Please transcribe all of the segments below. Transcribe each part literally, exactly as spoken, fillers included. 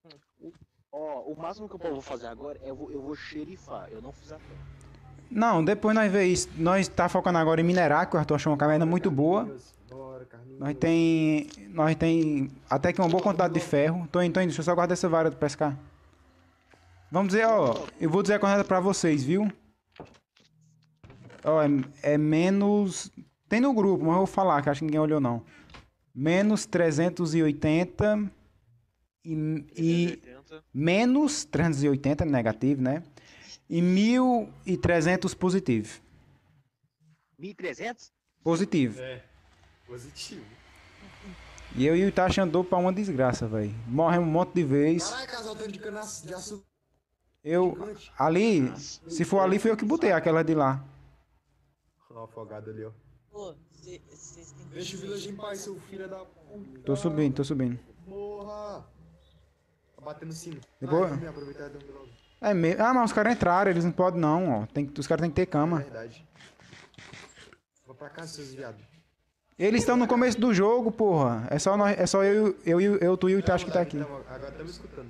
Ó, o máximo que eu vou fazer agora é eu vou, eu vou xerifar. Eu não fiz a camp. Não, depois nós vê isso. Nós tá focando agora em minerar, que o Arthur achou uma caverna Bora, muito boa. Carlinhos. Bora, Carlinhos. Nós tem. Nós tem até que uma boa quantidade de ferro. Tô indo, tô indo. Deixa eu só guardar essa vara de pescar. Vamos dizer, ó. Eu vou dizer a coordenada pra vocês, viu? Ó, é, é menos. Tem no grupo, mas eu vou falar, que acho que ninguém olhou não. Menos trezentos e oitenta e, e menos trezentos e oitenta negativo, né? E mil e trezentos positivo. mil e trezentos? Positivo. É, positivo. E eu e o Itachi andou pra uma desgraça, velho. Morremos um monte de vez. Caralho, casal, tanto de cana de açúcar. Eu. Ali. Se for ali, foi eu que botei aquela de lá. Ó, afogado ali, ó. Pô, vocês têm que... Deixa o village em paz, seu filho da puta. Tô subindo, tô subindo. Morra. Tá batendo sino. Depois- Ah, eu vou aproveitar e dar um logo. É mesmo. Ah, mas os caras entraram, eles não podem não, ó. Tem, que- os caras têm que ter É cama. verdade. Vou pra casa, seus viados. Eles estão no começo do jogo, porra. É só, nós, é só eu, eu, eu, eu, tu e o Itachi que tá aqui. Agora estamos escutando.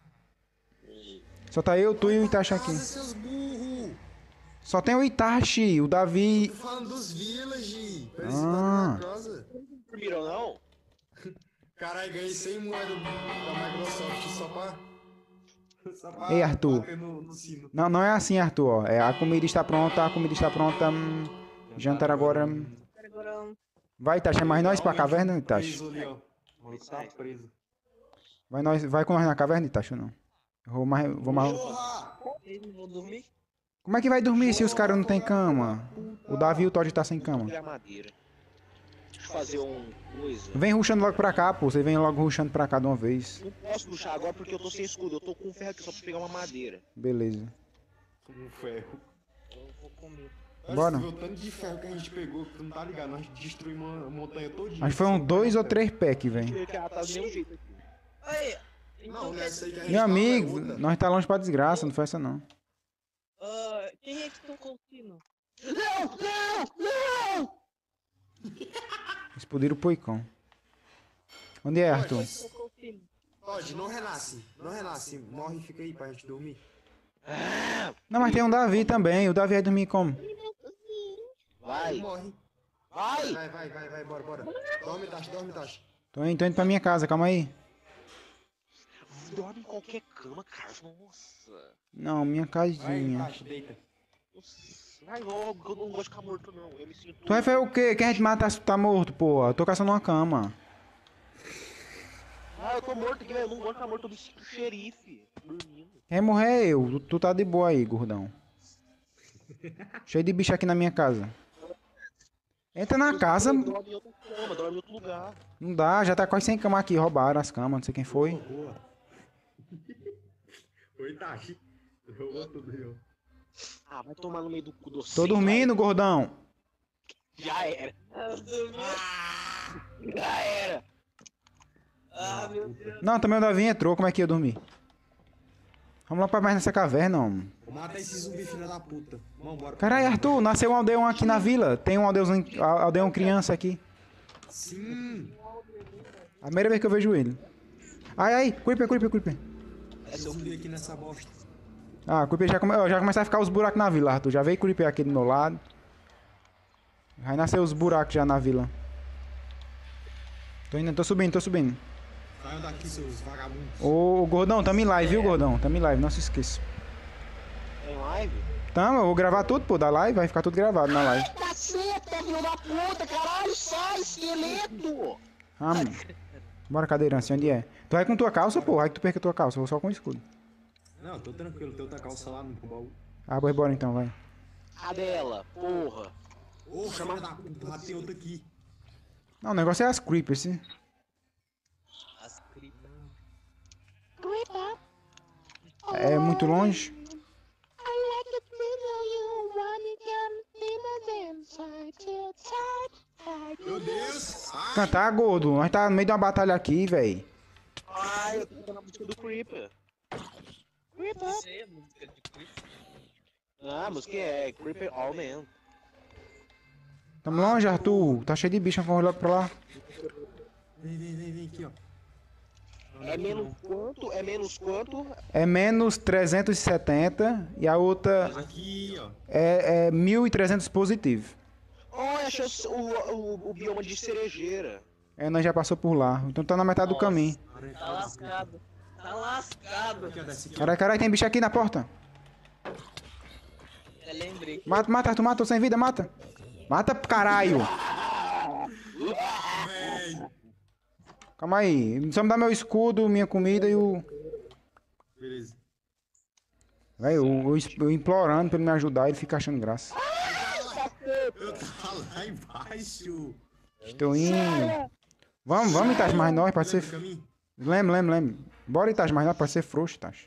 Só tá eu, tu e o Itachi aqui. Casa, seus burros. Só tem o Itachi, o Davi. Tô falando dos village. Pra eles Ah. estarem na casa. Dormiram não? Caralho, ganhei cem moedas da Microsoft só pra... Só pra Ei, Arthur. bater no, no sino. Não, não é assim, Arthur, ó. É, a comida está pronta, a comida está pronta. Hum, jantar agora. hum. Agora, Vai, Itachi, é mais nós pra caverna, Itachi? Preso ali, ó. O maluco tá preso. Vai, nós, vai com nós na caverna, Itachi, ou não? Eu vou mais, vou mais... Porra! vocês não vão dormir? Como é que vai dormir se os caras não tem cama? O Davi e o Todd tá sem cama. Pegar madeira. Deixa eu fazer um coisa. Vem rushando logo pra cá, pô. Você vem logo rushando pra cá de uma vez. Não posso puxar agora porque eu tô sem escudo. Eu tô com um ferro aqui só pra pegar uma madeira. Beleza. Um ferro. Eu vou comer. Bora. Você viu o tanto de ferro que a gente pegou, que tu não tá ligado? Nós destruímos uma montanha todinha. Acho que foi um dois ou três packs, velho. Porque ela tá do mesmo jeito aqui. Aí, então Não, quer nessa aí que a gente Meu tava é amigo, outra. nós tá longe pra desgraça, não foi essa não. Ah, quem é que tocou o sino? Explodiram o poicão. Onde é, Arthur? Tocou o sino. Todd, não renasce. Não renasce. Morre e fica aí pra gente dormir. Não, mas tem um Davi também. O Davi vai dormir como? Vai, Morre. vai! Vai, vai, vai, vai, bora, bora. Dorme, Tachi, dorme, Tachi. Tô indo, tô indo pra minha casa, calma aí. Dorme em qualquer cama, cara. Nossa. Não, minha Vai, casinha. Tachi, deita. Nossa. Vai logo, eu não gosto de ficar morto não. Eu me sinto... Tu vai fazer o quê? Quem a gente mata se tu tá morto, pô? Eu tô caçando uma cama. Ah, eu tô morto aqui, velho. Eu não gosto de ficar morto. Eu me sinto xerife. Dormindo. Quem morrer é eu. Tu, tu tá de boa aí, gordão. Cheio de bicho aqui na minha casa. Entra na casa. Dorme em outra cama, dorme em outro lugar. Não dá, já tá quase sem cama aqui. Roubaram as camas, não sei quem foi. Boa. Oi, Tachi. Roubou tudo, viu? Ah, vai tomar no meio do cu do Tô dormindo, gordão. Já era. Ah, dormiu. Já era. Ah, meu Deus. Não, também o Davi entrou. Como é que ia dormir? Vamos lá pra mais nessa caverna, homem. Mata esse zumbi, filha da puta. Vambora. Caralho, Arthur, nasceu um aldeão aqui na vila. Tem um aldeão, aldeão criança aqui. Sim. A primeira vez que eu vejo ele. Ai, ai, creeper, creeper, creeper. É zumbi aqui nessa bosta. Ah, creeper já, come... ó, já começa a ficar os buracos na vila, Arthur. Já veio creeper aqui do meu lado. Vai nascer os buracos já na vila. Tô indo, tô subindo, tô subindo. Saiam daqui, seus vagabundos. Ô, gordão, tamo em live, viu, gordão? Tamo em live, não se esqueça. Tem live? Tamo, eu vou gravar tudo, pô, da live. Vai ficar tudo gravado na live. Caceta, filho da puta, caralho, sai, esqueleto! Ah, mano. Bora, cadeirante, onde é? Tu vai com tua calça, pô? Vai que tu perca tua calça, eu vou só com o escudo. Não, tô tranquilo, tem outra calça lá no baú. Ah, pois bora então, vai. A dela, porra. Ô, filha da puta, já tem outra aqui. Não, o negócio é as creepers, sim. As creepas. É muito longe. Meu Deus! Ai, Cantar, gordo. Nós tá no meio de uma batalha aqui, véi. Ai, eu tô cantando a música do Creeper. Creeper. Isso aí é música de creep. Ah, a música é Creeper All Man. Tamo longe, Arthur. Tá cheio de bicho, vamos logo pra lá. vem, vem, vem, vem aqui, ó. É menos quanto? É menos quanto? É menos trezentos e setenta e a outra Aqui, ó. é, é mil e trezentos positivo. Oh, achei o, o, o bioma de cerejeira. É, nós já passou por lá. Então tá na metade do Nossa. caminho. Tá lascado. Tá lascado. Aqui, ó, desce aqui, ó. Caralho, caralho, tem bicho aqui na porta. Eu lembrei. Mata, mata, tu mata, tô sem vida, mata. Mata, caralho. Véi. Calma aí. Só me dá meu escudo, minha comida e o... Beleza. Véi, eu, eu, eu implorando pra ele me ajudar, ele fica achando graça. Eu tava lá embaixo. Estou indo. Vamos, vamos, Itachi, mais nós, pode Lembra ser... do caminho? Lembra, lembra, lembra. Bora, Itachi, mais nós, pode ser frouxo, Itachi.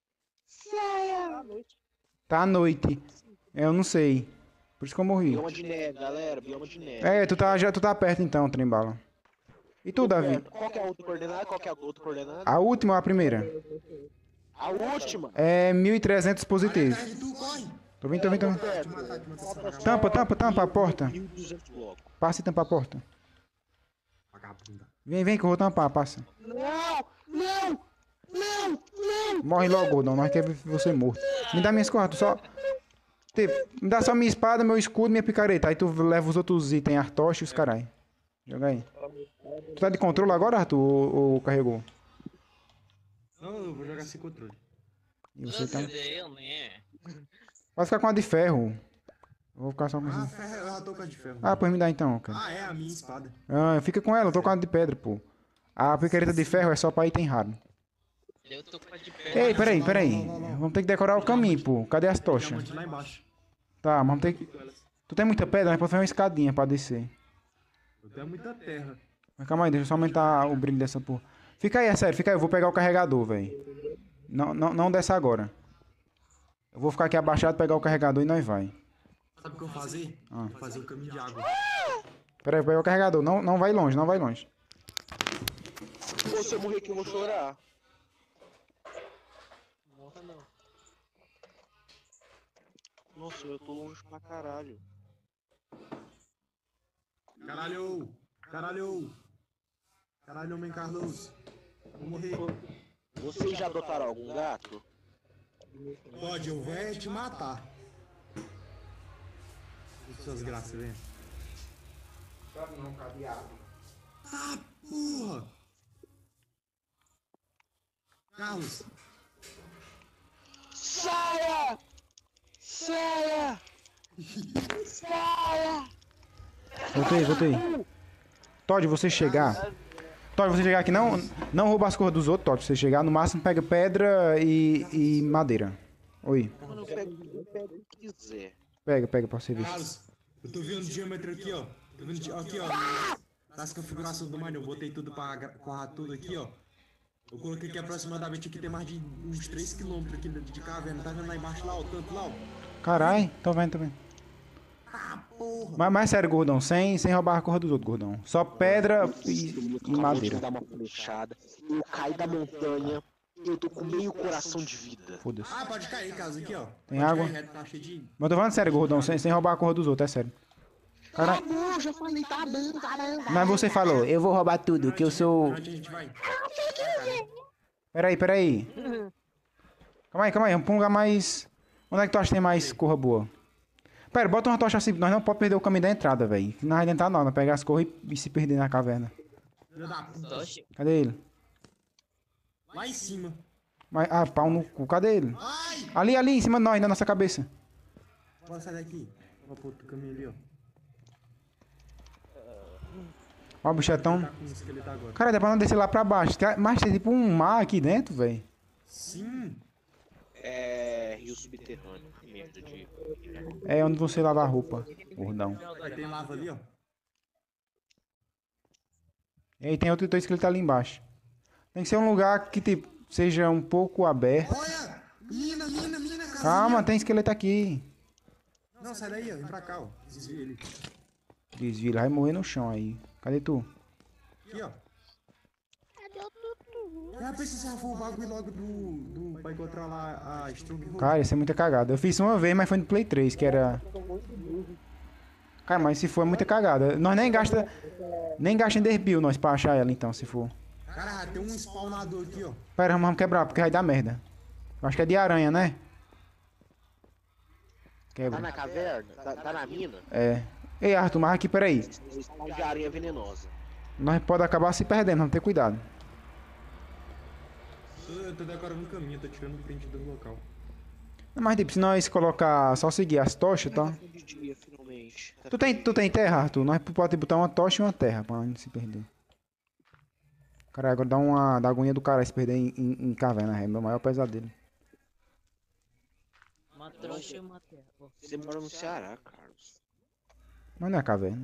Tá à noite. É, eu não sei. Por isso que eu morri. Bioma de neve, galera. Bioma de neve. É, tu tá, já, tu tá perto então, Trembala. E tu, Davi? Qual que é a outra coordenada? Qual que é a outra coordenada? A última ou a primeira? A última. É mil e trezentos positivo. Atrás de tu, corre. Tô vindo, tô vindo, tô vindo. Te matar, te matar, essa vagabunda. Tampa, tampa, tampa a porta. mil e duzentos blocos. Passa e tampa a porta. Vagabunda. Vem, vem que eu vou tampar, passa. Não! Não! Não! Não! Morre logo, Gordão, nós queremos você morto. Me dá minhas cordas, tu só... Tipo, me dá só minha espada, meu escudo e minha picareta. Aí tu leva os outros itens, Artoche e os carai. Joga aí. Tu tá de controle agora, Arthur, ou, ou carregou? Não, eu vou jogar sem controle. E você tá... Eu, né? Pode ficar com a de ferro. Eu vou ficar só com Ah, essa. ferro, eu já tô com a de ferro. Ah, pois me dá então, cara. Ah, é a minha espada. Ah, fica com ela, eu tô com a de pedra, pô. A picareta de ferro é só pra item raro. Eu tô com a de pé. Ei, peraí, peraí. Vamos ter que decorar o caminho, pô. Cadê as tochas? Diamante lá embaixo. Tá, mas vamos ter que... Tu tem muita pedra, mas pode fazer uma escadinha pra descer. Eu tenho muita terra. Mas calma aí, deixa eu só aumentar o brilho dessa porra. Fica aí, é sério, fica aí, eu vou pegar o carregador, velho. Não, não, não desce agora. Eu vou ficar aqui abaixado, pegar o carregador e nós vai. Sabe o que eu vou fazer? Ah. Vou fazer um caminho de água. Pera aí, vou pegar o carregador. Não, não vai longe, não vai longe. Pô, se eu morrer aqui, eu vou chorar. Morra não. Nossa, eu tô longe pra caralho. Caralho! Caralho! Caralho, homem Carlos. Vou morrer. Vocês já adotaram algum gato? Pode, eu vou é te matar. Suas graças, velho. Ah, porra! Carlos! Saia! Saia! Saia! Voltei, voltei. Todd, você chegar. Todd, você chegar aqui, não, não rouba as cores dos outros, Todd. Você chegar, no máximo pega pedra e, e madeira. Oi. Mano, eu pego, eu pego o que quiser. Pega, pega pra você ver. Carlos, eu tô vendo o diâmetro aqui, ó. Tô vendo di- aqui, ó. Nas configurações do mine, eu botei tudo pra gra- colar tudo aqui, ó. Eu coloquei aqui aproximadamente aqui tem mais de uns três quilômetros aqui de, de caverna. Tá vendo lá embaixo lá, ó? Tanto lá, ó. Carai, tô vendo, tô vendo. Ah, porra! Mas, mas sério, gordão, sem, sem roubar a cor dos outros, gordão. Só pedra e, e madeira. Dar uma flechada. Eu caí da montanha. Eu tô com meio coração de vida. Foda-se. Ah, pode cair, Carlos, aqui, ó. Tem Pode água? cair reto, tá cheio de... Mas eu tô falando sério, gordão, sem, sem roubar a cor dos outros, é sério. Caralho. Não, eu já falei, tá dando, caramba. Mas você falou, eu vou roubar tudo, que eu sou... Onde a gente vai? Peraí, peraí. Calma aí, calma aí, vamos pra um lugar mais... Onde é que tu acha que tem mais cor boa? Pera, bota uma tocha assim, nós não podemos perder o caminho da entrada, velho. Não vai tentar não, nós pegar as cores e, e se perder na caverna. Filho da puta. Oxe, Cadê ele? Lá em cima. Mas, ah, pau no cu, cadê ele? Ai! Ali, ali, em cima de nós, na nossa cabeça. Bora sair daqui. Vou pro outro caminho ali, ó. Ó o bichetão. Tá com um esqueleto agora. Cara, dá pra não descer lá pra baixo. Mas tem tipo um mar aqui dentro, velho. Sim! É. Rio subterrâneo. Que merda de. É onde você lava a roupa, gordão. Aí tem lava ali, ó. E aí tem outro esqueleto ali embaixo. Tem que ser um lugar que, tipo, seja um pouco aberto. Olha! Mina, mina, mina, casinha. Calma, tem esqueleto aqui. Não, sai daí, ó. Vem pra cá, ó. Desvia ele. Desvia, ele vai morrer no chão aí. Cadê tu? Aqui, ó. Já pensa se for o bagulho logo do... do pra encontrar lá a Stronghold. Cara, isso é muita cagada. Eu fiz uma vez, mas foi no Play três, que era... Cara, mas se for é muita cagada. Nós nem gasta... Nem gasta Enderbill nós pra achar ela, então, se for. Cara, tem um spawnador aqui, ó. Pera, vamos quebrar, porque vai dar merda. Eu acho que é de aranha, né? Tá Quebra. na caverna? Tá, tá na mina? É. Ei, Arthur, mas aqui, peraí. Spawn de aranha venenosa. Nós pode acabar se perdendo, vamos ter cuidado. Eu tô decorando o caminho, tô tirando print do local. Mas tipo, se nós colocar, só seguir as tochas, tá? De dia, finalmente. Tá Tu tem, tu tem terra, Arthur? Nós podemos botar uma tocha e uma terra pra não se perder. Cara, agora dá uma da agonia do cara se perder em, em, em caverna, é meu maior pesadelo. Uma trouxa e uma terra. Pô. Você mora no Ceará, Carlos. Mas não é caverna.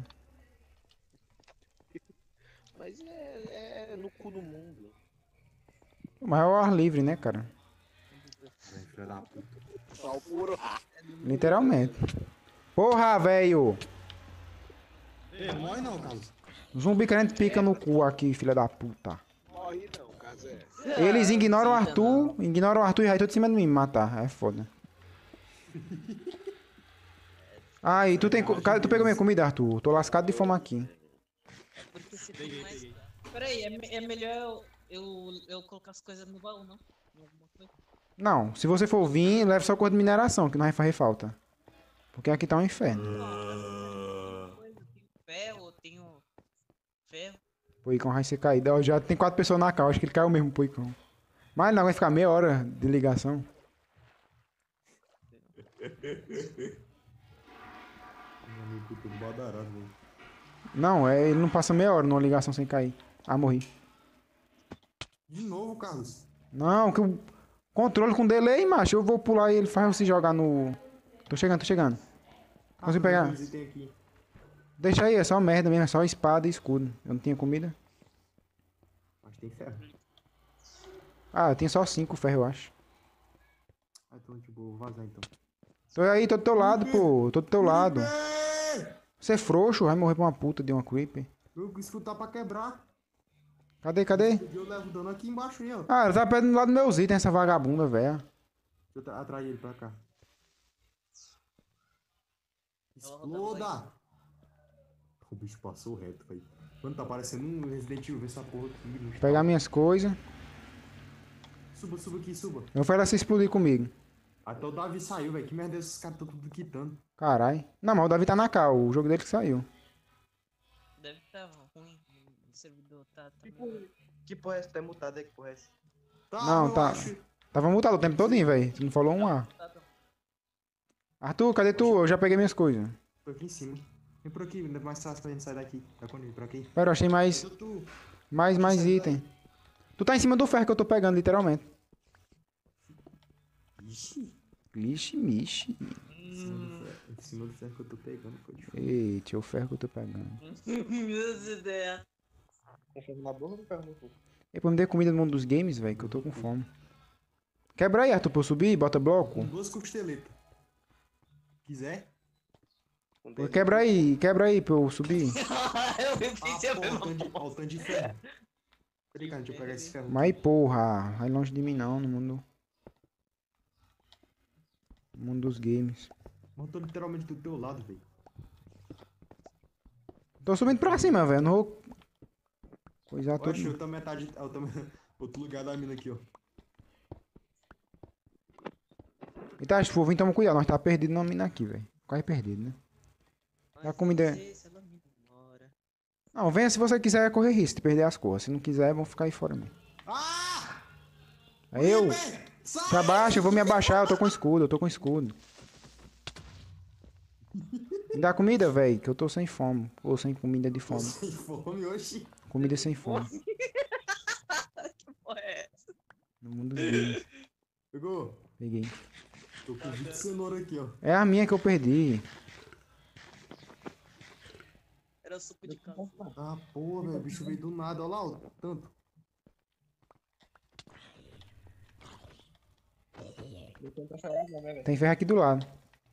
Mas é, é no cu do mundo. Mas é o ar livre, né, cara? Filha da puta. Só o puro. Literalmente. Porra, velho! Ei, não morre não, Carlos. Zumbi querendo pica no cu aqui, filha da puta. Morre não, caso é. Eles ignoram o Arthur, ignoram o Arthur e vai tudo em cima de mim me matar. É foda. Ah, e tu tem. co- Cara, tu pegou minha comida, Arthur? Tô lascado de fome aqui. Porque você tem mais. Peraí, é, me- é melhor eu, eu, eu colocar as coisas no baú, não? Alguma coisa. Não, se você for vir, leve só coisa de mineração, que não vai fazer falta. Porque aqui tá um inferno. Coisa, eu tenho ferro, eu tenho ferro. Poicão vai ser caído. Ó, já tem quatro pessoas na cal, acho que ele caiu mesmo, Poicão. Mas ele não vai ficar meia hora de ligação. Meu amigo, tudo badarado, velho. Não, é, ele não passa meia hora numa ligação sem cair. Ah, morri. De novo, Carlos. Não, que o controle com delay, macho. Eu vou pular e ele faz você jogar no. Tô chegando, tô chegando. Consigo pegar? Carlos, tem aqui. Deixa aí, é só merda mesmo, é só espada e escudo. Eu não tinha comida. Mas tem ferro. Ah, eu tinha só cinco ferro, eu acho. Ah, então, tipo, vou vazar então. Tô aí, tô do teu lado, pô. Tô do teu lado. Ei! Você é frouxo, vai morrer pra uma puta de uma creeper. Eu escutar pra quebrar. Cadê, cadê? Eu levo dano aqui embaixo aí, ó. Ah, ela tá perto do lado dos meus itens, essa vagabunda, velho. Deixa eu tra- atrair ele pra cá. Exploda! O bicho passou reto, velho. Mano, tá parecendo um Resident Evil essa porra aqui. no Vou pegar minhas coisas. Suba, suba aqui, suba. Eu vou ela se explodir comigo. Até o Davi saiu, velho. Que merda é esses caras tão tudo quitando. Carai. Não, mas o Davi tá na cal, o jogo dele que saiu. Deve estar ruim. O servidor tá. tá meio- Que porra é essa? Tá mutado aí, que porra é essa? Tá, Não, eu tá. acho. Tava mutado o tempo todinho, velho. Tu não falou um A. tá, tá. Arthur, cadê tu? Eu já peguei minhas coisas. Tô aqui em cima. Vem por aqui, ainda é mais fácil pra gente sair daqui. Tá comigo, por aqui. Pera, eu achei mais, Eu tô- mais, mais item. Tu tá em cima do ferro que eu tô pegando, literalmente. Ixi. Vixe, mixe. Em cima do ferro- Em cima do ferro que eu tô pegando, foi difícil. Eita, é o ferro que eu tô pegando. Minhas ideias. Com ferro na boca ou com ferro no cu? E pra me dar comida no mundo dos games, velho, que eu tô com fome. Quebra aí, Arthur, pra eu subir, bota bloco. Com duas costeletas. Quiser? Com dois Quebra aí, quebra aí pra eu subir. Eu me Ah, fiz a porra, mesma o tanto de- ó, o tanto de ferro. Peraí, cara, deixa eu pegar esse ferro. Mas porra, vai longe de mim não, no mundo. No mundo dos games. Eu tô literalmente do teu lado, velho. Tô subindo pra cima, velho. Não vou. Coisar Oxe, tudo. outra metade. Outra, outro lugar da mina aqui, ó. E tá, se for vir, toma cuidado. Nós tá perdido na mina aqui, velho. Quase perdido, né? Dá comida. Não sei se ela me ignora. Não, venha se você quiser correr risco de perder as cores. Se não quiser, vão ficar aí fora mesmo. Ah! Aí eu. Sai! Se abaixa, eu vou me abaixar. Eu tô com escudo, eu tô com escudo. Me dá comida, velho, que eu tô sem fome. Ou sem comida de fome. Sem fome, oxi. Comida sem fome. Porra, é essa? No mundo dos games. Pegou? Peguei. Tô com vinte cenoura aqui, ó. É a minha que eu perdi. Era suco de cana. Ah, porra, velho. O bicho veio do nada. Olha lá, ó. Tanto. Eu tenho que achar água, né, velho? Tem ferro aqui do lado.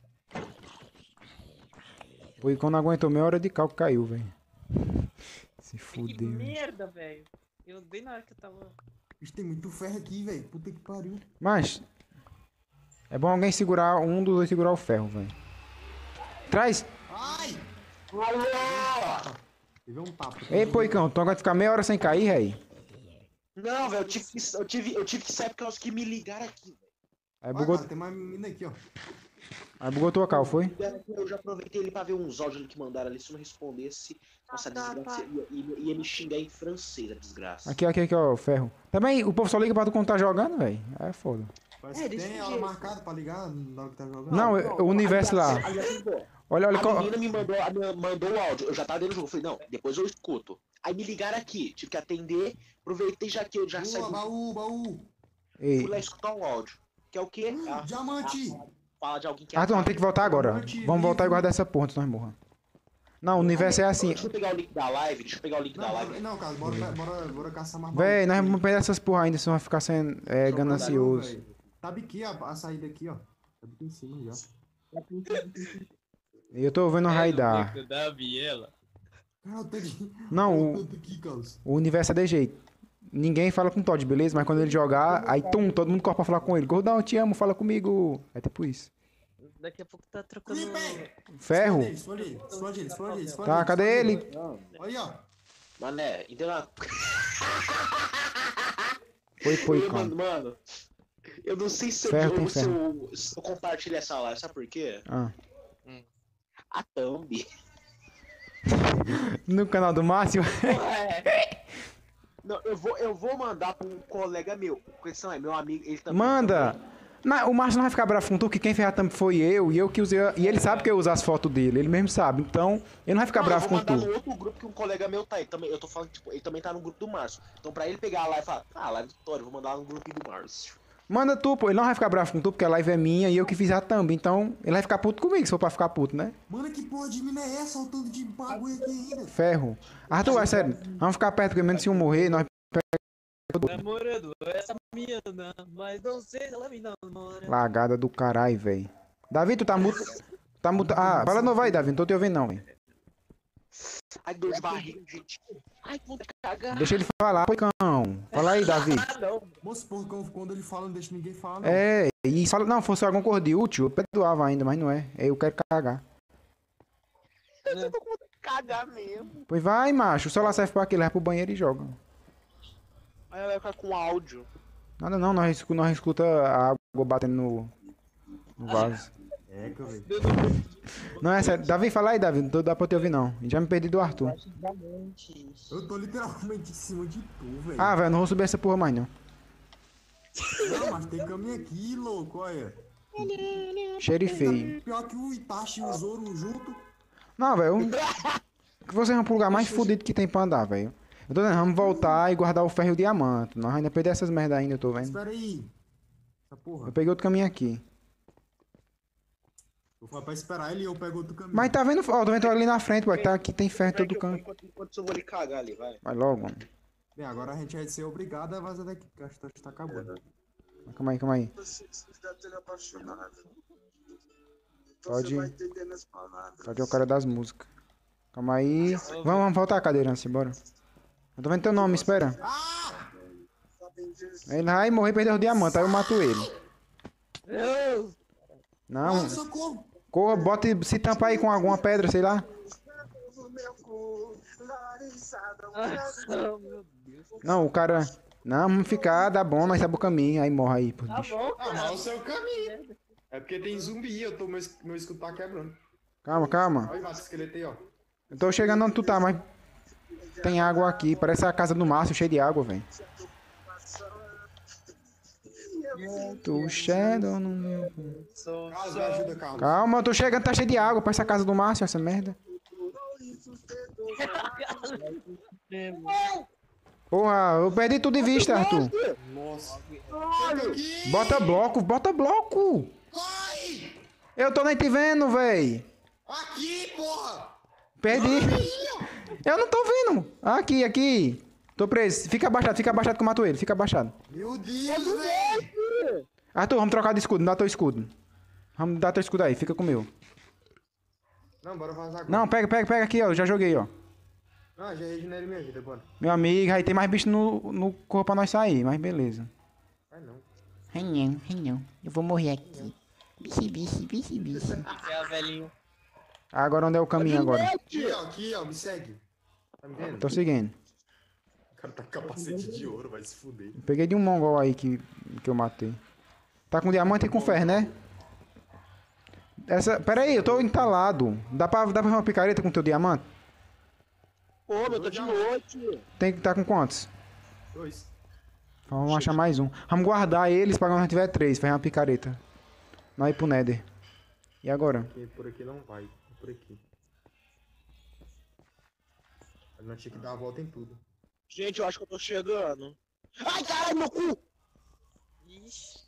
Foi quando aguentou meia hora de cal que caiu, velho. Se Que fudeu. merda, velho. Eu bem na hora que eu tava. Bicho, tem muito ferro aqui, velho. Puta que pariu. Mas. É bom alguém segurar. Um dos dois segurar o ferro, velho. Traz! Ai! Teve um papo. Ei, Poicão, tu aguenta ficar meia hora sem cair, velho? Não, velho, eu tive, que- eu, tive, eu tive que sair porque eu que me ligaram aqui, velho. Aí Olha, bugou, cara, tem mais menina aqui, ó. aí bugou tua cal, foi? Ligaram aqui, Eu já aproveitei ele pra ver uns áudios ali que mandaram ali. Se eu não respondesse, nossa, a desgraça ia, ia, ia me xingar em francês, a desgraça. Aqui, aqui, aqui, ó, ferro. Também, o povo só liga pra tu quando tá jogando, velho. É foda. Parece É, que desse tem hora jeito. marcada pra ligar na hora que tá jogando. Não, é- o universo lá. Aí, aí, aí, Olha, olha, a qual- menina me mandou, a minha- mandou o áudio, eu já tava dentro do jogo, eu falei, não, depois eu escuto. Aí me ligaram aqui, tive que atender, aproveitei já que eu já saí Boa, do... baú, baú. Ei, Fui lá escutar o áudio. Que é o quê? Uh, Ah, diamante. fala de alguém que Arthur, vamos ter que voltar agora. Diamante Vamos voltar e livre. guardar essa porra, senão nós morra. Não, o universo é assim. Deixa eu pegar o link da live, deixa eu pegar o link da Não, live. não, cara, bora, bora, bora caçar mais Véi, nós baú. vamos perder essas porra ainda, senão vai ficar sendo é, Só ganancioso. velho. Tá aqui a, a saída aqui, ó. Tá aqui em cima já. E eu tô vendo o raidar. Da Biela. Cara, eu tô aqui. Não, Eu tô aqui, Carlos. o, o universo é de jeito. Ninguém fala com o Todd, beleza? Mas quando ele jogar, aí tum, todo mundo corre pra falar com ele. Gordão, eu te amo, fala comigo. É tipo isso. Daqui a pouco tá trocando. Ferro. Explode ele, explode ele, explode ele, explode Tá, ele, cadê explode ele? Olha aí, ó. Mané, entendeu? Foi, foi, Ei, cara. mano, mano, eu não sei se eu, Ferro tem se ferro. eu, se eu compartilho essa live, sabe por quê? Ah. A thumb. No canal do Márcio? É. Não, eu vou, eu vou mandar pra um colega meu. A questão é, meu amigo, ele também. Manda! Na- o Márcio não vai ficar bravo com tu, que quem fez a thumb foi eu, e eu que usei. a- E ele sabe que eu uso as fotos dele, ele mesmo sabe. Então, ele não vai ficar Não, bravo eu vou com mandar tu. no outro grupo que um colega meu tá aí. Também, eu tô falando, tipo, ele também tá no grupo do Márcio. Então pra ele pegar a live e falar, ah, live do Vitória, eu vou mandar no grupo do Márcio. Manda tu, pô. Ele não vai ficar bravo com tu, porque a live é minha e eu que fiz a thumb. Então, ele vai ficar puto comigo, se for pra ficar puto, né? Mano, que porra de mina é essa? Olha o tanto de bagulho aqui ainda. Ferro. Arthur, é sério. Vamos ficar perto, porque menos se um morrer, nós. Namorando essa menina, mas não sei se ela me namora. Lagada do caralho, velho. Davi, tu tá muto. Tá muto. Ah, fala não vai, Davi. Não tô te ouvindo, não, velho. Ai, dor de barriga, gente. Ai, que vontade de cagar. Deixa ele falar, pô, cão. Fala aí, Davi. Ah, não. Moço, porra, quando- quando ele fala, não deixa ninguém falar, não. É, e fala, não, fosse alguma coisa de útil, eu perdoava ainda, mas não é. É, eu quero cagar. Eu tô com vontade de cagar mesmo. Pois vai, macho. O celular serve pra quê? Leva pro banheiro e joga. Aí ela vai ficar com áudio. Nada não, nós, escu- nós escuta a água batendo no, no vaso. É, que eu vejo. Não, é sério. Davi, fala aí, Davi. Não dá pra te ouvir, não. Já me perdi do Arthur. Eu tô literalmente em cima de tu, velho. Ah, velho, não vou subir essa porra mais, não. Não, mas tem caminho aqui, louco, olha. Cheiro e feio. Pior que o Itachi e o Zoro junto. Não, velho. um- Que vocês vão pro lugar mais fudido que tem pra andar, velho. Eu tô dizendo, vamos voltar e guardar o ferro e o diamante. Nós ainda perder essas merda ainda, eu tô vendo. Espera aí. Essa porra. Eu peguei outro caminho aqui. Eu falo pra esperar ele e eu pego outro caminho. Mas tá vendo, ó, tô vendo ali na frente, ué, que tá aqui, tem ferro em Vai todo que eu- canto. Enquanto, enquanto eu vou ali cagar ali, vai. Vai logo, mano. Bem, agora a gente vai ser obrigado a vazar daqui, porque a história tá acabando. Calma aí, calma aí. Pode. Pode é o cara das músicas. Calma aí. Vamos, vamos voltar a cadeirância, bora. Eu tô vendo teu nome, espera. Ele vai morrer e perder o diamante, aí eu mato ele. Não, Ah, socorro! corra, bota e se tampa aí com alguma pedra, sei lá. Oh, meu Deus. Não, o cara. Não, vamos ficar, dá bom, nós sabemos o caminho, aí morre aí, pô, Tá bicho. bom, Ah, mas o seu caminho. É porque tem zumbi, eu tô, meu, es- meu escudo tá quebrando. Calma, calma. Olha o esqueleto aí, ó. Eu tô chegando onde tu tá, mas. Tem água aqui, parece a casa do Márcio, cheia de água, velho. Tu shadow no meu. Carlos, me ajuda, Carlos. Calma, eu tô chegando, tá cheio de água, parece a casa do Márcio, essa merda. Porra, eu perdi tudo de vista, Arthur. Nossa. Chega aqui! Bota bloco, bota bloco. Corre! Eu tô nem te vendo, véi. Aqui, porra! Perdi. Eu não tô vendo. Aqui, aqui. Tô preso. Fica abaixado, fica abaixado que eu mato ele. Fica abaixado. Meu Deus, velho! Arthur, vamos trocar de escudo. Me dá teu escudo. Vamos dar teu escudo aí. Fica com o meu. Não, bora vazar agora. Não, pega, pega, pega aqui, ó. Eu já joguei, ó. Ah, já regenerei minha vida, bora. Meu amigo, aí tem mais bicho no, no corpo pra nós sair. Mas beleza. Vai não. Ai não, ai não. Eu vou morrer aqui. Biche, biche, biche, biche. É a velhinho. Agora onde é o caminho agora? Aqui, ó, aqui, ó, me segue. Tá me vendo? Tô seguindo. cara tá com capacete de ouro, vai se fuder. Peguei de um mongol aí que, que eu matei. Tá com diamante e com ferro, né? Essa... Pera aí, eu tô entalado. Dá pra, dá pra fazer uma picareta com teu diamante? Pô, meu, tô de noite. Tem que tá com quantos? Dois. Vamos achar mais um. Vamos guardar eles pra quando nós tiver três. Fazer uma picareta. Nós ir pro Nether. E agora? Aqui, por aqui não vai. Por aqui. Nós tinha que dar a volta em tudo. Gente, eu acho que eu tô chegando. Ai, caralho, meu cu! Ixi.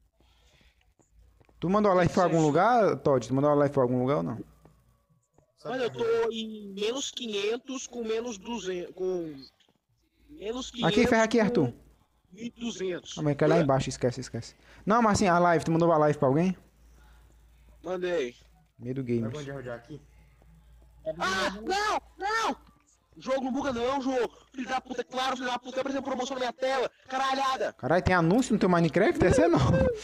Tu mandou a live pra algum lugar, Todd? Tu mandou a live pra algum lugar ou não? Mano, eu tô em menos quinhentos com menos duzentos. Com. Menos quinhentos. Aqui, ferra aqui, Arthur. mil e duzentos. Ah, mas cai lá embaixo, esquece, esquece. Não, mas assim, a live, tu mandou a live pra alguém? Mandei. Medo Vai Games. onde rodear aqui? Ah, não! Não! Jogo não buga não, jogo. Filho da puta, claro, filho da puta. Apareceu promoção na minha tela. Caralhada. Caralho, tem anúncio no teu Minecraft? Esse é não.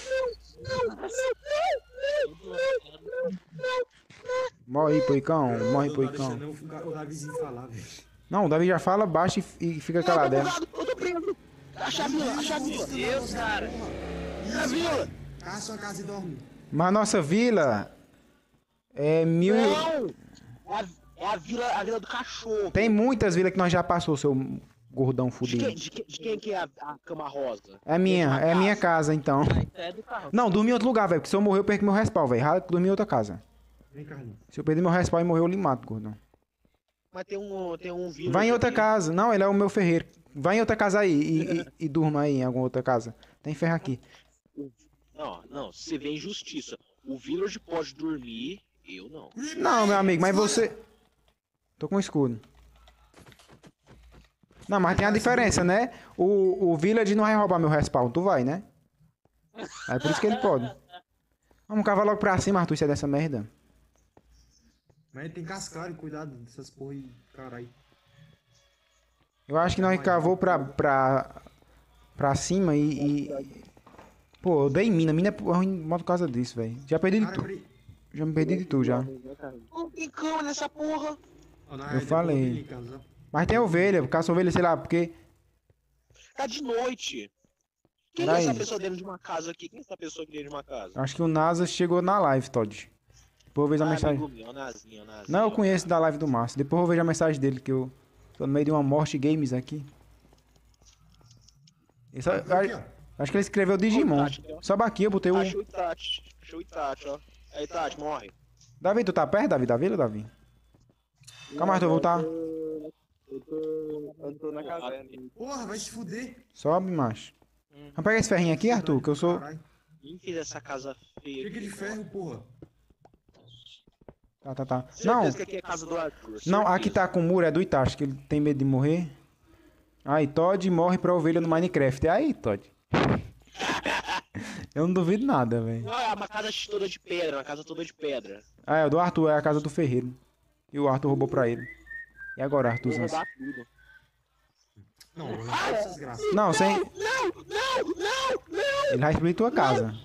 Morre, poicão. Morre, Não tá poicão. deixando o Davizinho falar, velho. Não, o Davi já fala, baixa e, e fica calado. É. Eu tô preso. Acha a vila, acha a vila. Deus, cara. A vila. Caça sua casa e dorme. Mas a nossa vila é mil. Não. É a, é a vila, a vila do cachorro. Tem muitas vilas que nós já passou, seu gordão De fudido. quem, de, quem, de quem que é a, a cama rosa? É minha, Mesma é a minha casa. casa então. Ai, é do carro. Não, dormi em outro lugar, velho. Porque se eu morrer, eu perco meu respawn, velho. Raro que dormir em outra casa. Vem, Carlinhos. Se eu perder meu respawn e morrer, eu lhe mato, gordão. Mas tem um, tem um village Vai em outra aqui. casa. Não, ele é o meu ferreiro. Vai em outra casa aí e, e, e durma aí em alguma outra casa. Tem ferro aqui. Não, não, você vê injustiça. O village pode dormir, eu não. Não, meu amigo, mas você... Tô com escudo. Não, mas tem a diferença, né? O, o Village não vai roubar meu respawn. Tu vai, né? É por isso que ele pode. Vamos cavar logo pra cima, Arthur, isso é dessa merda. Mas tem cascalho, cuidado dessas porra aí, caralho. Eu acho que nós cavou pra, pra, pra cima e, e... Pô, eu dei mina. Mina é ruim por causa disso, velho. Já perdi de Cara, tu. peraí. Já me perdi de tu, já. Não tem cama nessa porra. Ó, na Eu realidade, falei. vou ali em casa, ó. Mas tem ovelha. Caça ovelha, sei lá, porque... Tá de noite. Quem é Peraí. essa pessoa dentro de uma casa aqui? Quem é essa pessoa aqui dentro de uma casa? Acho que o NASA chegou na live, Todd. Depois eu vejo a Ah, mensagem. amigo meu, Nazinho, Nazinho. Não, eu conheço da live do Márcio. Depois eu vejo a mensagem dele, que eu tô no meio de uma morte games aqui. Ele só- Aqui, ó. acho que ele escreveu Digimon. Tati, ó. Sobe aqui, eu botei um. Achou o Itachi. Achou o Itachi, ó. Aí, Tati, morre. Davi, tu tá perto, Davi, da vila, Davi? Calma, Arthur, eu vou voltar. Eu tô, eu tô na caverna. Porra, vai se fuder. Sobe, macho. Vamos pegar esse ferrinho aqui, Arthur, que eu sou... Caralho. Quem fez essa casa feia Chega aqui? de ferro, porra. Tá, tá, tá. Certeza Não, que aqui é a casa do Arthur. não, certeza. aqui tá com o muro, é do Itachi, que ele tem medo de morrer. Aí, Todd morre pra ovelha no Minecraft. É aí, Todd. Eu não duvido nada, velho. Não, é uma casa toda de pedra, uma casa toda de pedra. Ah, é, o do Arthur é a casa do ferreiro. E o Arthur roubou pra ele. E agora, Vou Arthurzão? roubar tudo. Não, não faz essas graças. Não, sem... Não, não, não, não! Ele vai explodir tua casa.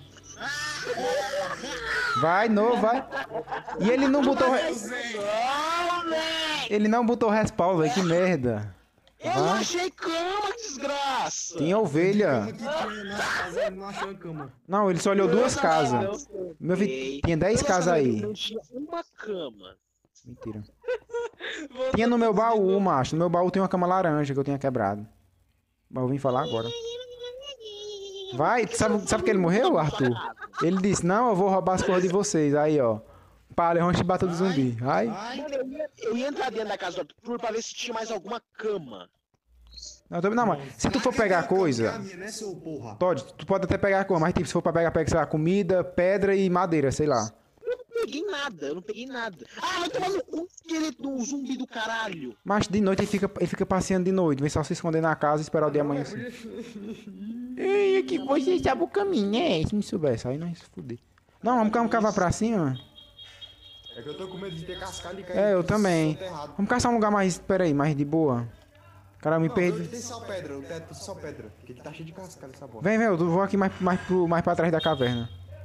Vai, no, vai. E ele não botou... re- Não, velho! Ele não botou respawn, velho. Que merda. Eu não Vai. achei cama, que desgraça! Tinha ovelha. Cama que tinha na casa, ele não achou a cama. Não, ele só olhou duas casas. Meu filho, tinha dez casas aí. Não tinha uma cama. Mentira. Tinha no meu baú, macho. No meu baú tem uma cama laranja que eu tinha quebrado. Mas eu vim falar agora. Vai, sabe, sabe que ele morreu, Arthur? Ele disse, não, eu vou roubar as coisas de vocês. Aí, ó. Palha, uma chibata do zumbi. Ai. Ai, Mano, eu ia, eu ia entrar dentro da casa do Arthur pra ver se tinha mais alguma cama. Não, tô- não, mas se tu for pegar coisa... minha, né, seu porra? Todd, tu pode até pegar coisa, mas tipo, se for pra pegar, pega, sei lá, comida, pedra e madeira, sei lá. Eu não peguei nada, eu não peguei nada. Ah, vai tomar no cu, esqueleto do zumbi do caralho. Mas de noite ele fica, ele fica passeando de noite. Vem só se esconder na casa e esperar o dia amanhecer. Ei, que você sabe o caminho, né? Se não soubesse, aí nós se fuder. Não, vamos, vamos cavar pra cima. É que eu tô com medo de ter cascalho e cair. É, eu também. soterrado. Vamos caçar um lugar mais, pera aí, mais de boa. Cara, eu me Não, perdi. hoje tem só pedra, o teto só pedra. Porque aqui tá cheio de cascalho essa bosta. Vem, vem, eu vou aqui mais, mais, pro, mais pra trás da caverna.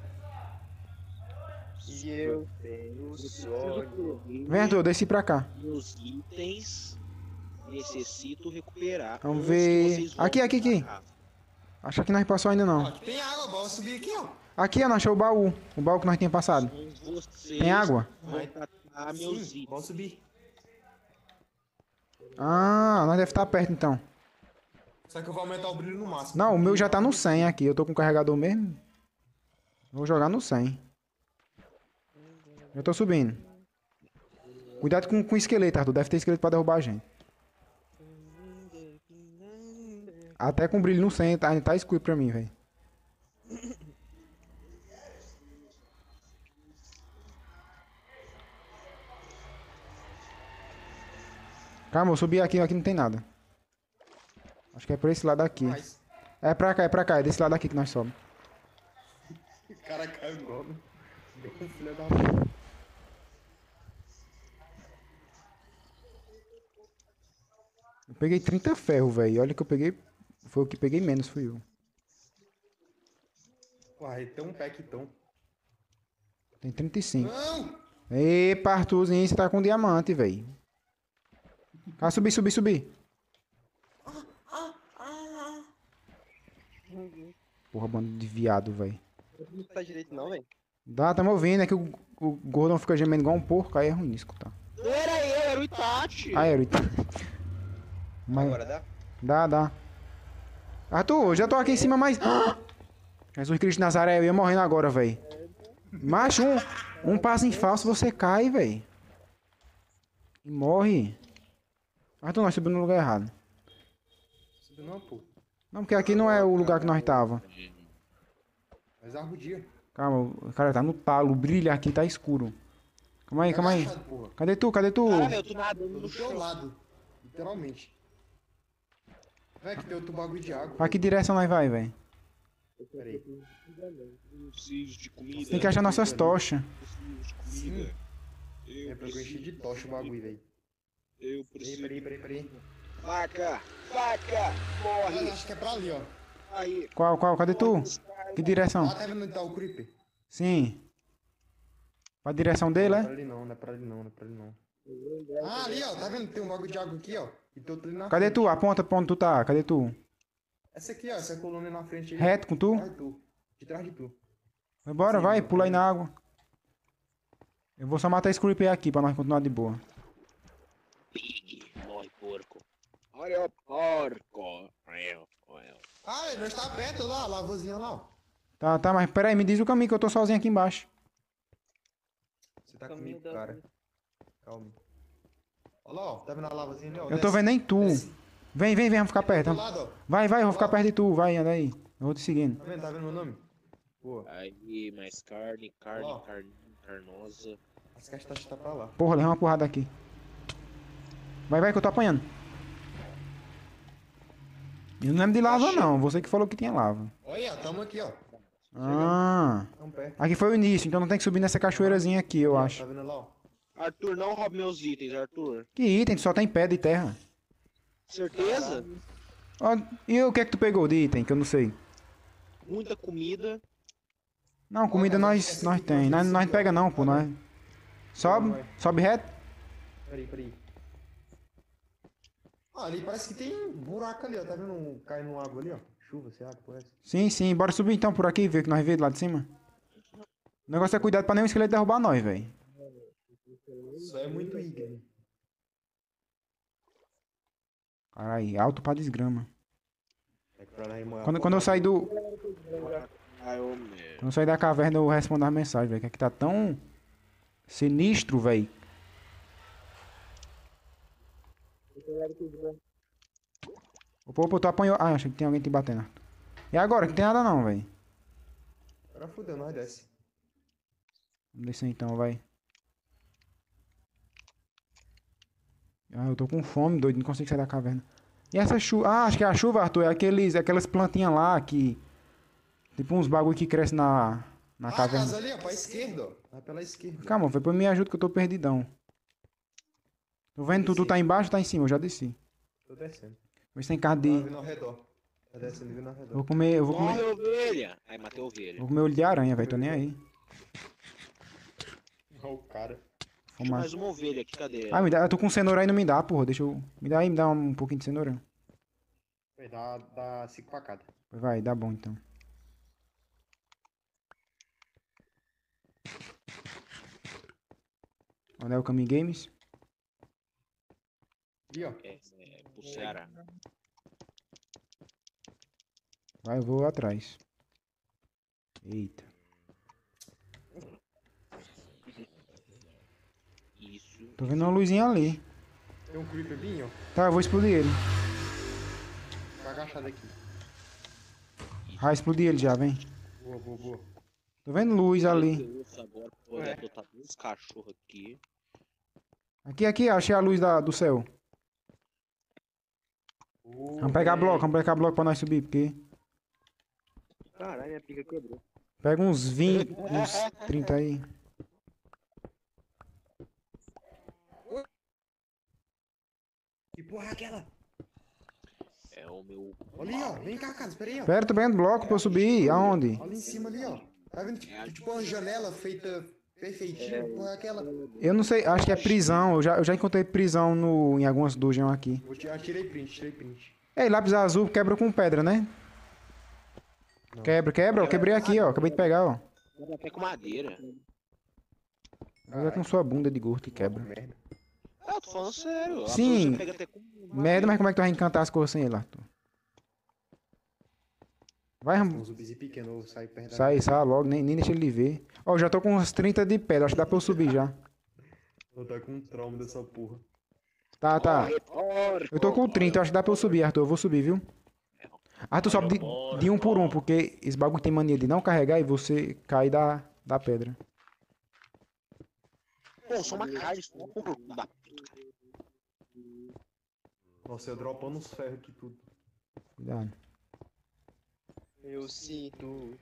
E eu tenho sonho. Vem, Arthur, eu desci pra cá. Meus itens. necessito recuperar. Vamos antes que ver. vocês voltem Aqui, aqui, pra aqui. cá. Acho que nós passou ainda Ó, não. aqui tem água, bora subir aqui, ó. Aqui, ó, nós achou o baú. O baú que nós tínhamos passado. São vocês Tem água? que vão tratar meus Sim, itens. bora subir. Ah, nós deve estar perto então. Só que eu vou aumentar o brilho no máximo. Não, o meu já tá no cem aqui. Eu tô com o carregador mesmo. Vou jogar no cem. Eu tô subindo. Cuidado com, com o esqueleto, Arthur. Deve ter esqueleto pra derrubar a gente. Até com o brilho no cem, tá, ainda tá escuro pra mim, velho. Calma, eu subi aqui, aqui não tem nada. Acho que é por esse lado aqui. Mas, É pra cá, é pra cá, é desse lado aqui que nós somos. o cara caiu igual, né? Filho da puta. Eu peguei trinta ferro, velho. Olha que eu peguei. Foi o que peguei menos, fui eu. Uai, tem um pack então. Tem trinta e cinco. Não! Epa, Arthurzinho, você tá com diamante, velho. Ah, subir, subir, subir. Porra, bando de viado, velho. Não tá direito não, velho. Dá, tá me ouvindo. É que o, o gordão fica gemendo igual um porco, aí é ruim escutar. Não era eu, era o Itachi. Ah, Eric. Mas... Agora dá? Dá, dá. Arthur, eu já tô aqui em cima, mas... Jesus Cristo de Nazaré, eu ia morrendo agora, velho. Macho, um, um passo em falso, você cai, velho. E morre. Arthur, nós subimos no lugar errado. Subiu não, pô. Não, porque aqui não é o lugar que nós tava. Mas arrudia. Calma, o cara tá no talo, brilha aqui, tá escuro. Calma aí, calma aí. Agachado, porra. Cadê tu? Cadê tu? Caralho, eu tô nadando Tô no do teu chão. lado. Literalmente. Vai que tem outro bagulho de água. Pra que direção nós vai, velho? Pera aí. Preciso de comida. Tem que achar nossas tochas. Preciso de comida. Eu É pra eu encher de tocha o bagulho, velho. Eu Peraí, preciso. peraí, peraí, peraí. Faca! Faca! Morre! Eu acho que é pra ali, ó. Aí. Qual, qual? Cadê tu? Que direção? Ah, tá vendo onde tá o creeper? Sim. Pra direção dele, Não é é? pra ali não, não é pra ali não, não é pra ali não. Ah, ali, ó. Tá vendo? Tem um bagulho de água aqui, ó. E tem outro ali na Cadê frente. tu? Aponta pra onde tu tá. Cadê tu? Essa aqui, ó. Essa coluna na frente aí. Reto com tu? De trás de tu. De trás de tu. Vai embora, Sim, vai. meu Pula aí Deus. na água. Eu vou só matar esse creeper aqui pra nós continuar de boa. Pig! Morre, porco! Olha o porco! Ah, nós tá perto lá, a lavozinha lá, ó. Tá, tá, mas pera aí, me diz o caminho que eu tô sozinho aqui embaixo. Você tá Caminho comigo, da- cara. Calma. Olha lá, ó. Tá vendo a lavazinha ali, ó? Eu tô vendo nem tu. Desce. Vem, vem, vem, vamos ficar perto. Do vamos. lado, ó. Vai, vai, eu vou ficar perto de tu. Vai, anda aí. Eu vou te seguindo. Tá vendo? Tá vendo meu nome? Pô, Aí, mais carne, carne, Ó. carne, carnosa. as caixas tá pra lá. Porra, leva uma porrada aqui. Vai, vai, que eu tô apanhando. Eu não lembro de lava, não. Você que falou que tinha lava. Olha, tamo aqui, ó. Ah. Tamo perto. Aqui foi o início, então não tem que subir nessa cachoeirazinha aqui, eu Tá acho. vendo lá, ó? Arthur, não roube meus itens, Arthur. Que item? Tu só tem pedra e terra. Certeza? Ó, e o que é que tu pegou de item, que eu não sei? Muita comida. Não, comida nós, nós tem. Nós, nós não pega não, pô. Nós... Sobe, sobe reto. Peraí, peraí. Ah, ali parece que tem um buraco ali, ó. Tá vendo um caindo no água ali, ó? Chuva, sei lá, que porra é essa? Sim, sim. Bora subir então por aqui e ver o que nós vemos lá de cima. O negócio é cuidado pra nenhum esqueleto derrubar nós, velho. Isso é muito ígneo. Caralho, alto pra desgrama. É que pra nós morar Quando, fora, quando eu sair do... Ai, ô, meu. Quando eu sair da caverna eu respondo as mensagens, velho. Que aqui tá tão... sinistro, velho. Opa, opa, tu apanhou. Ah, achei que tem alguém te batendo. E agora? Que tem nada não, velho. Agora fudeu, nós desce. Vamos descer então, vai. Ah, eu tô com fome, doido. Não consigo sair da caverna. E essa chuva... Ah, acho que a chuva, Arthur, é aqueles, aquelas plantinhas lá que... Tipo uns bagulho que cresce na, na Ah, a caverna. casa ali, ó, pra esquerda, ó. Vai pela esquerda. Calma, foi pra me ajuda que eu tô perdidão. Tô vendo tu, tu tá embaixo ou tá em cima? Eu já desci. Tô descendo. Vê se tem carne Tá de... vindo ao redor. Tá descendo e vindo ao Eu redor. vou comer... Eu vou Morre, comer... ovelha! Aí, matei a ovelha. Vou comer olho de aranha, velho. Tô nem aí. Olha o cara. Tinha mais uma ovelha aqui, cadê? Ah, me dá, eu tô com cenoura aí, não me dá, porra. Deixa eu. Me dá aí, me dá um pouquinho de cenoura. Vai dar, dá cinco pra cada. Vai, dá bom então. Onde é o Caminho Games? E ó. É, é, pro Ceará. Vai, eu vou atrás. Eita. Isso. Tô vendo uma luzinha ali. Tem um creeper bem, ó. Tá, eu vou explodir ele. Tá agachado aqui. Vai explodir ele já, vem. Boa, boa, boa. Tô vendo luz ali. Eu agora vou É. adotar uns cachorros aqui. Aqui, aqui, achei a luz da, do céu. Boa, Vamos pegar véi. bloco, vamos pegar bloco pra nós subir, porque... Caralho, minha pica quebrou. Pega uns vinte, uns trinta aí. Que porra é aquela? É o meu. Olha ali, ó. Vem cá, cara. Espera aí, ó. Pera, tô pegando bloco pra eu subir. Aonde? Olha em cima ali, ó. Tá vendo? Tipo, tipo uma janela feita perfeitinha. Que porra é aquela? Eu não sei, acho que é prisão. Eu já, eu já encontrei prisão no, em algumas dungeons aqui. Vou tirar, tirei print, tirei print. Ei, lápis azul quebra com pedra, né? Não. Quebra, quebra. Eu quebrei aqui, ó. Acabei de pegar, ó. Até com madeira. Mas é com sua bunda de gordo que quebra. Merda. Ah, eu tô falando sério. A Sim. pessoa pega até com Merda, mas como é que tu vai encantar as coisas sem ele, Arthur? Vai, Tem Ram- um zumbizinho pequeno, eu saio perto da- sai, sai logo, nem, nem deixa ele ver. Ó, eu já tô com uns trinta de pedra, acho que dá pra eu subir já. Eu tô com um trauma dessa porra. Tá, tá. Eu tô com trinta, acho que dá pra eu subir, Arthur. Eu vou subir, viu? Arthur, sobe de, de um por um, porque esse bagulho tem mania de não carregar e você cai da, da pedra. Pô, só uma carne, só uma porra da puta, cara. Nossa, eu dropando uns ferros aqui tudo. Cuidado. Eu sinto.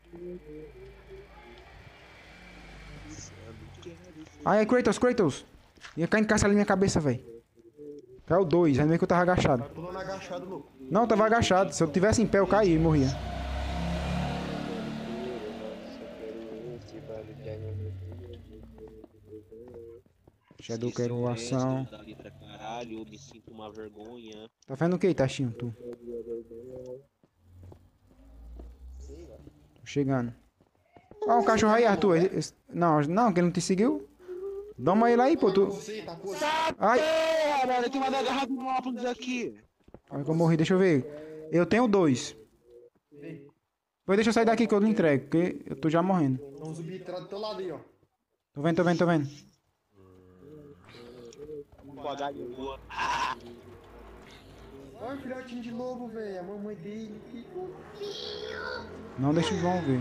Ai, Kratos, Kratos! Ia cair em caça ali na minha cabeça, velho. É o dois, ainda bem que eu tava agachado. Vai pulando agachado, louco. Não, eu tava agachado. Se eu tivesse em pé, eu caía e morria. Shadow quero ação. Da letra caralho, eu me sinto uma vergonha. Tá vendo o que, Tachinho, tu? Tô chegando. Ó, um cachorro aí, Arthur. Esse- esse- Não, não, que ele não te seguiu. Dá ele aí, pô. Tu... Você, tá com você. Ai, Caralho, tem uma garrafa de óculos aqui. olha que eu morri, deixa eu ver. Eu tenho dois. Depois deixa eu sair daqui que eu não entrego, porque eu tô já morrendo. Tem um zumbi atrás do teu lado aí, ó. Tô vendo, tô vendo, tô vendo. Com H de lua. Olha o filhotinho de lobo, velho. A mamãe dele. Que Não deixa o João ver.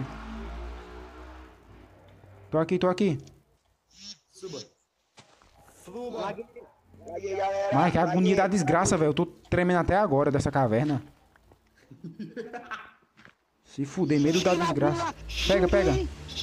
Tô aqui, tô aqui. Suba. Suba. Mas que agonia da desgraça, velho. Eu tô tremendo até agora dessa caverna. Se fuder, medo da desgraça. Pega, pega.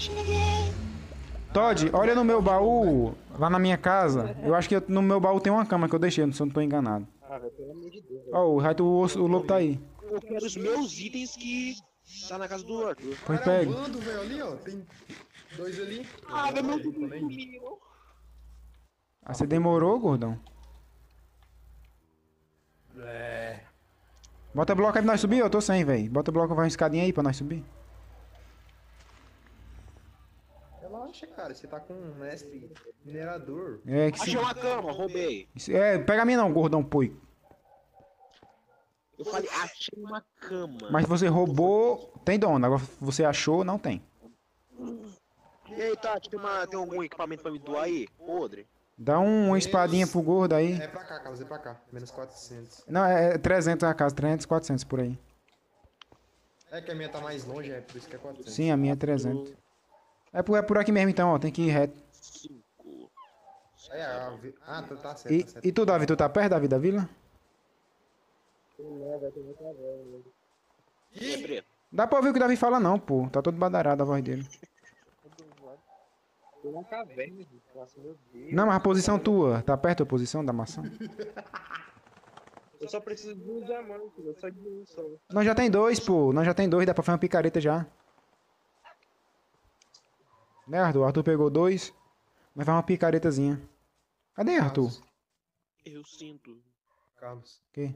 Todd, olha no meu baú, lá na minha casa. Eu acho que eu- no meu baú tem uma cama que eu deixei, se eu não tô enganado. Ah, velho, pelo amor de Deus. Ó, o raio, o, osso- o lobo tá aí. Eu quero os meus itens que tá na casa do Arthur. Pois Cara, é pega. um bando, velho. Ali, ó. Tem dois ali. Ah, meu Aí, também. Ah, você demorou, gordão? É. Bota bloco aí pra nós subir, eu tô sem, velho. Bota bloco, vai uma escadinha aí pra nós subir. Relaxa, cara. Você tá com um mestre minerador. É, que se... Achei uma cama, roubei. isso- É, pega a minha não, gordão, poi. Eu falei, achei uma cama. Mas se você roubou, tem dono. Agora você achou, não tem. E aí, Tati, tem, uma, tem algum equipamento pra me doar aí? Podre. Dá um- uma espadinha pro gordo aí. É pra cá, Carlos. É pra cá. Menos quatrocentos. Não, é trezentos a casa, trezentos, quatrocentos por aí. É que a minha tá mais longe, é por isso que é quatrocentos. Sim, a minha é trezentos. É por, é por aqui mesmo então, ó. Tem que ir reto. Cinco. É, a vi- ah, tá, tá certo, E, tá certo. e tu, Davi, tu tá perto, Davi, da vila? E aí, preto? Dá pra ouvir o que o Davi fala não, pô. Tá todo badarado a voz dele. Tem uma caverna, gente. Nossa, meu Deus. Não, mas a posição tua, tá perto da posição da maçã? Eu só preciso de um diamante, eu só de um só. Nós já tem dois, pô. Nós já tem dois, dá pra fazer uma picareta já. Né, Arthur? O Arthur pegou dois. Vai fazer uma picaretazinha. Cadê Arthur? Carlos. Eu sinto. Carlos. Que?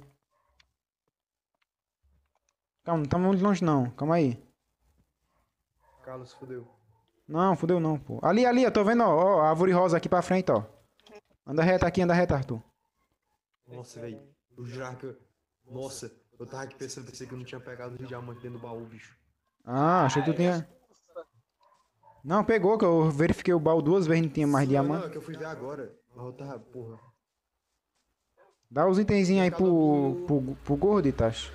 Calma, não tá muito longe não. Calma aí. Carlos, fodeu. Não, fudeu não, pô. Ali, ali, eu tô vendo, ó, ó, a árvore rosa aqui pra frente, ó. Anda reta aqui, anda reta, Arthur. Nossa, velho. Eu jurava que eu... Nossa, eu tava aqui pensando, pensei que eu não tinha pegado os diamantes dentro do baú, bicho. Ah, achei que tu tinha... Não, pegou, que eu verifiquei o baú duas vezes e não tinha mais Não, diamante. é que eu fui ver agora. Mas eu tava, porra. Dá os itenzinhos aí pro, pro, pro gordo, Itachi.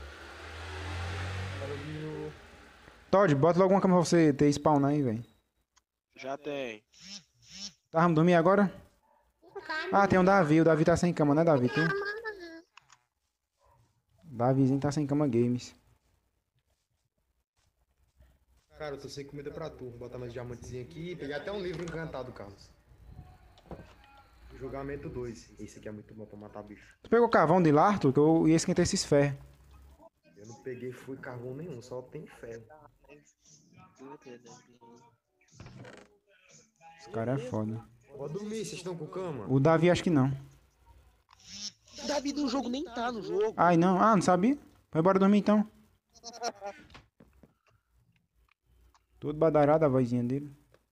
Todd, bota logo uma cama pra você ter spawn aí, velho. Já tem. Tá, vamos dormir agora? Ah, tem o Davi. O Davi tá sem cama, né, Davi? Tu? Davizinho tá sem cama games. Cara, eu tô sem comida pra tu. Vou botar mais diamantezinho aqui. Pegar até um livro encantado, Carlos. Julgamento dois. Esse aqui é muito bom pra matar bicho. Tu pegou carvão de lá, Arthur? Que eu ia esquentar esses ferros. Eu não peguei fui carvão nenhum, só tem ferro. Esse cara é foda. Pode dormir, vocês estão com cama? O Davi acho que não. O Davi do jogo nem tá no jogo. Ai, não. Ah, não sabia? Vai embora dormir então. Todo badarado a vozinha dele.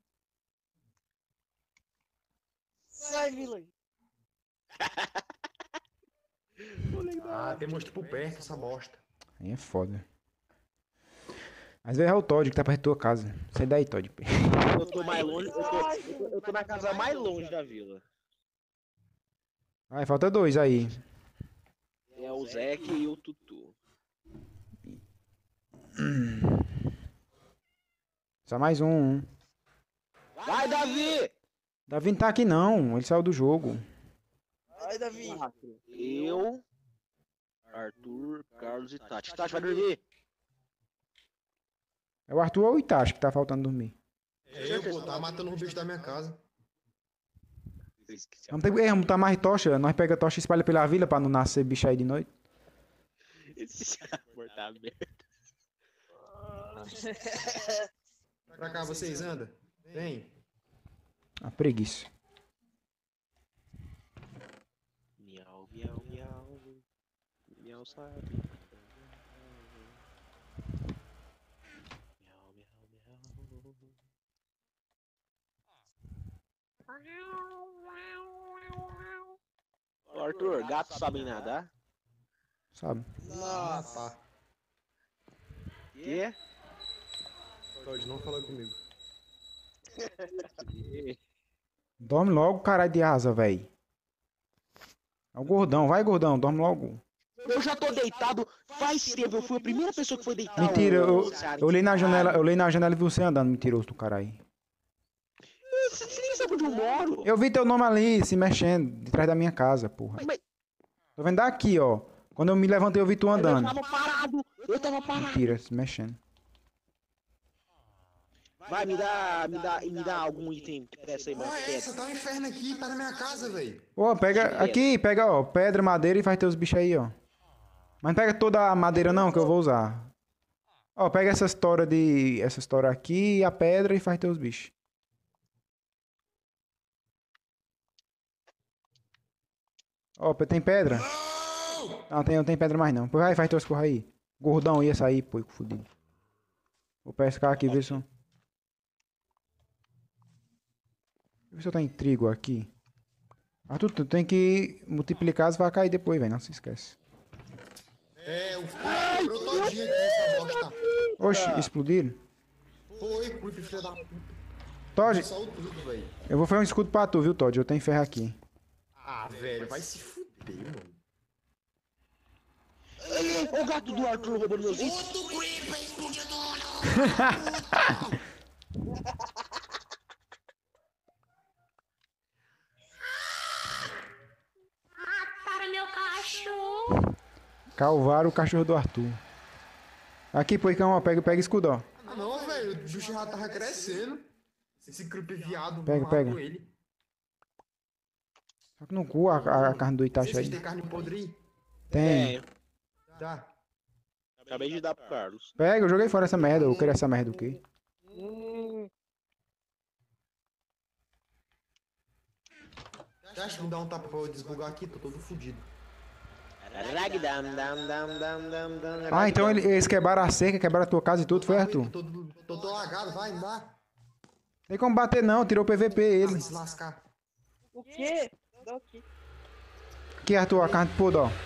Sai, Milan. Ah, tem monstro por perto, essa bosta. Aí é foda. Às vezes é o Todd que tá perto da tua casa. Sai daí, Todd. Eu tô mais longe. Eu tô, eu tô- eu tô na casa mais longe da vila. Ai, falta dois aí. É o Zeke e o Tutu. Só mais um. um. Vai, Davi! Davi não tá aqui não. Ele saiu do jogo. Vai, Davi. Eu, Arthur, Carlos e Tati. Tati, vai dormir. É o Arthur ou o Itachi que tá faltando dormir. É eu, pô, tava matando o bicho da minha casa. Eu esqueci a Vamos, ter, é, vamos botar mais tocha. Nós pega a tocha e espalha pela vila pra não nascer bicho aí de noite. Esqueci a porta aberta. Pra cá, vocês andam? Vem. A preguiça. Miau, miau, miau. Miau sabe. Miau, miau, miau. Ô, Arthur, gatos sabem nadar? Sabe? Ah, tá. Quê? Pode não falar comigo. Dorme logo, caralho de asa, velho. É o gordão. Vai, gordão. Dorme logo. Eu já tô deitado faz tempo. Eu fui a primeira pessoa que foi deitar. Mentira, ô, eu, Ceará. eu olhei na janela, eu olhei na janela e vi você andando, mentiroso do caralho. Você você nem sabe onde eu moro. Eu vi teu nome ali se mexendo, de trás da minha casa, porra. Mas Tô vendo daqui, ó. Quando eu me levantei, eu vi tu eu andando. tava parado. Eu tava parado. Mentira, se mexendo. Vai, me dá, me dá, me dá algum item que presta aí, Ah, mano. é, você tá um inferno aqui, tá na minha casa, velho. Ô, pega aqui, pega, ó, pedra, madeira e faz teus bichos aí, ó. Mas não pega toda a madeira não, que eu vou usar. Ó, pega essa história de, essa história aqui, a pedra e faz teus bichos. Ó, tem pedra? Não, tem, não tem pedra mais não. Pô, vai, faz teus corra aí. Gordão ia sair, pô, fudido. Vou pescar aqui, ver se eu... Deixa eu ver se eu tenho trigo aqui. Arthur, tu tem que multiplicar as vacas aí depois, velho. Não se esquece. É, o quebrou todinho aqui essa bosta. Oxi, explodiram? Foi, creep, filha da puta. Todd, Saiu tudo, velho. eu vou fazer um escudo pra tu, viu, Todd? Eu tenho ferro aqui. Ah, velho, vai se fuder, mano. Ô, o gato do Arthur roubando meus itens. Outro creep explodindo. Mataram meu cachorro. Calvaram o cachorro do Arthur. Aqui, poicão, ó. Pega, pega escudo, ó. Ah, não, velho, o Justi já tava crescendo. Esse creep viado, Pega, matou pega. ele. Só que no cu a, a, a carne do Itachi Vocês aí. têm carne podre aí? Tem. Tá. Acabei de dar pro Carlos. Pega, eu joguei fora essa merda. Eu queria essa merda o quê? Hum, Já Dash, me dá um tapa pra eu desbugar aqui, tô todo fudido. Ragdam, dam, dam, dam, dam, dam, Ah, então ragdam. ele- eles quebraram a cerca, quebraram a tua casa e tudo, foi, Arthur? Tô todo, tô todo lagado, vai, me dá. Tem como bater não, tirou o P V P Ah, ele. vai se lascar. O quê? Dá aqui. Aqui, Arthur, a carne toda, ó.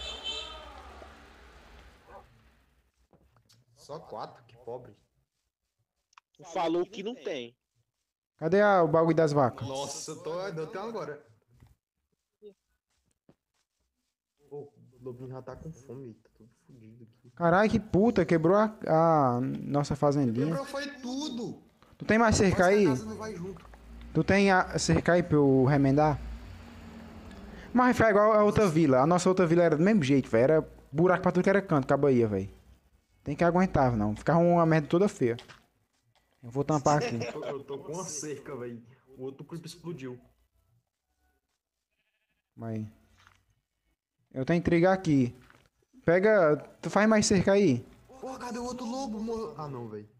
Só quatro, que pobre. Falou que não tem. Cadê a- o bagulho das vacas? Nossa, eu tô, eu tenho agora. Pô, o lobinho já tá com fome, tá todo fudido aqui. Caralho, que puta, quebrou a, a nossa fazendinha. Quebrou foi tudo. Tu tem mais cerca Mas aí? a casa não vai junto. Tu tem a cerca aí pra eu remendar? Mas foi igual a outra vila. A nossa outra vila era do mesmo jeito, velho. Era buraco pra tudo que era canto, cabaia, velho. Tem que aguentar, não. Ficava uma merda toda feia. Eu vou tampar aqui. Eu tô, eu tô com uma cerca, velho. O outro creep explodiu. Mas... Eu tenho intriga aqui. Pega... Tu faz mais cerca aí? Pô, cadê o outro lobo? Morreu. Ah, não, velho.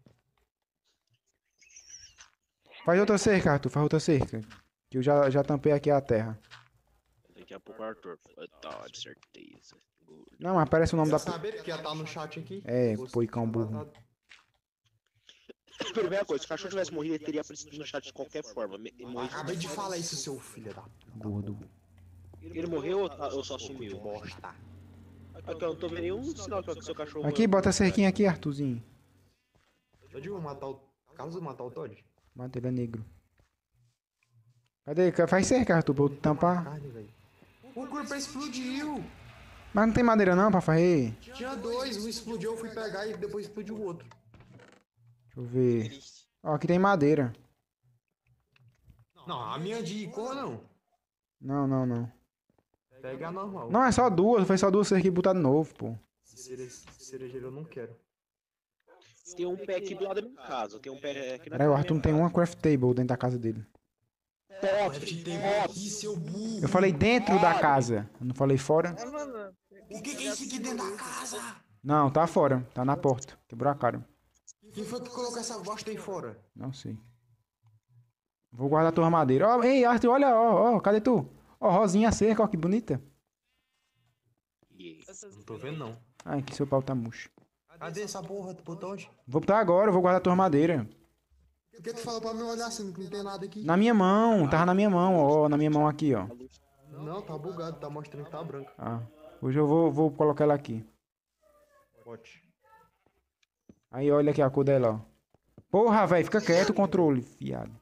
Faz outra cerca, Arthur. Faz outra cerca. Que eu já, já tampei aqui a terra. Daqui a pouco o Arthur. Tá, de certeza. Não, mas aparece o nome Já da... saber que já tá no chat aqui. É, Você poicão tinha burro. matado. Primeira coisa, se o cachorro tivesse morrido, ele teria aparecido no chat de qualquer forma. Me- ele morreu de Acabei de qualquer falar forma. isso, seu filho da Gordo. Ele morreu ou, tá- ou só sumiu? bosta. Aqui, eu não tô vendo nenhum sinal que o seu cachorro Aqui, morreu. bota a cerquinha aqui, Arthurzinho. Todd, eu vou matar o... Carlos, eu vou matar o Todd. Mata, ele é negro. Cadê? Faz cerca, Arthur, pra eu tampar. Carne, velho. O creeper explodiu. Mas não tem madeira não pra fazer? Tinha dois, um explodiu, eu fui pegar e depois explodiu o outro. Deixa eu ver. Ó, aqui tem madeira. Não, a minha de cor não. Não, não, não. Pega a normal. Não, é só duas. Foi só duas cercas e botar de novo, pô. Cere- Cerejeira eu não quero. Tem um pé aqui do lado da minha casa. Tem um pé aqui na Peraí, o minha Arthur não tem casa. uma craft table dentro da casa dele. Craft table aqui, seu burro. Eu falei dentro da casa. Eu não falei fora? Ah, mano. O que que é isso aqui dentro da casa? Não, tá fora. Tá na porta. Quebrou a cara. Quem foi que colocou essa bosta aí fora? Não sei. Vou guardar a tua madeira. Ó, ei, Arthur, olha, ó, ó, cadê tu? Ó, rosinha a cerca, ó, que bonita. Yeah. Não tô vendo não. Ai, que seu pau tá murcho. Cadê essa porra? Tu botou onde? Vou botar agora, eu vou guardar a tua madeira. Por que tu falou pra mim olhar assim, que não tem nada aqui? Na minha mão, tava na minha mão, ó, na minha mão aqui, ó. Não, tá bugado, tá mostrando que tá branco. Ah, hoje eu vou, vou colocar ela aqui. Pote. Aí, olha aqui a cor dela, ó. Porra, velho, fica quieto o controle, fiado.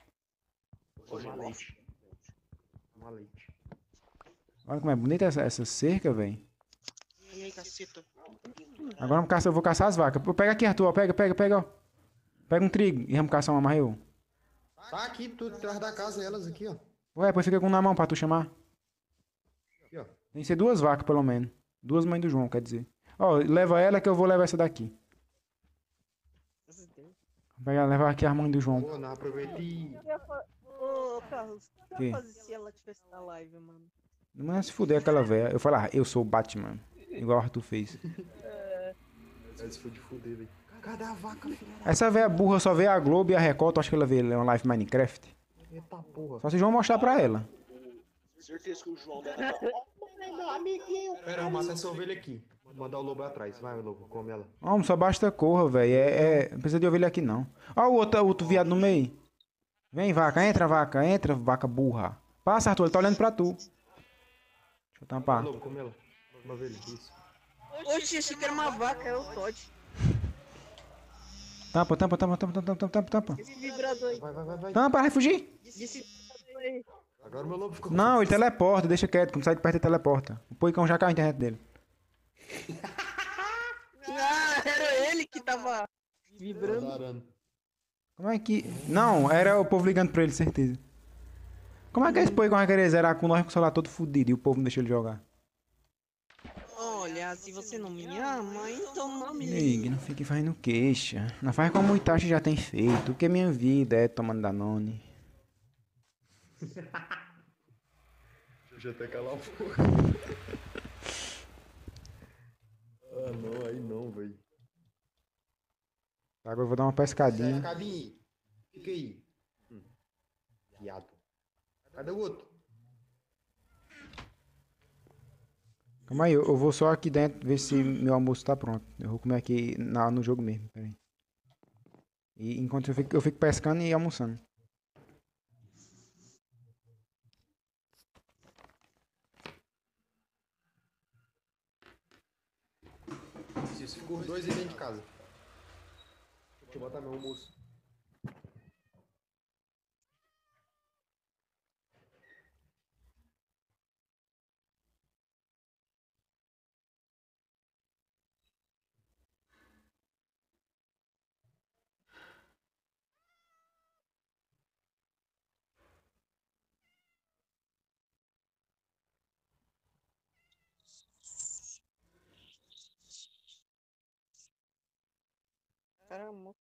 Toma leite. Toma leite. Olha como é bonita essa, essa cerca, velho. E aí, caceta? Agora vamos caçar, eu vou caçar as vacas. Pô, pega aqui, Arthur, ó, pega, pega, pega, ó. Pega um trigo e vamos caçar uma amarreu. Tá aqui, tudo atrás da casa, elas aqui, ó. Ué, depois fica com um na mão pra tu chamar. Aqui, ó. Tem que ser duas vacas, pelo menos. Duas mães do João, quer dizer. Ó, leva ela que eu vou levar essa daqui. Vou pegar, levar aqui a mãe do João. Pô, não aproveita e... Ô, Carlos, o que Que? eu ia fazer se ela tivesse na live, mano? Não é se fuder aquela velha. Eu falar, eu sou o Batman. Igual o Arthur fez. Esse foi de fuder, velho. Cadê a vaca, filha? Essa velha burra só vê a Globo e a Record. Tu acha que ela vê uma live Minecraft? Eita porra. Só se o João mostrar pra ela. Certeza que o João deve estar. Meu amiguinho. Pera, eu mato essa ovelha aqui. Vou mandar o lobo atrás. Vai, lobo, come ela. Homem, só basta corra, velho. É, é... Não precisa de ovelha aqui, não. Ó o outro, o outro viado no meio. Vem, vaca. Entra, vaca. Entra, vaca burra. Passa, Arthur. Ele tá olhando pra tu. Deixa eu Vai, tampar. lobo, come ela. Uma ovelha, isso. Oxe, achei que era uma vaca, é o Todd. Tampa, tampa, tampa, tampa, tampa, tampa, tampa, tampa. Esse vibrador aí. Vai, vai, vai, vai. Tampa, vai fugir. Desse vibrador aí. Agora o meu lobo ficou... Não, ele teleporta. Deixa quieto. Quando sai de perto, ele teleporta. O Poicão já caiu a internet dele. Ah, era ele que tava vibrando. Azarando. Como é que... Não, era o povo ligando pra ele, certeza. Como é que esse Poicão vai querer zerar com nós com o celular todo fudido e o povo não deixa ele jogar? Olha, se você não me ama, então não me Ligue, ligue. não fique fazendo queixa. Não faz como o Itachi já tem feito. O que minha vida é tomando Danone. Deixa eu até calar a boca. Ah, não, aí não, velho. Agora eu vou dar uma pescadinha. Cadê? Fica aí. Hum. Viado. Cadê o outro? Calma aí, eu, eu vou só aqui dentro ver se meu almoço tá pronto. Eu vou comer aqui na, no jogo mesmo, peraí. E enquanto eu fico, eu fico pescando e almoçando. Isso, ficou os dois aí dentro de casa. Deixa eu botar meu almoço. Caramba.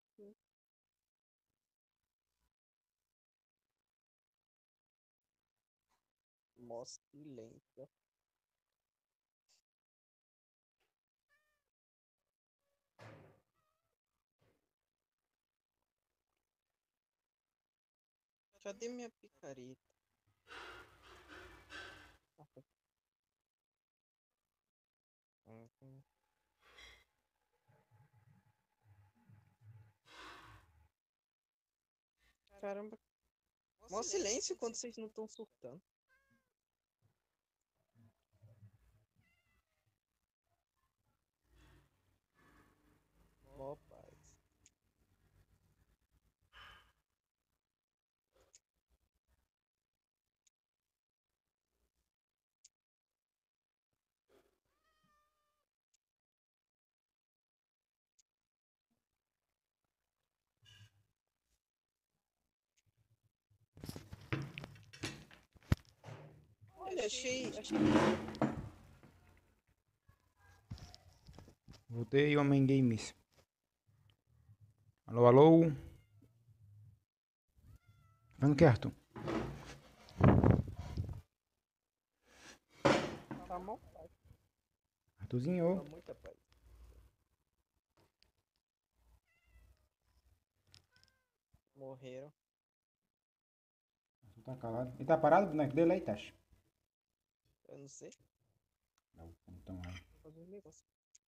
Mó silêncio. Cadê minha picareta? Uhum. Caramba. Mó silêncio quando vocês não estão surtando. Mó paz. Olha, achei, achei. Voltei, Homem Games. Alô, alô? Vendo que é, Arthur? Tá mó paz. Arthurzinho. Tá muita paz. Morreram. Arthur tá calado. Ele tá parado, o boneco dele aí, Tacho? Eu não sei. Não, então aí. Vou fazer um negócio.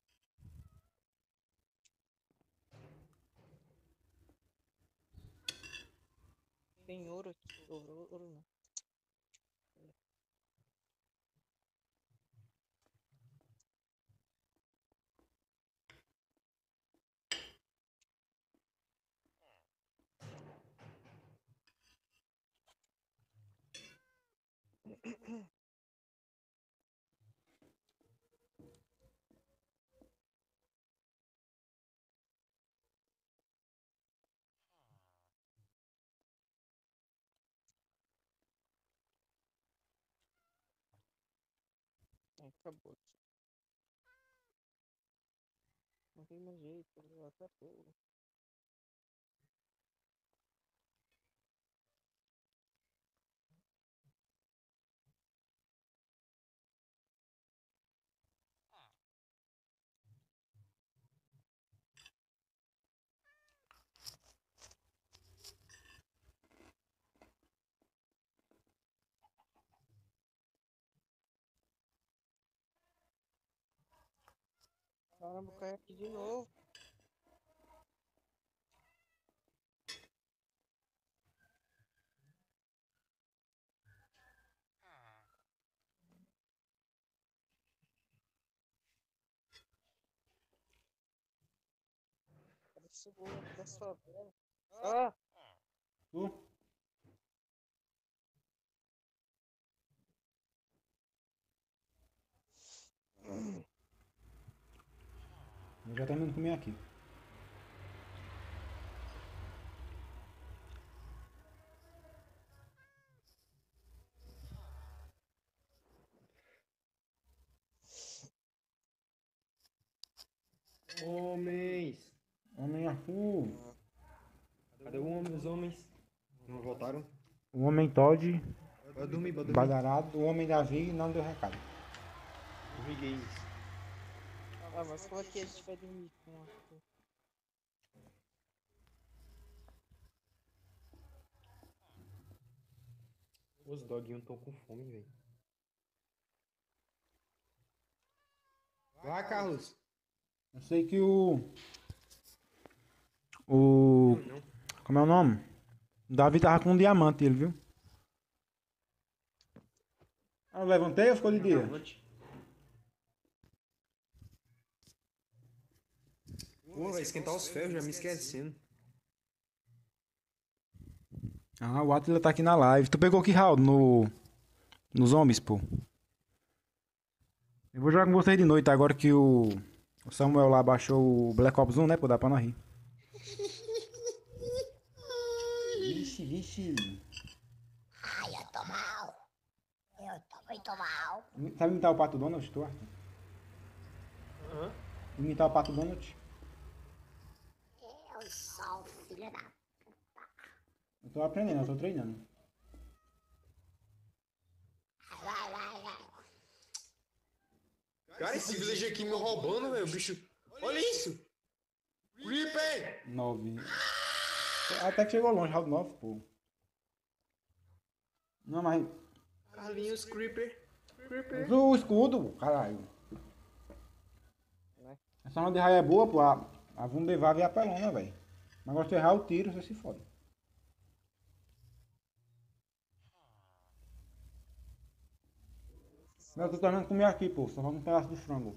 Tem ouro aqui. Ouro, ouro não. Acabou aqui. Não tem mais jeito. Acabou. Caramba, caiu aqui de novo. Cara, segura da sua vela. Ah! Tu? Eu já termino de comer aqui. Homens! Homem Arthur. Cadê o homem, os homens? Não voltaram? O Homem Todd. Vai dormir, vai dormir. Badarado. O Homem Davi não deu recado. Dormir games. Ah, mas como é que a gente vai dormir com o Arthur? Os doguinhos estão com fome, velho. Vai, Carlos. Eu sei que o... O... Não, não. Como é o nome? O Davi tava com um diamante, ele, viu? Ah, eu levantei ou ficou de dia? Pô, vai esquentar os ferros, já me esquecendo. Ah, o Atila tá aqui na live. Tu pegou que round no... No Zombies, pô? Eu vou jogar com vocês de noite agora que o... O Samuel lá baixou o Black Ops um, né? Pô, dá pra nós rir. Vixe, vixe. Ai, eu tô mal. Eu tô muito mal. Sabe imitar o Pato Donald, tu, Arthur? Aham. Imitar o Pato Donald? Eu sou um filho da... Eu tô aprendendo, eu tô treinando. Vai, vai, vai. Cara, esse villager aqui me roubando, velho. O bicho. Olha isso! Creeper! nove. Até que chegou longe, round nove, pô. Não, mas... Carlinhos, Creeper. Creeper. Usa o escudo, caralho. Essa arma de raio é boa, pô. A, a Wunderwaffe é apelona, velho. Mas gosto de errar o tiro, você se fode. Eu tô terminando de comer aqui, pô. Só falta um pedaço de frango.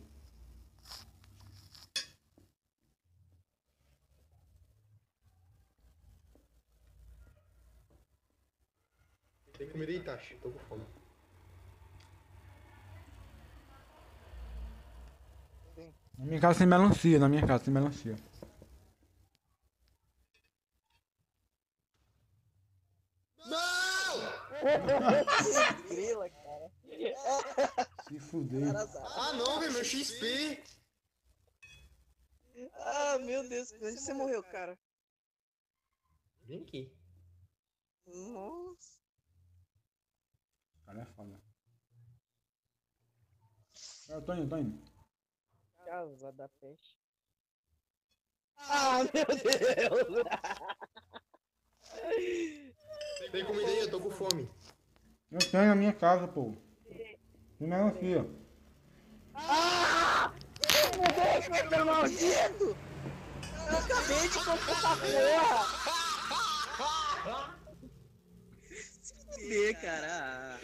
Tem comida aí, Tachi? Tô com fome. Na minha casa tem melancia, na minha casa tem melancia. Não! Grila, cara. Se fudeu. Ah, não, velho. Meu X P. Ah, meu Deus. Onde você morreu, cara? Vem aqui. Nossa. Cara, é foda. Eu tô indo, tô indo. Casa da peste. Ah, meu Deus. Tem comida aí, eu tô com fome. Eu tenho na minha casa, pô. Tem melancia. Ah! Meu maldito! Eu acabei de comprar essa porra! Se fuder, cara.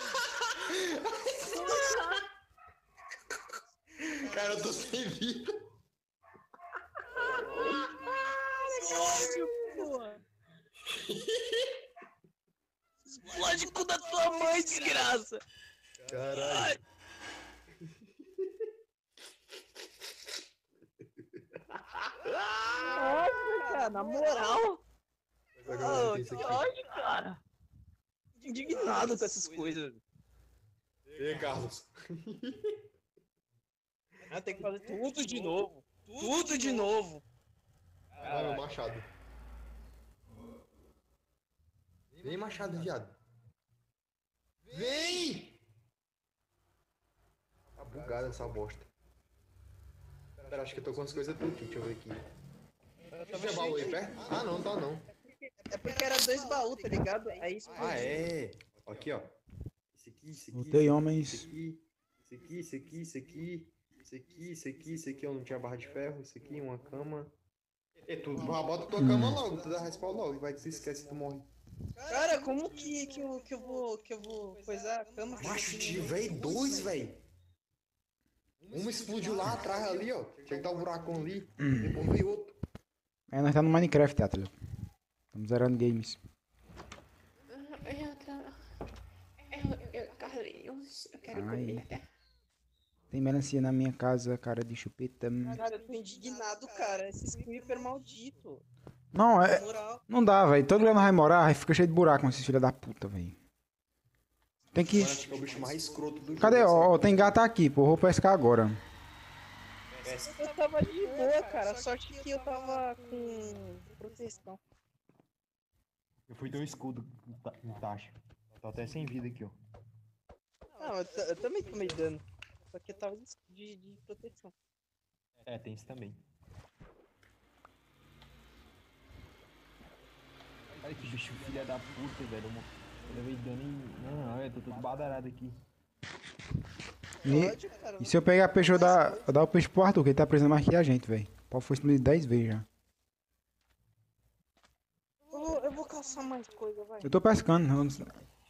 Cara, eu tô sem vida. Ódio, porra! Explode o cu da tua mãe, desgraça! Caralho. Nossa, cara, na moral! Agora Oh, tem isso que aqui. ódio, cara! Indignado com essas coisas. E aí, Carlos? Ah, tem que fazer tudo de novo. Tudo de novo. Ah, meu machado. Vem, machado, viado. Vem! Tá bugada essa bosta. Pera, acho que eu tô com as coisas tudo aqui. Deixa eu ver aqui. Tinha baú aí perto? Ah, não, tá não. É porque era dois baús, tá ligado? Aí explodiu. Ah, é. Aqui, ó. Esse aqui, esse aqui. Lutei, esse homens. aqui, esse aqui, esse aqui, esse aqui. Esse aqui, esse aqui, esse aqui, eu não tinha barra de ferro. Esse aqui, uma cama. E tu bota tua cama logo, tu dá respawn logo. Vai que você esquece e tu morre. Cara, como que, que, eu, que eu vou que eu vou coisar a cama? Macho, tive dois, velho. Um explodiu lá atrás ali, ó. Tinha que dar um buracão ali. Depois veio outro. É, nós tá no Minecraft, Atila. Estamos zerando games. Eu tô... Eu, eu, Carlinhos, eu quero Ai. comida. Tem melancia na minha casa, cara de chupeta. Cara, eu tô indignado, cara. Esses creeper maldito. Não, Na é. moral. Não dá, velho. Todo lugar não vai morar, aí fica cheio de buraco com esses filha da puta, velho. Tem que. Mano, acho que é o bicho mais escroto do Cadê? jogo, Ó, ó, sabe? tem gato aqui, pô. Vou pescar agora. Eu tava de boa, cara. Sorte que eu tava com proteção. Eu fui ter um escudo no taxa. Tô até sem vida aqui, ó. Não, eu, t- eu também tomei dano. Só que eu tava de, de, de proteção. É, tem isso também. Olha que bicho filha da puta, velho. Eu levei dano em... Não, não, eu tô todo badarado aqui. E, e se eu pegar peixe, eu vou dar, eu dar o peixe pro Arthur, que ele tá precisando mais que a gente, velho. O pau foi explodido dez vezes já. Eu vou, eu vou caçar mais coisa, vai. Eu tô pescando. Eu não...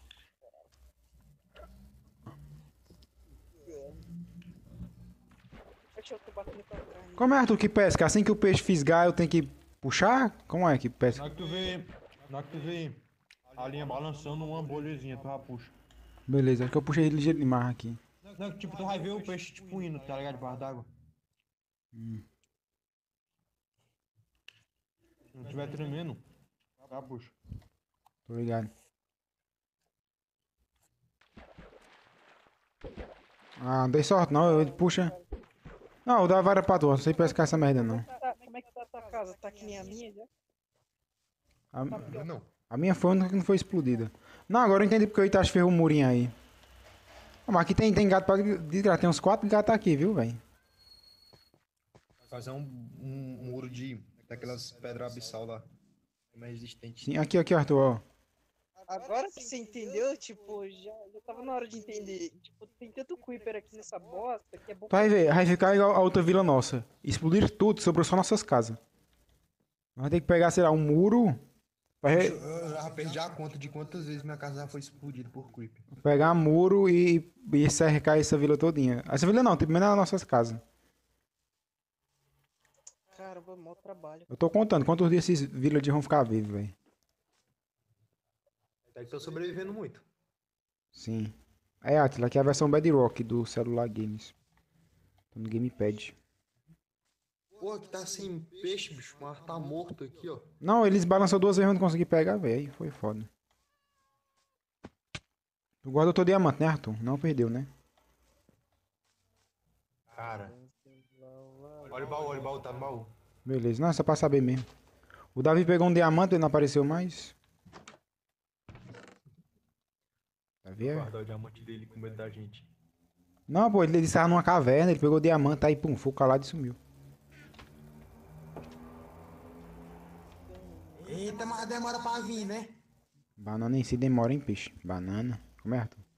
Deixa eu tô batendo com a carne. Como é, Arthur, que pesca? Assim que o peixe fisgar, eu tenho que puxar? Como é que pesca? Na hora que tu vê. Na hora que tu vê a linha balançando uma bolhazinha, tu já puxa. Beleza, acho que eu puxei ligeiro demais aqui. Não, tipo, tu vai ver o peixe tipo indo, tá ligado? Debaixo d'água. Hum. Se não tiver tremendo, já puxa. Tô ligado. Ah, não dei sorte não, ele puxa. Não, eu vou dar a vara pra tu, não sei pescar essa merda não. Tá, como é que tá a tua casa? Tá que nem a minha já? A, Não, não. a minha foi a única que não foi explodida. Não, agora eu entendi porque o Itachi ferrou o murinho aí. Ah, mas aqui tem, tem gato pra desgraçar, tem uns quatro gatos aqui, viu, velho? Fazer um, um, um muro de. Daquelas pedras abissal lá. Mais resistente. Sim, aqui, aqui, Arthur, ó. Agora que você entendeu, tipo, já, já tava na hora de entender. Tipo, tem tanto creeper aqui nessa bosta que é bom. Tu vai ver, vai ficar igual a outra vila nossa. Explodir tudo, sobrou só nossas casas. Nós vamos ter que pegar, sei lá, um muro. Vai Eu já perdi a conta de quantas vezes minha casa já foi explodida por creeper. pegar muro e, e cercar essa vila todinha. Essa vila não, tipo, menos nas nossas casas. Caramba, mó trabalho. Eu tô contando quantos dias esses villagers vão ficar vivos, velho. Até que tô sobrevivendo muito. Sim. É, Atila, aqui é a versão Bedrock do celular games. Tô no gamepad. Pô, aqui tá sem peixe, bicho. O mar tá morto aqui, ó. Não, eles balançou duas vezes e não consegui pegar, velho. Aí foi foda. Tu guardou teu diamante, né, Arthur? Não perdeu, né? Cara. Olha o baú, olha o baú, tá no baú. Beleza, não, é só pra saber mesmo. O Davi pegou um diamante, ele não apareceu mais. Davi é... Guardar o diamante dele com medo da gente. Não, pô, ele estava numa caverna, ele pegou o diamante, aí pum, foi calado e sumiu. Eita, mas demora pra vir, né? Banana em si demora em peixe. Banana. Como é, Arthur?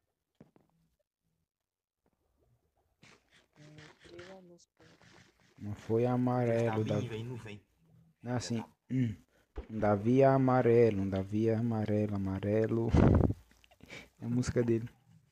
Não foi amarelo, Tá Davi. vem, não vem. Não é assim. Hum. Um Davi é amarelo, um Davi é amarelo, amarelo. É a música dele.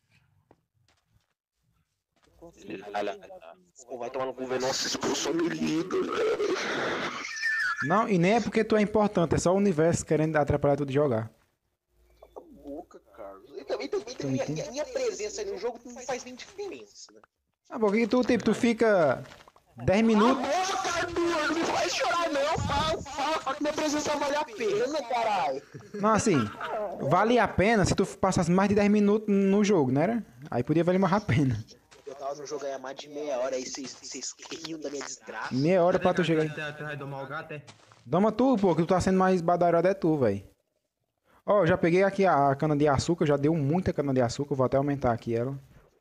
Olha, pô, vai tomar no cu, velho. Nossa, expulsou meu lindo. Não, e nem é porque tu é importante, é só o universo querendo atrapalhar tu de jogar. Cala a boca, Carlos. E também, também, também minha, minha, minha presença ali no jogo não faz nem diferença, né? Ah, porque tu, tipo, tu fica dez minutos. Boca, Arthur, não me faz chorar não. Fala, fala, fala que minha presença vale a pena, caralho. Não, assim, vale a pena se tu passasse mais de dez minutos no jogo, né? Era? Aí podia valer mais a pena. Eu tava no jogo aí há mais de meia hora, aí vocês, vocês riam da minha desgraça. Meia hora pra tu chegar aí. Tu vai domar o gato, é? Doma tu, pô, que tu tá sendo mais badarado é tu, velho. Ó, já peguei aqui a cana de açúcar, já deu muita cana de açúcar, vou até aumentar aqui ela.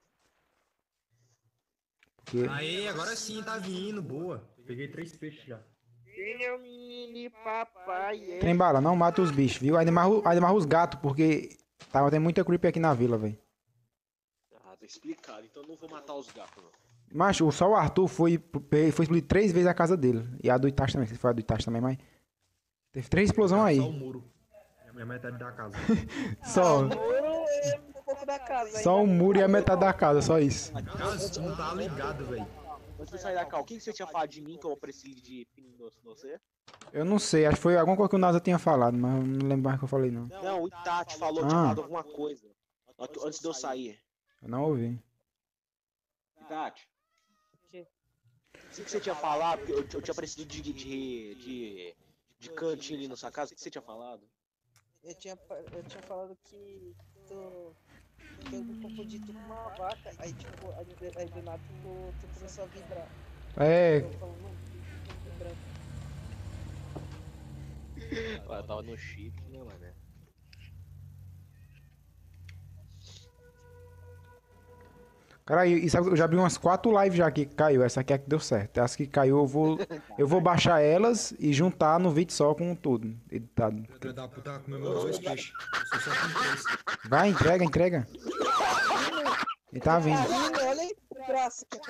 Porque... Aí, agora sim, tá vindo, boa. Peguei três peixes já. Quem é o mini papai? Trem bala, não mata os bichos, viu? Ainda mais, ainda mais os gatos, porque tá, tem muita creeper aqui na vila, velho. Ah, tá explicado, então não vou matar os gatos, não. Macho, só o Arthur foi, foi explodir três vezes a casa dele. E a do Itachi também, se foi a do Itachi também, mas... Teve três explosões aí. Só o muro. É a minha metade da casa. Só, Um pouco da casa. só o muro e a metade da casa, só isso. Carlos, tu não tá ligado, velho. Antes de sair da cal, o que que você tinha falado de mim que eu preciso de pino doce de você? Eu não sei, acho que foi alguma coisa que o Nasa tinha falado, mas eu não lembro mais o que eu falei, não. Não, o Itati falou, tinha Ah. falado alguma coisa. Antes de eu sair. Eu não ouvi. Itati. O quê? O que que você tinha falado? Porque eu, eu tinha preciso de, de, de, de, de cantinho ali na sua casa. O que você tinha falado? Eu tinha, eu tinha falado que tu, que eu confundi tu com uma vaca, aí tipo, aí, aí do nada tu, tu começou a vibrar. É, Eu falo, não, tô vibrando. Eu tava no chip, né, mano? cara, e e sabe, eu já abri umas quatro lives já aqui que caiu. Essa aqui é a que deu certo. Essa que caiu, eu vou, eu vou baixar elas e juntar no vídeo só com tudo editado. Filha da puta comeu meus dois peixes. Eu sou só com três. Vai, entrega, entrega. Ele tá vindo. Olha falei de graça. Que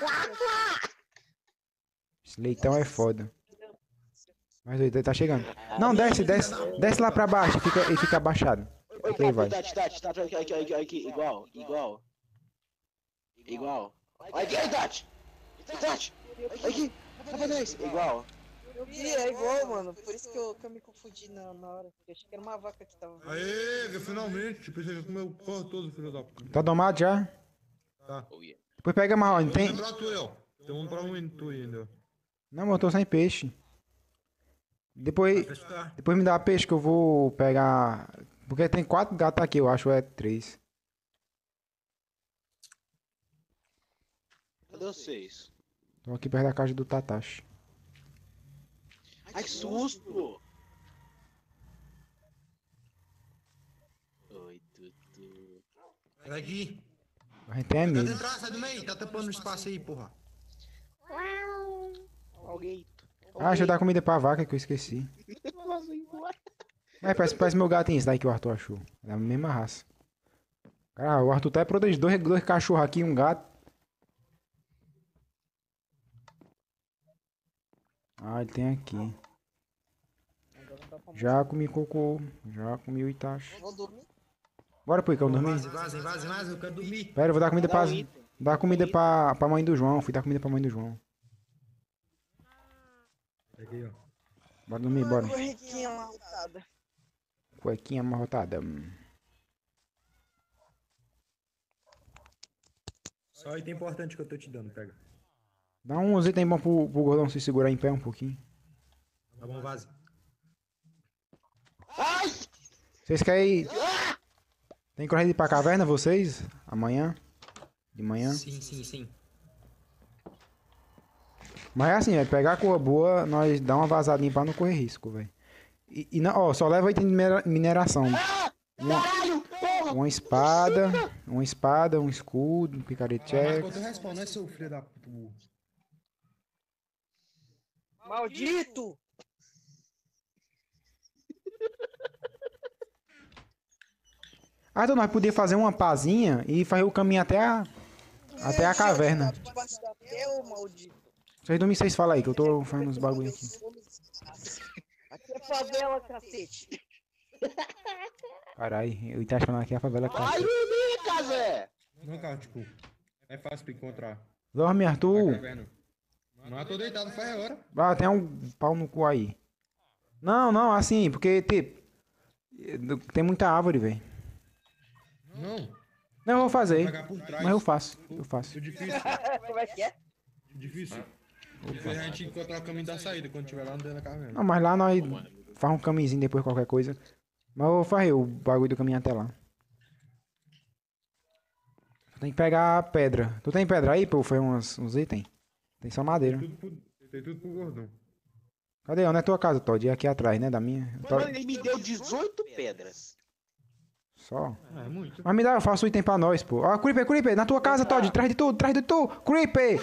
Esse leitão é foda. Mas ele tá chegando. Não, desce, desce. Desce lá pra baixo e fica, e fica abaixado. Oi, Aqui vai. Tati, Tati, Tati, aqui, aqui, aqui, aqui, igual, igual. Igual. Olha aqui, Tati! Tati! Olha aqui! Rapaz, igual. Eu vi, é igual, mano. Por isso que eu, que eu me confundi na, na hora. Eu achei que era uma vaca que tava. Aê, finalmente. Pensei que comeu o porra todo, filho da puta. Tá domado já? Tá. Depois pega mais, ó. Não tem... Tem um pra tu aí, ó. Tem um pra um em tu ainda. Não, mas eu tô sem peixe. Depois, Vai pescar. depois me dá peixe que eu vou pegar. Porque tem quatro gatos aqui, eu acho, ou é três. Cadê vocês? Tô aqui perto da casa do Tatashi. Ai, que susto! Oi, Tutu. Sai daqui. A gente tem Tá medo. dentro, sai do meio. Tá tampando o espaço aí, porra. Alguém. Ah, deixa eu dar comida pra vaca que eu esqueci. Mas parece, parece meu gatinho, esse daí que o Arthur achou. É da mesma raça. Cara, o Arthur tá protegido. Dois, dois cachorros aqui e um gato. Ah, ele tem aqui. Já comi cocô. Já comi o Itachi. Vou dormir. Bora, Puica, eu dormir. Vaza, vaza, vaza, vaza. Eu quero dormir. Pera, eu vou dar comida pra. Dá um item. Dar comida pra, pra mãe do João. Fui dar comida pra mãe do João. Aqui, ó. Bora dormir, bora. Correquinha amarrotada. Cuequinha amarrotada. Hum. Só item importante que eu tô te dando, pega. Dá uns itens bons pro, pro gordão se segurar em pé um pouquinho. Tá bom, vaza. Vocês querem ir? Tem coragem de ir pra caverna, vocês? Amanhã? De manhã? Sim, sim, sim. Mas é assim, é pegar a cor boa, nós dá uma vazadinha pra não correr risco, velho. E, e não, ó, só leva item de minera- mineração. Uma, uma espada, uma espada, um escudo, um picarete. Mas quando eu respondo, não é seu filho da puta burro. Maldito! Ah, então nós podíamos fazer uma pazinha e fazer o caminho até a, até a caverna. Debaixo da terra, ô maldito. Vocês dormem, vocês falam aí, que eu tô fazendo uns bagulho aqui. Aqui é favela, cacete. Caralho, eu tô achando aqui a favela. Ai, dormir, Casé! Não, cara, tipo, é fácil pra encontrar. Dorme, Na Arthur. caverna. Não, eu tô deitado, faz hora. Ah, tem um pau no cu aí. Não, não, assim, porque tipo, tem muita árvore, velho. Não, Não, eu vou fazer. pagar por trás. Mas eu faço, eu faço. É difícil, Como é que é? difícil. Difícil a gente encontrar o caminho da saída quando tiver lá dentro da caverna. Não, mas lá nós faz um caminhozinho depois qualquer coisa. Mas eu vou fazer o bagulho do caminho até lá. Tem que pegar a pedra. Tu tem pedra aí, pô? Foi uns, uns itens? Tem só madeira. Tem tudo pro, tem tudo pro gordão. Cadê? Onde é a tua casa, Todd? É aqui atrás, né? Da minha. Mano, Todd- ele me deu dezoito pedras. Só. Ah, é muito. Mas me dá, eu faço o item pra nós, pô. Ó, Creeper, Creeper, na tua casa, Todd. Atrás de tu, atrás de tu. Creeper!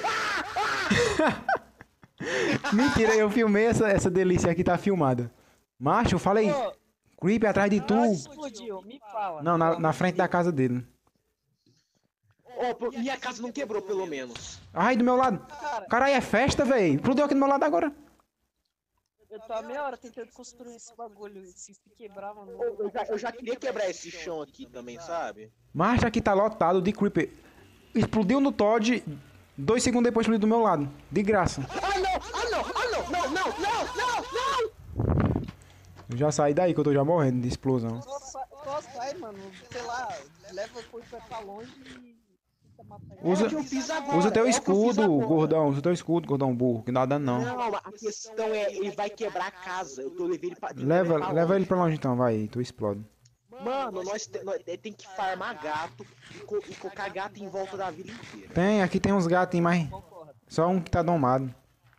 Mentira, eu filmei essa, essa delícia aqui, tá filmada. Macho, eu falei. Ô, Creeper atrás de tu. onde explodiu? Me fala. Não, na, na frente da casa dele. Ó, pô, minha casa não quebrou, pelo menos. Ai, do meu lado. Cara, Caralho, é festa, velho. Explodiu aqui do meu lado agora. eu tô há meia hora tentando construir esse bagulho. Se se quebrar, mano. Ô, Eu já, eu já queria quebrar esse chão aqui também, sabe? Mas aqui tá lotado de Creeper. Explodiu no Todd. Dois segundos depois explodiu do meu lado. De graça. Ah, não! Ah, não! Ah, não! Não, não, não, não, não! Eu já saí daí que eu tô já morrendo de explosão. Só sai, só sai, mano. Sei lá, leva coisa pra longe e tenta matar ele. Usa- É o que eu fiz agora, Usa teu é o que eu fiz escudo, agora. gordão. Usa teu escudo, gordão burro. Que nada não. Não, a questão é, ele vai quebrar a casa. Eu tô levando ele pra... Leva, pra leva longe. ele pra longe então, vai. Tu explode. Mano, nós, te- nós tem que farmar gato e, co e colocar gato em volta da vila inteira. Tem, aqui tem uns gatos, mas só um que tá domado.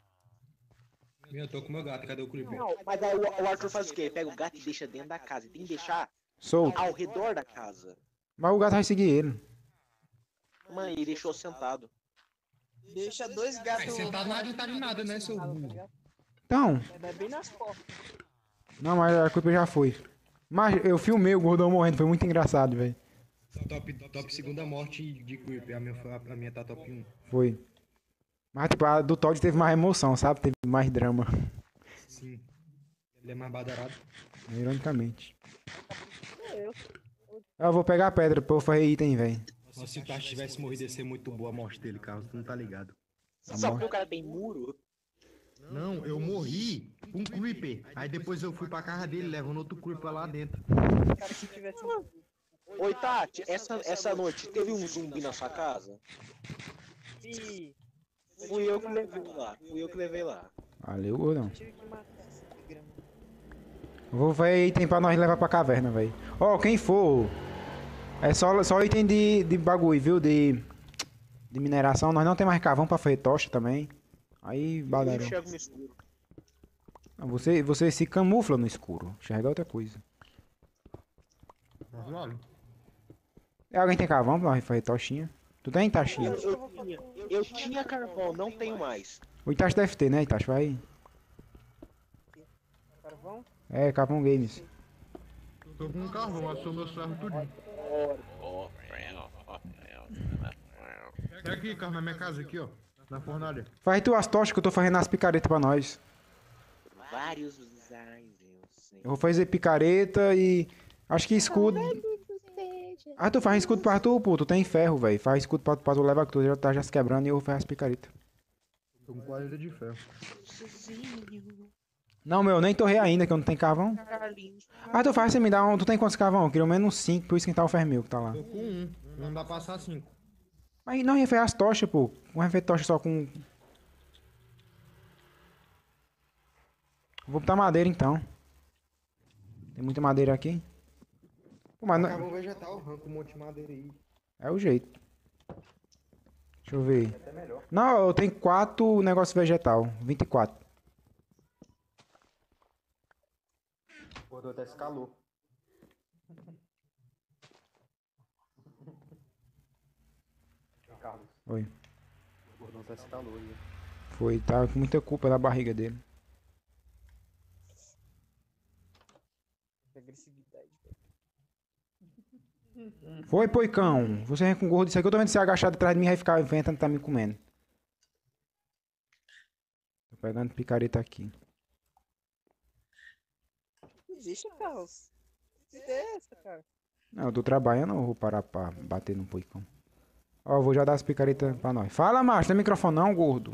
Eu tô com meu gato, cadê o Creeper? Não, mas aí o, o Arthur faz o quê? Ele pega o gato e deixa dentro da casa. Ele tem que deixar Solto. ao redor da casa. Mas o gato vai seguir ele. Mano, ele deixou sentado. Deixa dois gatos. Mas sentado não adianta de nada, né, seu Tá burro? ligado? Então. É bem nas costas. Não, mas a culpa já foi. Mas eu filmei o gordão morrendo, foi muito engraçado, velho. Top, top segunda morte de Creep. A minha, a minha tá top um. Foi. Mas, tipo, a do Todd teve mais emoção, sabe? Teve mais drama. Sim. Ele é mais badarado. Ironicamente. É, eu. Eu vou pegar a pedra pra eu fazer item, velho. Nossa, se o Tacho tivesse morrido, ia ser muito boa a morte dele, Carlos. Tu não tá ligado. Só porque o cara tem muro? Não, eu morri com um Creeper. Aí depois eu fui pra casa dele, levando outro Creeper lá dentro. Cara, se tivesse. Oi, Tati, essa, essa noite teve um zumbi na sua casa? E. Fui eu que levei lá. Fui eu que levei lá. Valeu, ou não? Tive que matar esse grama. Eu vou ver item pra nós levar pra caverna, velho. Ó, quem for. É só, só item de, de bagulho, viu? De, de mineração. Nós não tem mais carvão pra fazer tocha também. Aí, Eu badarão. enxergo no escuro. Não, Você, você se camufla no escuro. Enxergar é outra coisa. É, alguém tem carvão pra nós fazer tochinha? Tu tem, Itachinha? Eu, eu, tinha, eu tinha carvão, não tenho mais. O Itachi deve ter, né, Itachi? Vai. Carvão? É, Carvão Games. Tô com um carvão, assou meu ferro tudinho. É aqui, Carlos, na minha casa, aqui, ó. Na fornalha. Faz tu as tochas que eu tô fazendo as picaretas pra nós. Vários designs, eu sei. Eu vou fazer picareta e... Acho que escudo... Ah, tu faz escudo pra tu, pô. Tu tem ferro, velho. Faz escudo pra, pra tu levar que tu já tá já se quebrando e eu vou fazer as picaretas. Tô com quarenta de ferro. Não, meu, nem torrei ainda que eu não tenho carvão. Ah, tu faz, você me dá um... Tu tem quantos carvão? Eu queria ao menos cinco pra eu esquentar o fermil que tá lá. Tô com um. Não dá pra passar cinco. Mas não ia fazer as tochas, pô. Não ia fazer tocha só com... Vou botar madeira então. Tem muita madeira aqui. Pô, mas não... Carvão vegetal, arranca um monte de madeira aí. É o jeito. Deixa eu ver. Não, eu tenho quatro negócios vegetal. vinte e quatro. Acordou até esse calor. Carlos, Oi. acordou até esse calor aí. Foi, tá com muita culpa da barriga dele. Que agressividade, velho. Foi, poicão. Você vem com gordo. Isso aqui eu tô vendo você agachado atrás de mim e vai ficar inventando tá me comendo. Tô pegando picareta aqui. Deixa, Carlos. Que ideia é essa, cara? Não, eu tô trabalhando ou vou parar pra bater no poicão? Ó, eu vou já dar as picaretas pra nós. Fala, macho. Tem microfone não, gordo?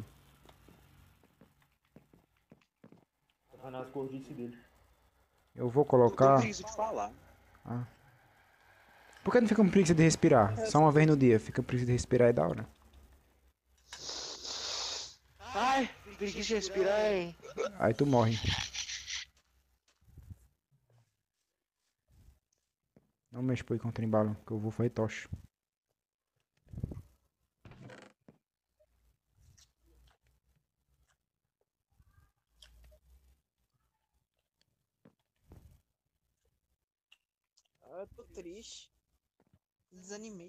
Tô falando as gordices dele. Eu vou Eu colocar... tenho preguiça de falar. Ah. Por que não fica com preguiça de respirar? Só uma vez no dia. Fica com preguiça de respirar é da hora. Ai, preguiça de respirar, hein? Aí tu morre. Não mexe pro contra embalo, que eu vou fazer tocha. Ah, eu tô triste. Desanimei.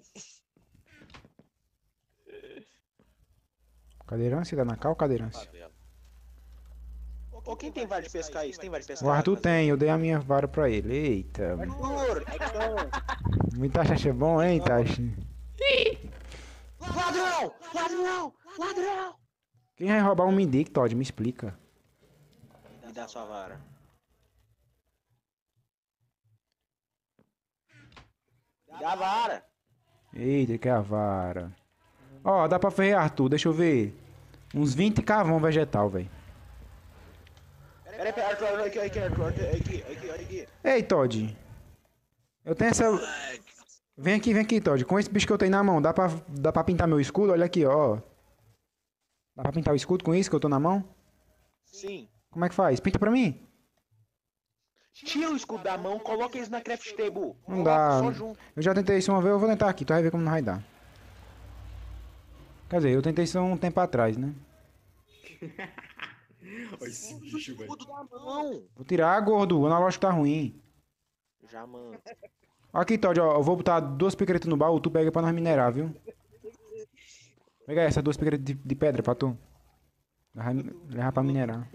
Cadeirância, dá na cal, cadeirância. Ô, quem tem vara de pescar isso? Tem vara de pescar? O Arthur tem, eu dei a minha vara pra ele. Eita. Arthur, é Muito Tacha é bom, hein, Tacha? ladrão! Ladrão! Ladrão! Quem vai roubar um Mindic, Todd? Me explica. Me dá sua vara. Me dá a vara! Eita, que é a vara. Ó, dá pra fazer, Arthur, deixa eu ver. Uns vinte carvão vegetal, velho. Peraí, peraí, Arthur, olha aqui, olha aqui, Arthur, olha aqui, olha aqui, olha aqui. Ei, Todd. Eu tenho essa... Vem aqui, vem aqui, Todd. Com esse bicho que eu tenho na mão, dá pra, dá pra pintar meu escudo? Olha aqui, ó. Dá pra pintar o escudo com isso que eu tô na mão? Sim. Como é que faz? Pinta pra mim. Tira o escudo da mão, coloca eles na craft table. Não Coloca dá. Só junto. Eu já tentei isso uma vez, eu vou tentar aqui. Tu vai ver como não vai dar. Quer dizer, eu tentei isso um tempo atrás, né? Olha esse bicho, velho. Escudo da mão. Vou tirar, gordo. O analógico tá ruim. Já, mano. Aqui, Todd, ó. Eu vou botar duas picaretas no baú, tu pega pra nós minerar, viu? Pega essas duas picaretas de, de pedra pra tu. Levar, levar pra minerar.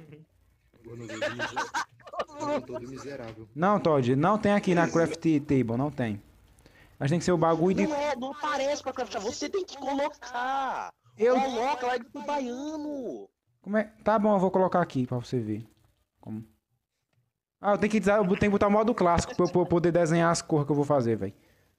Eu todo miserável. Não, Todd, não tem aqui na craft table, não tem. Mas tem que ser o bagulho de... Não é, não aparece pra craftar. Você tem que colocar. Eu... Coloca lá do baiano. Como é? Tá bom, eu vou colocar aqui pra você ver. Como? Ah, eu tenho que, dizer, eu tenho que botar o modo clássico pra eu pra eu poder desenhar as cores que eu vou fazer, velho.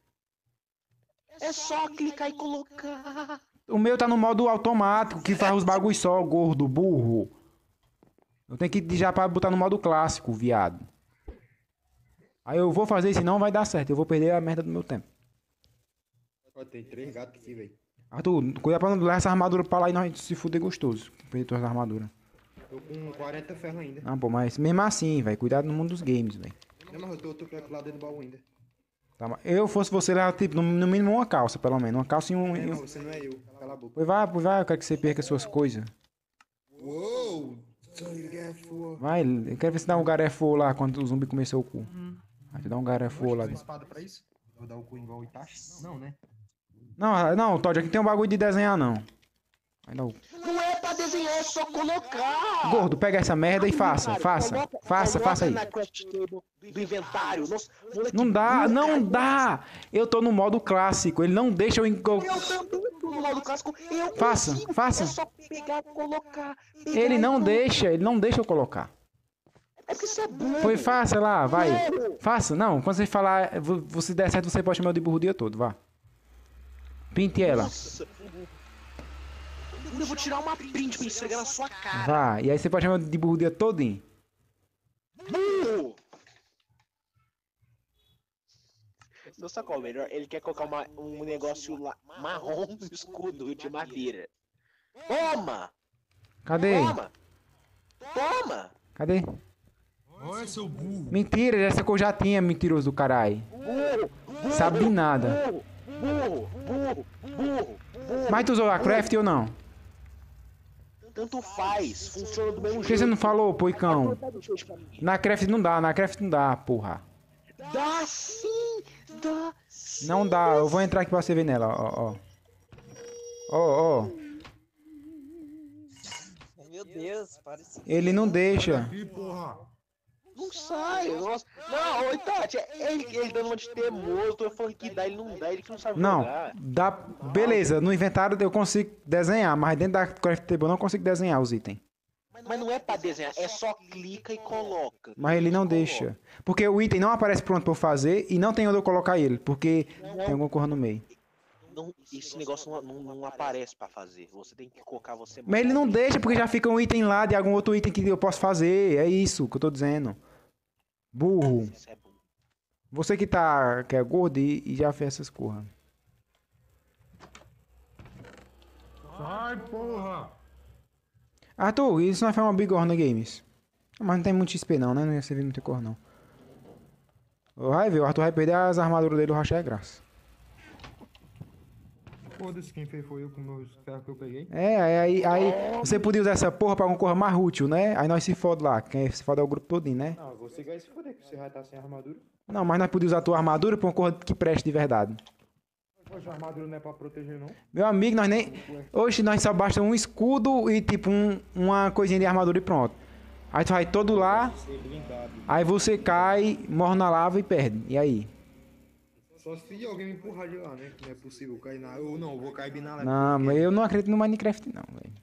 É só clicar e colocar. O meu tá no modo automático, que faz os bagulhos só, gordo, burro. Eu tenho que já pra botar no modo clássico, viado. Aí eu vou fazer isso, senão vai dar certo. Eu vou perder a merda do meu tempo. Ó, tem três gatos aqui, velho. Arthur, cuida pra não levar essa armadura pra lá e nós se fuder gostoso. Perder todas as armaduras. Tô com quarenta ferro ainda. Não, pô, mas mesmo assim, velho. Cuidado no mundo dos games, velho. Não, mas eu tô, tô com lá dentro do baú ainda. Tá, mas eu fosse você, levar, tipo, no, no mínimo uma calça, pelo menos. Uma calça e um... É, e um... não, você não é eu. Cala a boca. Pois vai, pois vai. Eu quero que você perca suas coisas. Uou! Garefo. Vai, eu quero ver se dá um garefo lá quando o zumbi começou o cu. Vai te dar um garefo lá. Tem espada pra isso? Vou dar o cu igual o Itachi? Não, né? Não, não, Todd, aqui tem um bagulho de desenhar, não. Vai dar o... Não é pra desenhar, é só colocar. Gordo, pega essa merda e faça, faça, Coloca- faça, coloca faça aí. na craft table do inventário. Nossa, moleque Não dá, burro, não cara. dá. Eu tô no modo clássico, ele não deixa eu... enco- Eu também tô no modo clássico. Eu Faça, consigo. faça. É só pegar, colocar. pegar Ele e não colocar. deixa, ele não deixa eu colocar. É porque você é burro. Foi, faça lá, vai. Burro. Faça, não, quando você falar, vo- você der certo, você pode chamar eu de burro o dia todo, vá. Pinte ela. Nossa. Eu vou tirar uma print pra esfregar na sua cara. Vá, e aí você pode chamar eu de burro o dia todinho. Burro. Não sabe qual é o melhor? Ele quer colocar uma- um negócio lá, marrom no escudo de madeira. Toma! Cadê? Toma! Toma! Cadê? Olha, seu burro. Mentira, essa cor já tinha, mentiroso do caralho. Burro! Burro! Sabe de nada. Burro! Burro! Burro! Burro! Burro! Mas tu usou a craft ou não? Tanto faz, funciona do mesmo Por que jeito. você não falou, poicão? Na craft não dá, na craft não dá, porra. Dá sim! Dá sim! Não dá, eu vou entrar aqui pra você ver nela, ó, ó. Ó, ó. Meu Deus, parece. Ele não deixa. Ih, porra. Não sai, nossa. Não, ô Tati, ele, ele dando uma de teimoso, eu tô falando que dá, ele não dá, ele que não sabe Não, jogar. dá. Beleza, no inventário eu consigo desenhar, mas dentro da craft table eu não consigo desenhar os itens. Mas não é pra desenhar, é só clica e coloca. Mas ele não Clica e deixa. Porque o item não aparece pronto pra eu fazer e não tem onde eu colocar ele, porque tem alguma coisa no meio. coloca. Não, esse negócio não, não, não aparece pra fazer, você tem que colocar você Mas ele não deixa porque já fica um item lá de algum outro item que eu posso fazer. É isso que eu tô dizendo. Burro. Isso é bom. Você que tá, que é gordo e, e já fez essas coisas. Sai, porra. Arthur, isso não foi uma bigorna games. Mas não tem muito X P não, né? Não ia servir muita cor não. Vai ver, o Arthur vai perder as armaduras dele, o Rocha é graça. Foda-se, quem fez foi eu com meus ferros que eu peguei. É, aí, aí, aí você podia usar essa porra pra alguma coisa mais útil, né? Aí nós se fode lá. Quem se fode é o grupo todinho, né? Não, você vai se foder, que você vai estar sem armadura. Não, mas nós podíamos usar a tua armadura pra uma coisa que preste de verdade. Poxa, a armadura não é pra proteger, não. Meu amigo, nós nem... Hoje nós só basta um escudo e tipo um, uma coisinha de armadura e pronto. Aí tu vai todo lá, Ser blindado. aí você cai, morre na lava e perde. E aí? Só se alguém me empurrar de lá, né? Que não é possível cair na... Eu não, eu vou cair bem na lava. Não, mas eu não acredito no Minecraft não, velho.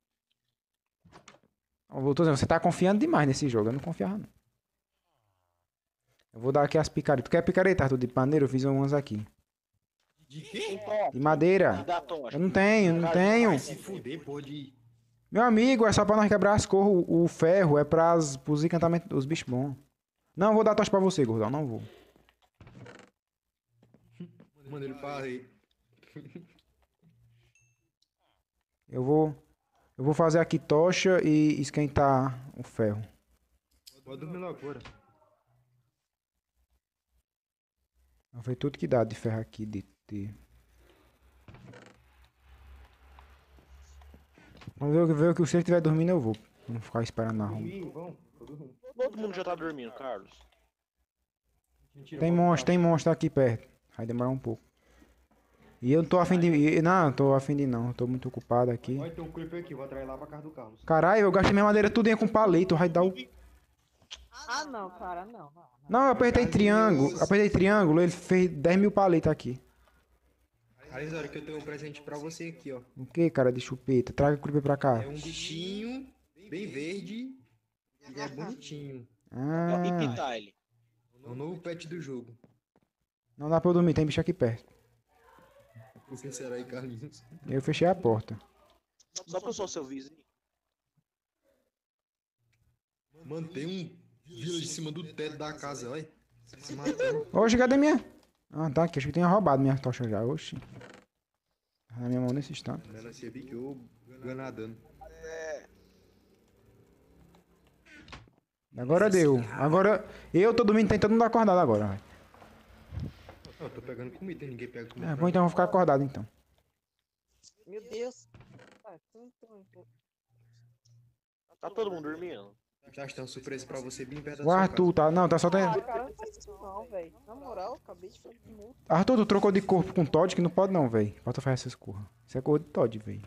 Eu tô dizendo, você tá confiando demais nesse jogo, eu não confiava não. Eu vou dar aqui as picaretas. Tu quer picareta, Arthur, de paneiro? Eu fiz umas aqui. De quê? De madeira. Dá tocha. Eu não tenho, não tenho. Vai se fuder, pode... Meu amigo, é só pra nós quebrar as cores. O, o ferro é pras, pros encantamentos dos bichos bons. Não, eu vou dar tocha pra você, gordão, não vou. Manda ele pra aí. Eu vou... Eu vou fazer aqui tocha e esquentar o ferro. Pode dormir lá fora. Foi tudo que dá de ferro aqui, de... de... Quando eu ver que o senhor estiver dormindo, eu vou. Pra não ficar esperando na rua. Ih, vão. Tô dormindo. Todo mundo já tá dormindo, Carlos. Mentira, Tem vou monstro, tem monstro aqui perto. Vai demorar um pouco. E eu não tô afim de... e- Não, não tô afim de não. Eu tô muito ocupado aqui. Olha, tem um creeper aqui, vou atrair lá pra casa do Carlos. Caralho, eu gastei minha madeira tudo com palito. Vai dar o... Ah, não, cara, não. não. Não, eu apertei triângulo. Apertei triângulo, ele fez dez mil palitos aqui. Alisora, que eu tenho um presente pra você aqui, ó. O que, cara de chupeta? Traga o creeper pra cá. É um bichinho bem verde. Ele é bonitinho. É o Ah, Pipitile. É o novo pet do jogo. não dá pra eu dormir, tem bicho aqui perto. Por que será aí, Carlinhos? Eu fechei a porta. Só que eu sou seu vizinho. Mantém um vila de cima do teto da casa, olha. Se matando. Oxe, cadê minha? Ah, tá aqui. Acho que tinha roubado minha tocha já. Oxi. Tá na minha mão nesse instante. Ela se biqueou ganadando. Agora deu. Agora eu tô dormindo, tem todo mundo acordado agora. Véio. Eu tô pegando comida, ninguém pega comida. É, pra bom, então eu vou ficar acordado então. Meu Deus. Ah, então, então, então. Tá todo mundo dormindo? Já está uma surpresa pra você bem perto da O sua Arthur, tá? Não, tá só tem. Ah, cara, não faz isso não, velho. Na moral, eu acabei de fazer muito. Arthur, tu trocou de corpo com Todd que não pode não, velho. Falta fazer essas corras. Isso é cor de Todd, velho.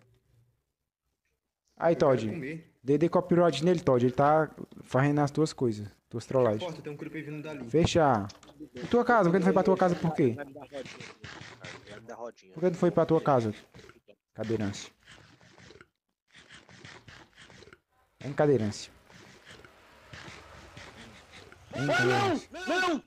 Aí, casa. Eu Todd. quero comer. Dê de copyright nele, Todd. Ele tá fazendo as tuas coisas. Tuas trollagens. Porta, tem um creeper vindo dali. Fecha. E tua casa? Por que não foi pra tua casa por quê? Vai me dar rodinha. Vai me dar rodinha. Por que não foi pra tua casa? Cadeirância. Vem, cadeirância. Vem, cadeirância. Não!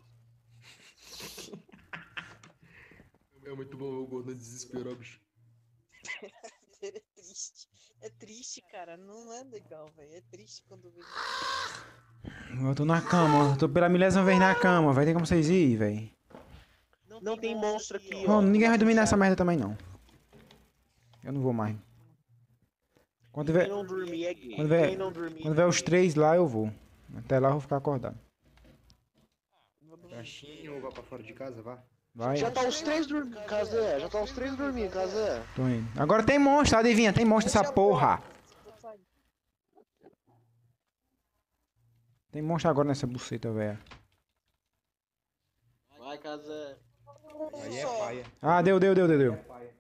É muito bom o gordo no desespero, ó, bicho. É triste. É triste, cara. Não é legal, velho. É triste quando vê. Eu tô na cama, eu tô pela milésima vez na cama. Vai ter como vocês ir, velho. Não tem monstro aqui, ó. Não, ninguém vai dormir nessa merda também, não. Eu não vou mais. Quando Quem tiver, não dormir é gay. Quando tiver- Quem não dormir quando tiver os três lá, eu vou. Até lá eu vou ficar acordado. Caixinha ou vá pra fora de casa, vá. Vai, Já tá os três dormindo, Casé. Já tá os três dormindo, Casé. tô indo. Agora tem monstro, adivinha? Tem monstro nessa porra. Tem monstro agora nessa buceta, velho. Vai, Casé. Aí é paia. Ah, deu, deu, deu, deu, deu.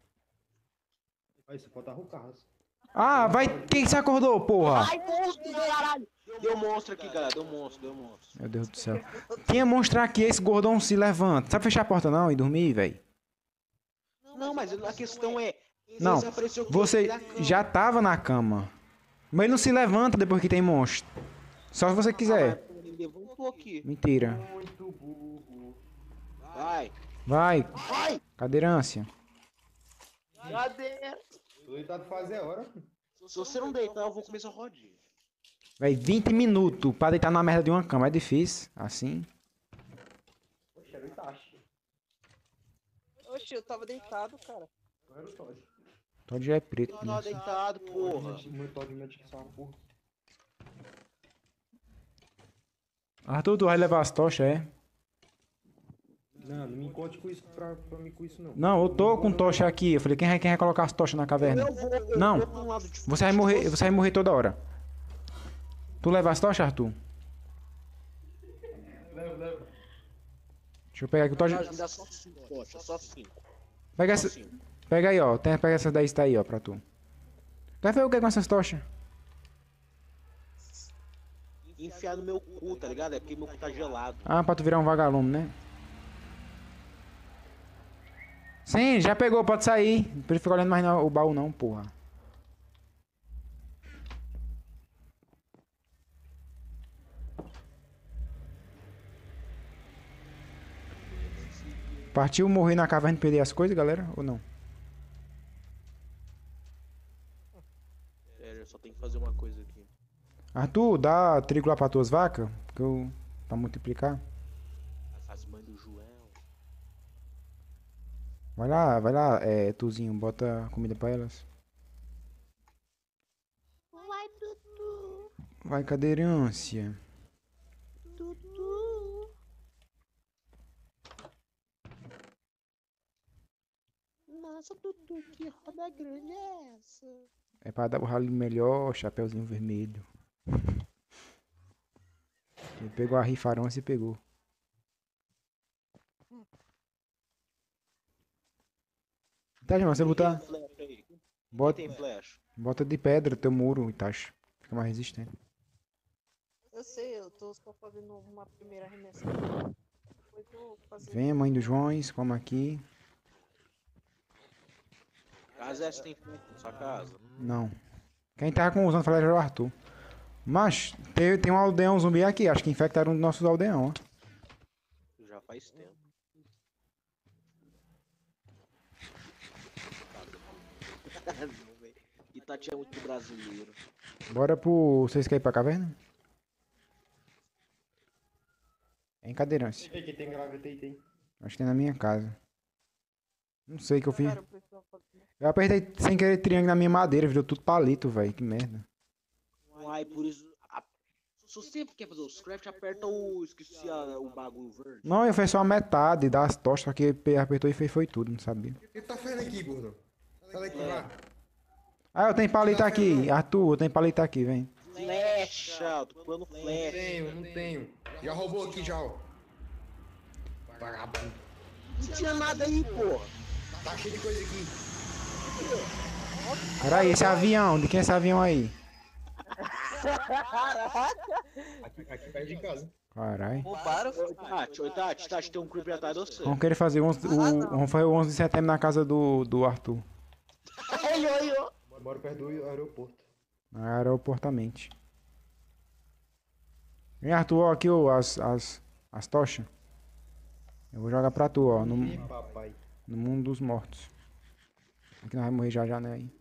Aí só falta o Carlos. Ah, vai. Quem que se acordou, porra? Ai, monstro, caralho. Deu monstro aqui, galera. Deu monstro, deu monstro. Meu Deus do céu. Tinha monstro aqui, esse gordão se levanta. Sabe fechar a porta não e dormir, velho? Não, mas a questão é... Não, esse apareceu aqui você na cama. já tava na cama. Mas ele não se levanta depois que tem monstro. Só se você quiser. Ah, ele levantou aqui. Mentira. Muito burro. Vai. Vai, Vai. cadeirância. Cadê? Tô deitado fazer a hora. Se você não deitar, eu vou começar a rodinha. Véi, vinte minutos pra deitar na merda de uma cama. É difícil, assim. Poxa, era o Itachi. Oxe, eu tava deitado, cara. Não era o Todd. Todd já é preto, Não, né? não, deitado, porra. O meu Todd Magic é só uma porra. Arthur, tu vai levar as tochas, é? Não, não me conte com isso pra, pra mim com isso não. Não, eu tô com tocha aqui. Eu falei, quem vai, quem vai colocar as tochas na caverna? Eu vou, eu Não. vou pra um lado de Você vai morrer, você vai morrer toda hora. Tu leva as tochas, Arthur? Leva, leva. Deixa eu pegar aqui o tocha. Me dá só cinco, poxa, só cinco. Pega Só essa. cinco. Pega aí, ó. Tem, pega essas daí, tá aí, ó, pra tu. Tu vai ver o que com essas tochas? Enfiar no meu cu, tá ligado? É porque meu cu tá gelado. Ah, pra tu virar um vagalume, né? Sim, já pegou, pode sair. Não precisa ficar olhando mais no, o baú não, porra. Partiu morrer na caverna e perder as coisas, galera? Ou não? Sério, eu só tenho que fazer uma coisa aqui. Arthur, dá trigo lá pra tuas vacas? Porque eu... pra multiplicar. As mães do Joel. Vai lá, vai lá, é, Tuzinho, bota comida pra elas. Vai, Dudu. Vai, cadeirância. Dudu. Nossa, Dudu, que roda grande é essa? É pra dar o ralo melhor, chapeuzinho vermelho. Ele pegou a rifarão e se pegou. Tá, irmão, você botar. Tem flecha aí. Bota, Tem flecha. bota de pedra teu muro, Itachi. Fica mais resistente. Eu sei, eu tô só fazendo uma primeira remessa. Depois eu vou fazer. Vem, mãe do Joões, como aqui. Casa essa tem fogo na sua casa? Não. Quem tava com usando falei era o Arthur. Mas tem, tem um aldeão zumbi aqui. Acho que infectaram um dos nossos aldeão, ó. Já faz tempo. Não, velho. Itati é muito brasileiro. Bora pro. Vocês querem ir pra caverna? É em Cadeirante. Tem que tem graveta aí, tem. Acho que tem na minha casa. Não sei o que eu fiz. Cara, o pessoal fala- Eu apertei sem querer triângulo na minha madeira, virou tudo palito, velho. Que merda. Ai, por isso. a- Se você sempre quer fazer os craft, aperta o. Esqueci a- o bagulho verde. Não, eu fiz só a metade das tochas, só que apertou e fez foi tudo, não sabia. O que tá fazendo aqui, gordo? Sai daqui, vá. Ah, eu tenho palito aqui. Arthur, eu tenho palito aqui, vem. Flecha, tô pulando Não flecha. tenho, não tenho. Já roubou aqui já, ó. Vagabundo. Não tinha nada aí, porra. Tá cheio de coisa aqui. Peraí, esse avião, de quem é esse avião aí? Aqui, aqui perto de casa. Carai. Roubaram? Oi, Tati, oi, Tati, Tati, tem um creeper atrás de você. Vamos querer fazer o onze, o, vamos fazer o onze de setembro na casa do, do Arthur. Ai, ai, ai. Moro perto do aeroporto. Aeroportamente. Vem, Arthur, ó, aqui ó, as, as, as tochas. Eu vou jogar pra tu, ó, no, Ih, papai. no mundo dos mortos. Aqui nós vamos morrer já já, né? Aí.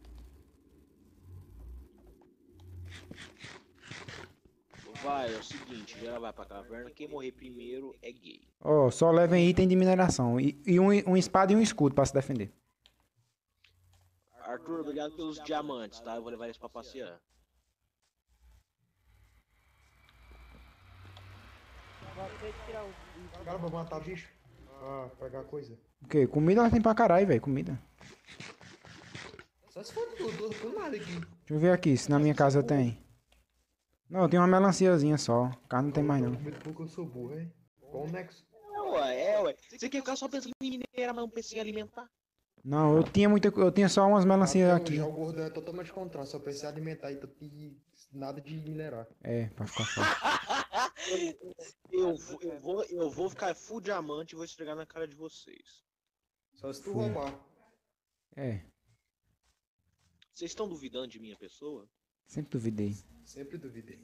Vai, é o seguinte, já vai pra caverna, quem morrer primeiro é gay. Ó, só levem item de mineração. E, e um, um espada e um escudo pra se defender. Arthur, obrigado pelos diamantes, tá? Eu vou levar eles pra passear. Vai ter que tirar o. Cara, vou matar bicho. Ah, pegar coisa. O quê? Comida ela tem pra caralho, velho. Comida. Só se for tudo, tô com nada aqui. Deixa eu ver aqui se na minha casa tem. Não, eu tenho uma melanciazinha só. Carne não tem mais não. Muito pouco eu sou burro, hein? Qual o nexo? É, ué, é, ué. Você quer ficar só pensando em minerar, mas não pensa em alimentar? Não, eu tinha muita, eu tinha só umas melancias aqui. Já o gordo é totalmente contrário, só precisa alimentar e, e nada de minerar. É, pra ficar forte. Eu, vou- eu, vou, eu vou ficar full diamante e vou esfregar na cara de vocês. Só se tu roubar. É, Vocês estão duvidando de minha pessoa? sempre duvidei. Sempre duvidei.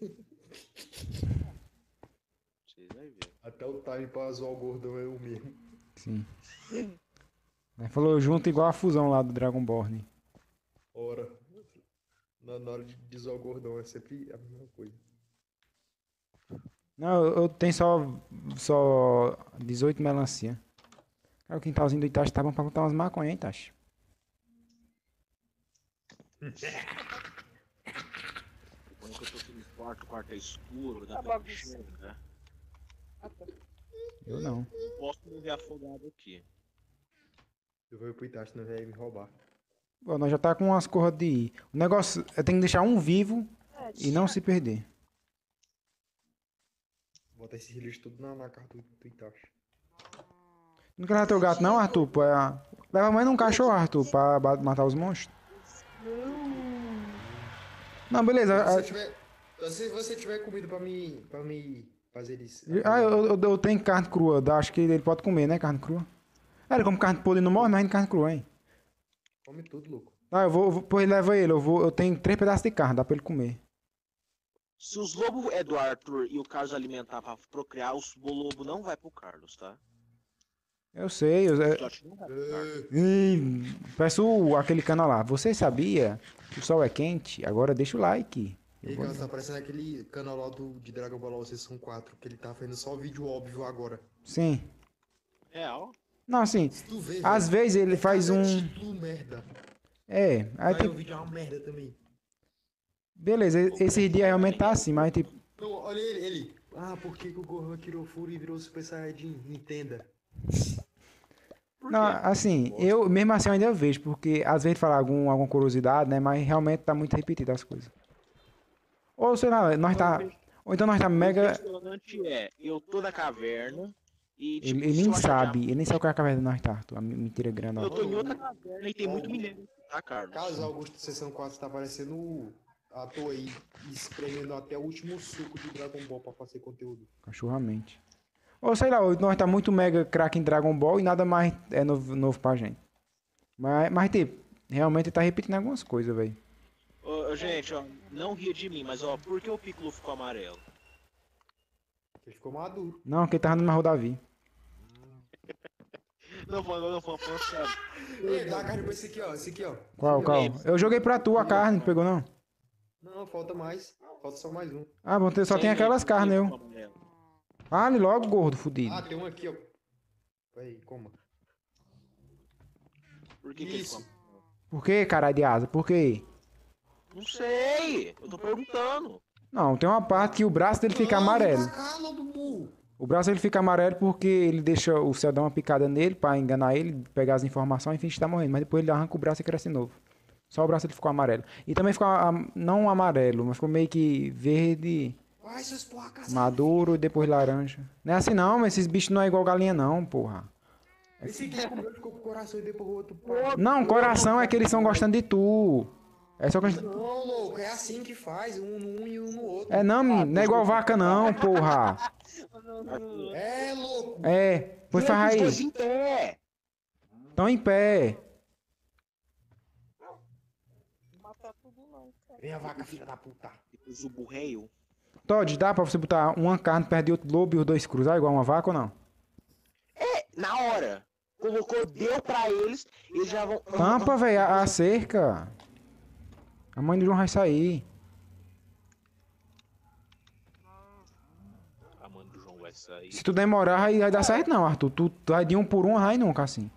Vocês vão ver. Até o time pra zoar o gordão é o mesmo. Sim. Aí falou junto igual a fusão lá do Dragonborn. Ora. Na, na hora de zoar o gordão é sempre a mesma coisa. Não, eu, eu tenho só, só dezoito melancia. Cara, o quintalzinho do Itachi tá bom pra botar umas maconhas, hein, Itachi? Quando eu tô aqui no quarto, o quarto é escuro, dá Tá pra bagunçado. enxergar. Eu não. Não posso morrer afogado aqui. Eu vou ir pro Itachi, não vai me roubar. Pô, nós já tá com umas corras de... O negócio é tem que deixar um vivo É, e não se perder. Vou botar esse lixo tudo na, na cara do, do Itachi. Não quer levar teu gato não, Arthur? Pra... Leva mais num cachorro, Arthur, pra ba- matar os monstros. Não, beleza. Se a- você tiver, se você tiver comida pra me, pra me fazer isso. Ah, eu, eu, eu tenho carne crua. dá- Acho que ele pode comer, né? Carne crua. Ah, ele come carne podre não morre, mas carne crua, hein? Come tudo, louco. Ah, eu vou, eu vou pois leva ele. Eu, vou, eu tenho três pedaços de carne, dá pra ele comer. Se os lobos é do Arthur e o Carlos alimentar pra procriar, os lobo não vai pro Carlos, tá? Eu sei. Eu, é- Josh não vai pro Carlos. Ih, peço o- aquele canal lá. Você sabia que o sol é quente? Agora deixa o like. Eu E vou- cara, tá parecendo aquele canal lá do, de Dragon Ball Season quatro, que ele tá fazendo só vídeo óbvio agora. Sim. Real? Não, assim, Se tu vê, às velho, vezes ele faz cada um... título merda. É, aí Aí tipo... o vídeo é uma merda também. Beleza, esse dia realmente tá assim, mas tipo... Não, olha ele, ele. Ah, por que, que o Gohan tirou furo e virou Super Saiyajin? Entenda. Não, assim, eu mesmo assim eu ainda vejo, porque às vezes fala algum, alguma curiosidade, né? Mas realmente tá muito repetido as coisas. Ou sei lá, nós tá... Ou então nós tá O mega... impressionante é, eu tô na caverna e tipo, Ele, ele se eu nem achar sabe, diamante, ele nem sabe qual é a caverna de nós tá, Arthur. A mentira grande, Eu ó. tô em outra caverna e tem muito minério, tá, Carlos? Caso Augusto Season quatro tá parecendo o, à toa aí, espremendo até o último suco de Dragon Ball pra fazer conteúdo. Cachorramente. Ou sei lá, nós tá muito mega craque em Dragon Ball e nada mais é novo, novo pra gente. Mas, mas tipo, realmente tá repetindo algumas coisas, velho. Ô, ô, gente, ó, não ria de mim, mas ó, por que o Piccolo ficou amarelo? Ele ficou maduro. Não, quem tava no Marro Davi. Não, não, não, falando sério. Ei, dá a carne pra esse aqui, ó. Esse aqui, ó. Qual, qual? Eu joguei pra tu a carne, não pegou não? Não, falta mais. Falta só mais um. Ah, bom, só tem aquelas carnes, eu. Fale logo, gordo, fudido. Ah, tem um aqui, ó. Aí, coma. Por que que ele Isso. ficou- Por que, caralho de asa? Por quê? Não sei, eu tô perguntando. Não, tem uma parte que o braço dele fica amarelo. Cá, logo, burro. O braço ele fica amarelo porque ele deixa o céu dar uma picada nele pra enganar ele, pegar as informações e fingir que tá morrendo. Mas depois ele arranca o braço e cresce de novo. Só o braço ele ficou amarelo. E também ficou am- não amarelo, mas ficou meio que verde, Vai, seus porra, casa. maduro e depois laranja. Não é assim não, mas esses bichos não é igual galinha não, porra. Esse aqui comeu, ficou com o coração e depois o outro. pá. Não, coração é que eles estão gostando de tu. É só que... Não, louco, é assim que faz, um no um e um no outro. É não, menino, não é igual vaca não, porra. É, louco. É, pois faz Os dois aí. em pé. Estão em pé. Matar tudo não, cara. Vem a vaca, filha da puta. Depois o burreio. Todd, dá pra você botar uma carne perto de outro lobo e os dois cruzar igual uma vaca ou não? É, na hora. Colocou, deu pra eles, eles já vão... Tampa, velho, a, a cerca. A mãe do João vai sair. A mãe do João vai sair. Se tu demorar, vai, vai dar certo não, Arthur. Tu, tu vai de um por um, vai nunca assim.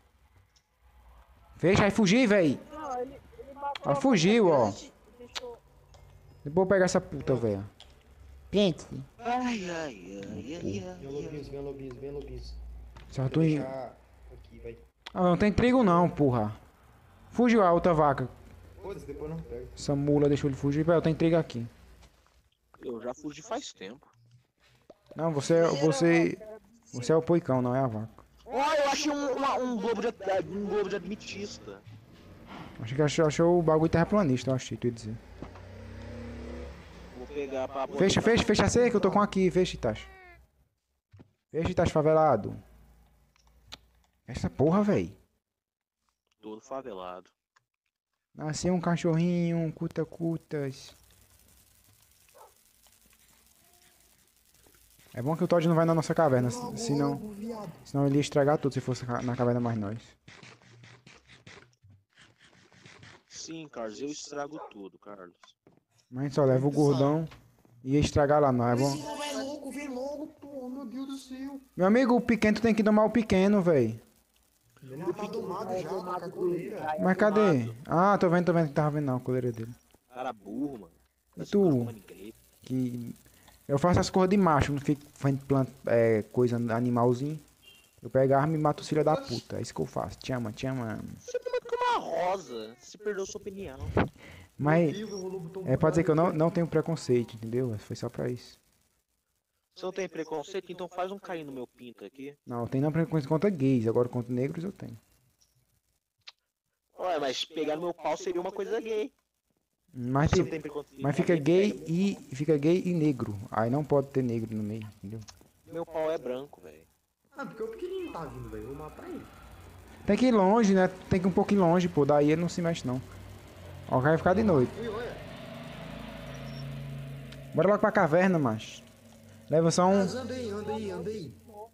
Fecha, vai fugir, velho. Não, ele, ele matou Ah, a fugiu, vaca ó. grande e deixou- Depois eu pegar essa puta, velho. Gente, Ai, ai, ai, ai, ai. Vem lobinhos, vem lobinhos, vem lobinhos. Se Vou Arthur... em- deixar aqui, vai. Ah, não tem trigo não, porra. Fugiu a outra vaca. Foda-se, depois não pega. Essa mula deixou ele fugir. Velho, tem trigo aqui. Eu já fugi faz tempo. Não, você, é- você... Você é o poicão, não é a vaca. Ó, eu achei um, uma- um globo de, um globo de admitista. Achei que achou, achou o bagulho terraplanista, eu achei, tu ia dizer. Vou pegar pra... Fecha, fecha, fecha a cerca, eu tô com aqui. Fecha, Itachi. Fecha, Itachi, favelado. Essa porra, véi. Todo favelado. Nasceu um cachorrinho, um cuta-cutas. É bom que o Todd não vai na nossa caverna, se- senão, senão ele ia estragar tudo se fosse ca- na caverna mais nós. Sim, Carlos, eu estrago tudo, Carlos. Mas a gente só leva o gordão e ia estragar lá, não é bom? Esse povo é louco, vem logo, pô, meu Deus do céu. Meu amigo, o pequeno tu tem que domar o pequeno, véi. Ele já tá domado já, tá com a coleira. Mas cadê? Ah, tô vendo, tô vendo que tava vendo não, a coleira dele. Cara burro, mano. E tu? Que eu faço as coisas de macho, não fico fazendo planta, é, coisa animalzinho. Eu pego a arma e mato os filhos da puta. É isso que eu faço. Te ama, te ama. Você tá muito como uma rosa. Você perdeu sua opinião. Mas é pra dizer que eu não, não tenho preconceito, entendeu? Foi só pra isso. Você não tem preconceito? Então faz um carinho no meu pinto aqui. Não, eu tenho não preconceito contra gays, agora contra negros eu tenho. Ué, mas pegar no meu pau seria uma coisa gay. Mas, Você não tipo, tem preconceito? mas fica gay e fica gay e negro. Aí não pode ter negro no meio, entendeu? Meu pau é branco, velho. Ah, porque o pequenininho tá vindo, velho. Vou matar ele. Tem que ir longe, né? Tem que ir um pouquinho longe, pô. Daí ele não se mexe não. Ó, vai ficar de noite. Ui, olha. Bora logo pra caverna, macho. Leva só um. Mas anda aí, anda aí, anda aí.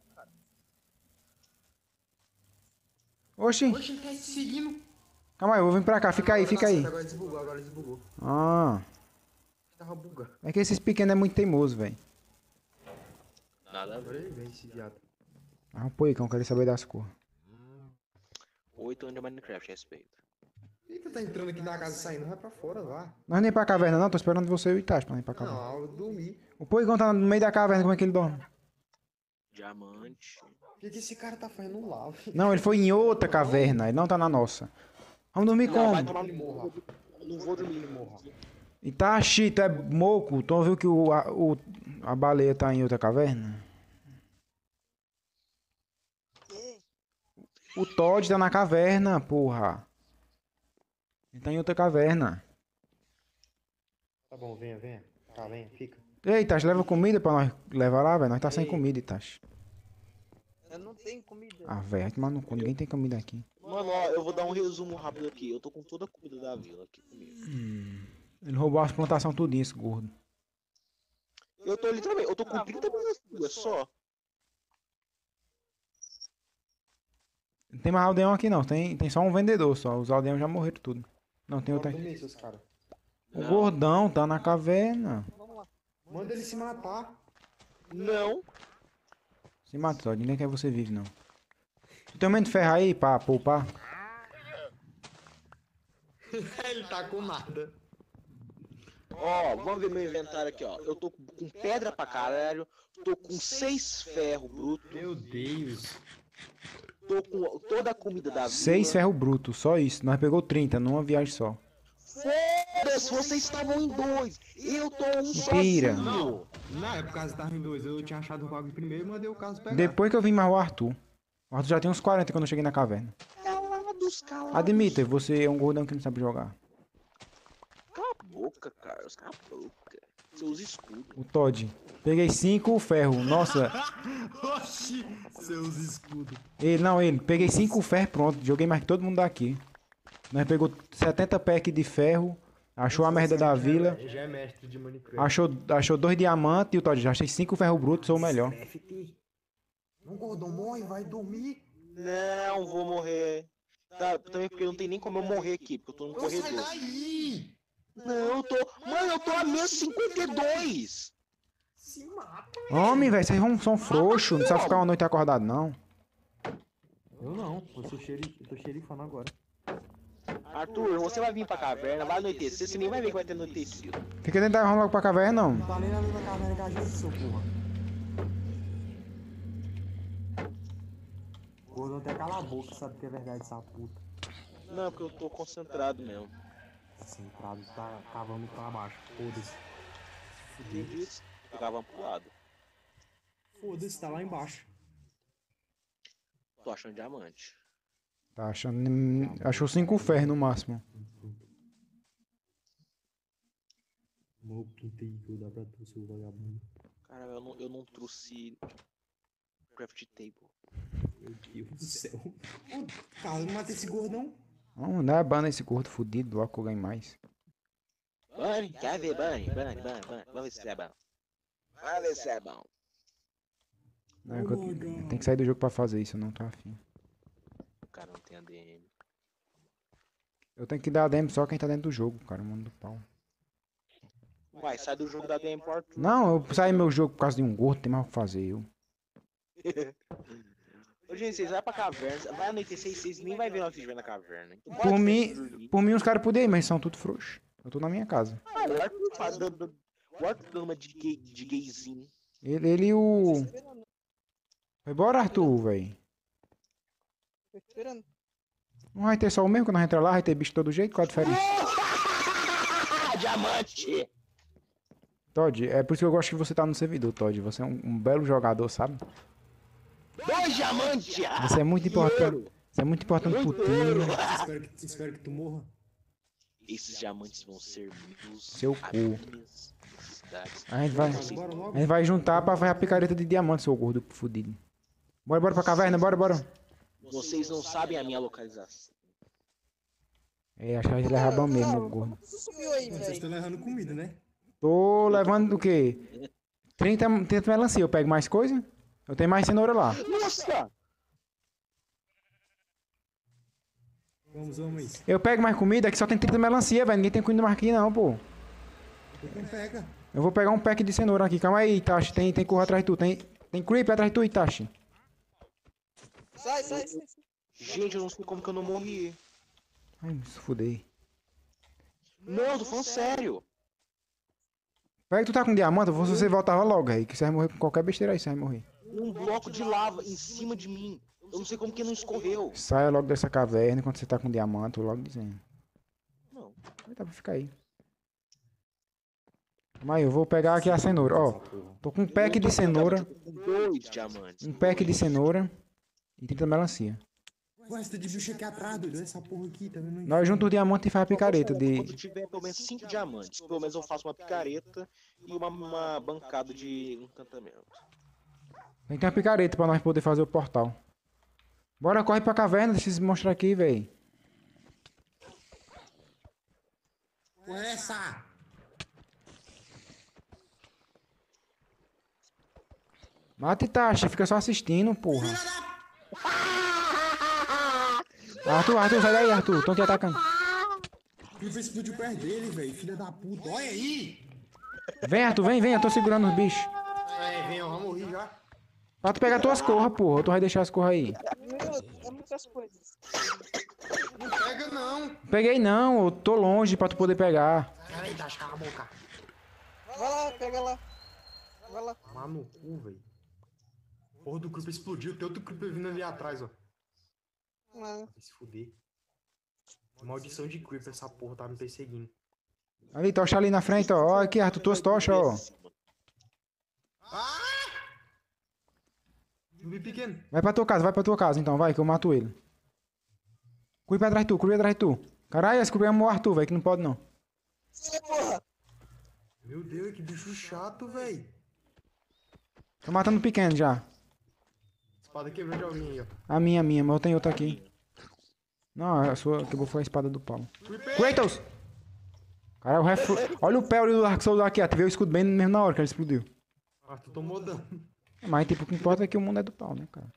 Oxi, Oxe, ele tá se seguindo. calma aí, eu vou vir pra cá. Fica aí, fica aí. Agora desbugou, agora desbugou. Ah, Tava bugando. é que esses pequenos é muito teimoso, velho. Nada a Agora ver. ele vem, esse viado. Ah, um poicão, quero saber das cores. Oito anos de Minecraft, respeito. Por que tu tá entrando aqui na casa e saindo? Vai pra fora, vá. Nós nem pra caverna não, tô esperando você e o Itachi pra ir pra caverna. Não, eu dormi. O poicão tá no meio da caverna, como é que ele dorme? Diamante. O que, que esse cara tá fazendo lá, velho? Não, ele foi em outra caverna, ele não tá na nossa. Vamos dormir Não, vai como? tomar no morra. Não vou dormir, morra. Itachi, tu é moco? Tu viu que o, a, o, a baleia tá em outra caverna? Que? O Todd tá na caverna, porra. Ele tá em outra caverna. Tá bom, venha, venha. Tá, venha, fica. Ei, Itachi, leva comida pra nós levar lá, velho. Nós tá sem Ei. comida, Itachi. Eu não tenho comida. Ah, velho, vai tomar no cu, ninguém tem comida aqui. Mano, ó, eu vou dar um resumo rápido aqui. Eu tô com toda a comida da vila aqui comigo. Ele roubou as plantações tudinho, esse gordo. Eu tô literalmente, eu tô com trinta milhões só. Não tem mais aldeão aqui não, tem, tem só um vendedor só. Os aldeões já morreram tudo. Não, tem outro Bora aqui. dormir, seus caras. O gordão tá na caverna. Vamos lá. Manda ele se matar. Não. Se mata, Todd, ninguém quer você vive não. Tu tem um menos de ferro aí pra poupar? Ele tá com nada. Ó, vamos ver meu inventário aqui, ó. Eu tô com pedra pra caralho. Tô com seis ferro bruto. Meu Deus. Tô com toda a comida da vila. Seis ferro bruto, só isso. Nós pegou trinta numa viagem só. Foda-se, vocês estavam em dois. Eu tô um Mentira. sozinho. Não, é por causa que tava em dois. Eu tinha achado o bagulho primeiro e mandei o caso pegar. Depois que eu vim mais o Arthur. O Arthur já tem uns quarenta quando eu cheguei na caverna. Calados, calados. Admita, você é um gordão que não sabe jogar. Cala a boca, cara. Cala a boca. Seus escudos. O Todd. Peguei cinco ferro. Nossa. Oxi, seus escudos. Ele, não, ele. Peguei cinco ferro, pronto. Joguei mais que todo mundo daqui. Nós pegou setenta packs de ferro. Achou a merda da vila. Já é mestre de Minecraft. Achou, achou dois diamantes e o Todd já achei cinco ferro bruto, sou o melhor. Não, gordão, morre, vai dormir. Não, vou morrer. Tá, também porque não tem nem como eu morrer aqui, porque eu tô no Não, sai corredor. daí! Não, eu tô. Mano, eu tô a menos cinquenta e dois. Se mata. Homem, velho, vocês vão- são frouxos. Não sabe ficar uma noite acordado, não. Eu não, eu sou xerife, eu tô xerifando agora. Arthur, você vai vir pra caverna, vai anoitecer, você nem vai ver que vai ter anoitecido. Fica dentro da vamos logo pra caverna, não. Não tá nem na mesma caverna que a gente, seu porra. Gordão até cala a boca, sabe que é verdade essa puta. Não, porque eu tô concentrado mesmo. Centrado, tá cavando pra baixo. Foda-se. Entendi isso. Ficava pro lado. Foda-se, tá lá embaixo. Tô achando diamante. Tá achando. Achou cinco ferros no máximo. Morro quinta aí que eu dá pra tu, seu vagabundo. Cara, eu não, eu não trouxe craft table. Meu Deus do céu. Ô, cara, eu não matei esse gordão. Vamos dar bana esse gordo fudido, logo que eu ganho mais. Bunny, quer ver Bunny? Bunny, Bunny, Bunny. Vamos ver se é bom. Vamos ver se é bom. Não, é que eu, eu tenho que sair do jogo pra fazer isso, eu não tô afim. O cara não tem A D M. Eu tenho que dar A D M só quem tá dentro do jogo, cara, mano do pau. Vai, sai do jogo da A D M por Arthur. Não, eu saí meu jogo por causa de um gordo, tem mais o que fazer, eu. Ô, gente, vocês vão pra caverna, vai anoitecer e vocês nem vai ver nós que estiver na caverna. Então, Por pode mim, dormir. por mim os caras podiam ir, mas são tudo frouxos. Eu tô na minha casa. Ah, o Arthur faz dando, o Arthur dando uma de, gay, de gayzinho. Ele, ele e o... Foi embora, Arthur, velho. Tô esperando. Não vai ter só o mesmo quando nós entrar lá, vai ter bicho de todo jeito, qual a diferença? Diamante! Todd, é por isso que eu gosto que você tá no servidor, Todd. Você é um, um belo jogador, sabe? Dois diamantes! Você é muito importante. Você é muito importante pro time. Espero que, espero que tu morra. Esses diamantes vão ser meus. Seu cu. minhas necessidades. A gente vai, Bora logo. a gente vai juntar pra fazer a picareta de diamante, seu gordo fudido. Bora, bora pra caverna, bora, bora. Vocês não sabem a minha localização. É, acho que a gente leva bom mesmo, o gordo. Você subiu aí, Vocês velho. estão levando comida, né? Tô levando o quê? trinta, trinta melancia, eu pego mais coisa? Eu tenho mais cenoura lá. Nossa! Vamos, vamos. Eu pego mais comida, aqui só tem trinta melancia, velho. Ninguém tem comida mais aqui não, pô. Então pega. Eu vou pegar um pack de cenoura aqui. Calma aí, Itachi. Tem, tem curva atrás de tu. Tem, tem creep atrás de tu, Itachi. Sai, sai, sai. sai. Gente, eu não sei como que eu não morri. Ai, me fudei. Não, eu tô falando sério. Pega que tu tá com diamante, você voltava logo aí. Que você vai morrer com qualquer besteira aí, você vai morrer. Um bloco de lava em cima de mim. Eu não sei como que não escorreu. Saia logo dessa caverna quando você tá com diamante, eu logo dizendo. Não. Vai dar pra ficar aí. Mas eu vou pegar aqui a cenoura, ó. Tô com um pack de cenoura, Com dois diamantes. um pack de cenoura e trinta melancia. Ué, essa de bicho aqui atrás, doido. Essa porra aqui, tá vendo? Nós juntos o diamante e faz a picareta de... Quando tiver pelo menos cinco diamantes, pelo menos eu faço uma picareta e uma, uma bancada de encantamento. Tem que ter uma picareta pra nós poder fazer o portal. Bora, corre pra caverna, deixa eu mostrar aqui, véi. Ué, essa! Mata e taxa, fica só assistindo, porra. Arthur, Arthur, sai daí, Arthur. Estão aqui atacando. Ele explodiu perto dele, velho. Filha da puta. Olha aí! Vem, Arthur, vem, vem. Eu tô segurando os bichos. É, vem, eu vou morrer já. Pra tu pegar tuas corras, porra. Tu vai deixar as corras aí. Meu, é muitas coisas. Não pega, não. Peguei não, eu tô longe pra tu poder pegar. Peraí, Dash, cala a boca. Vai lá, pega lá. Vai lá. Tomar no cu, velho. Porra do Creeper explodiu. Tem outro Creeper vindo ali atrás, ó. Não. Vai se fuder. Maldição de Creeper, essa porra tá me perseguindo. Ali, tocha ali na frente, ó. Ó aqui, Arthur, tuas tochas, ó. Ah! Zumbi pequeno. Vai pra tua casa, vai pra tua casa então, vai, que eu mato ele. Cuide pra trás de tu, cuide atrás de tu. Caralho, esse Creeper é o Arthur, velho, que não pode não. Sai, porra. Meu Deus, que bicho chato, velho. Tô matando o pequeno já. Espada quebrou de alguém aí, ó. A minha, a minha, mas eu tenho outra aqui. Não, a sua quebrou foi a espada do Paulo. Kratos! Caralho, o refl... Olha o pé ali do Dark Souls aqui, ó. Tu viu o escudo bem mesmo na hora que ele explodiu. Ah, tu tomou dano. Mas tipo, o que importa é que o mundo é do pau, né, cara?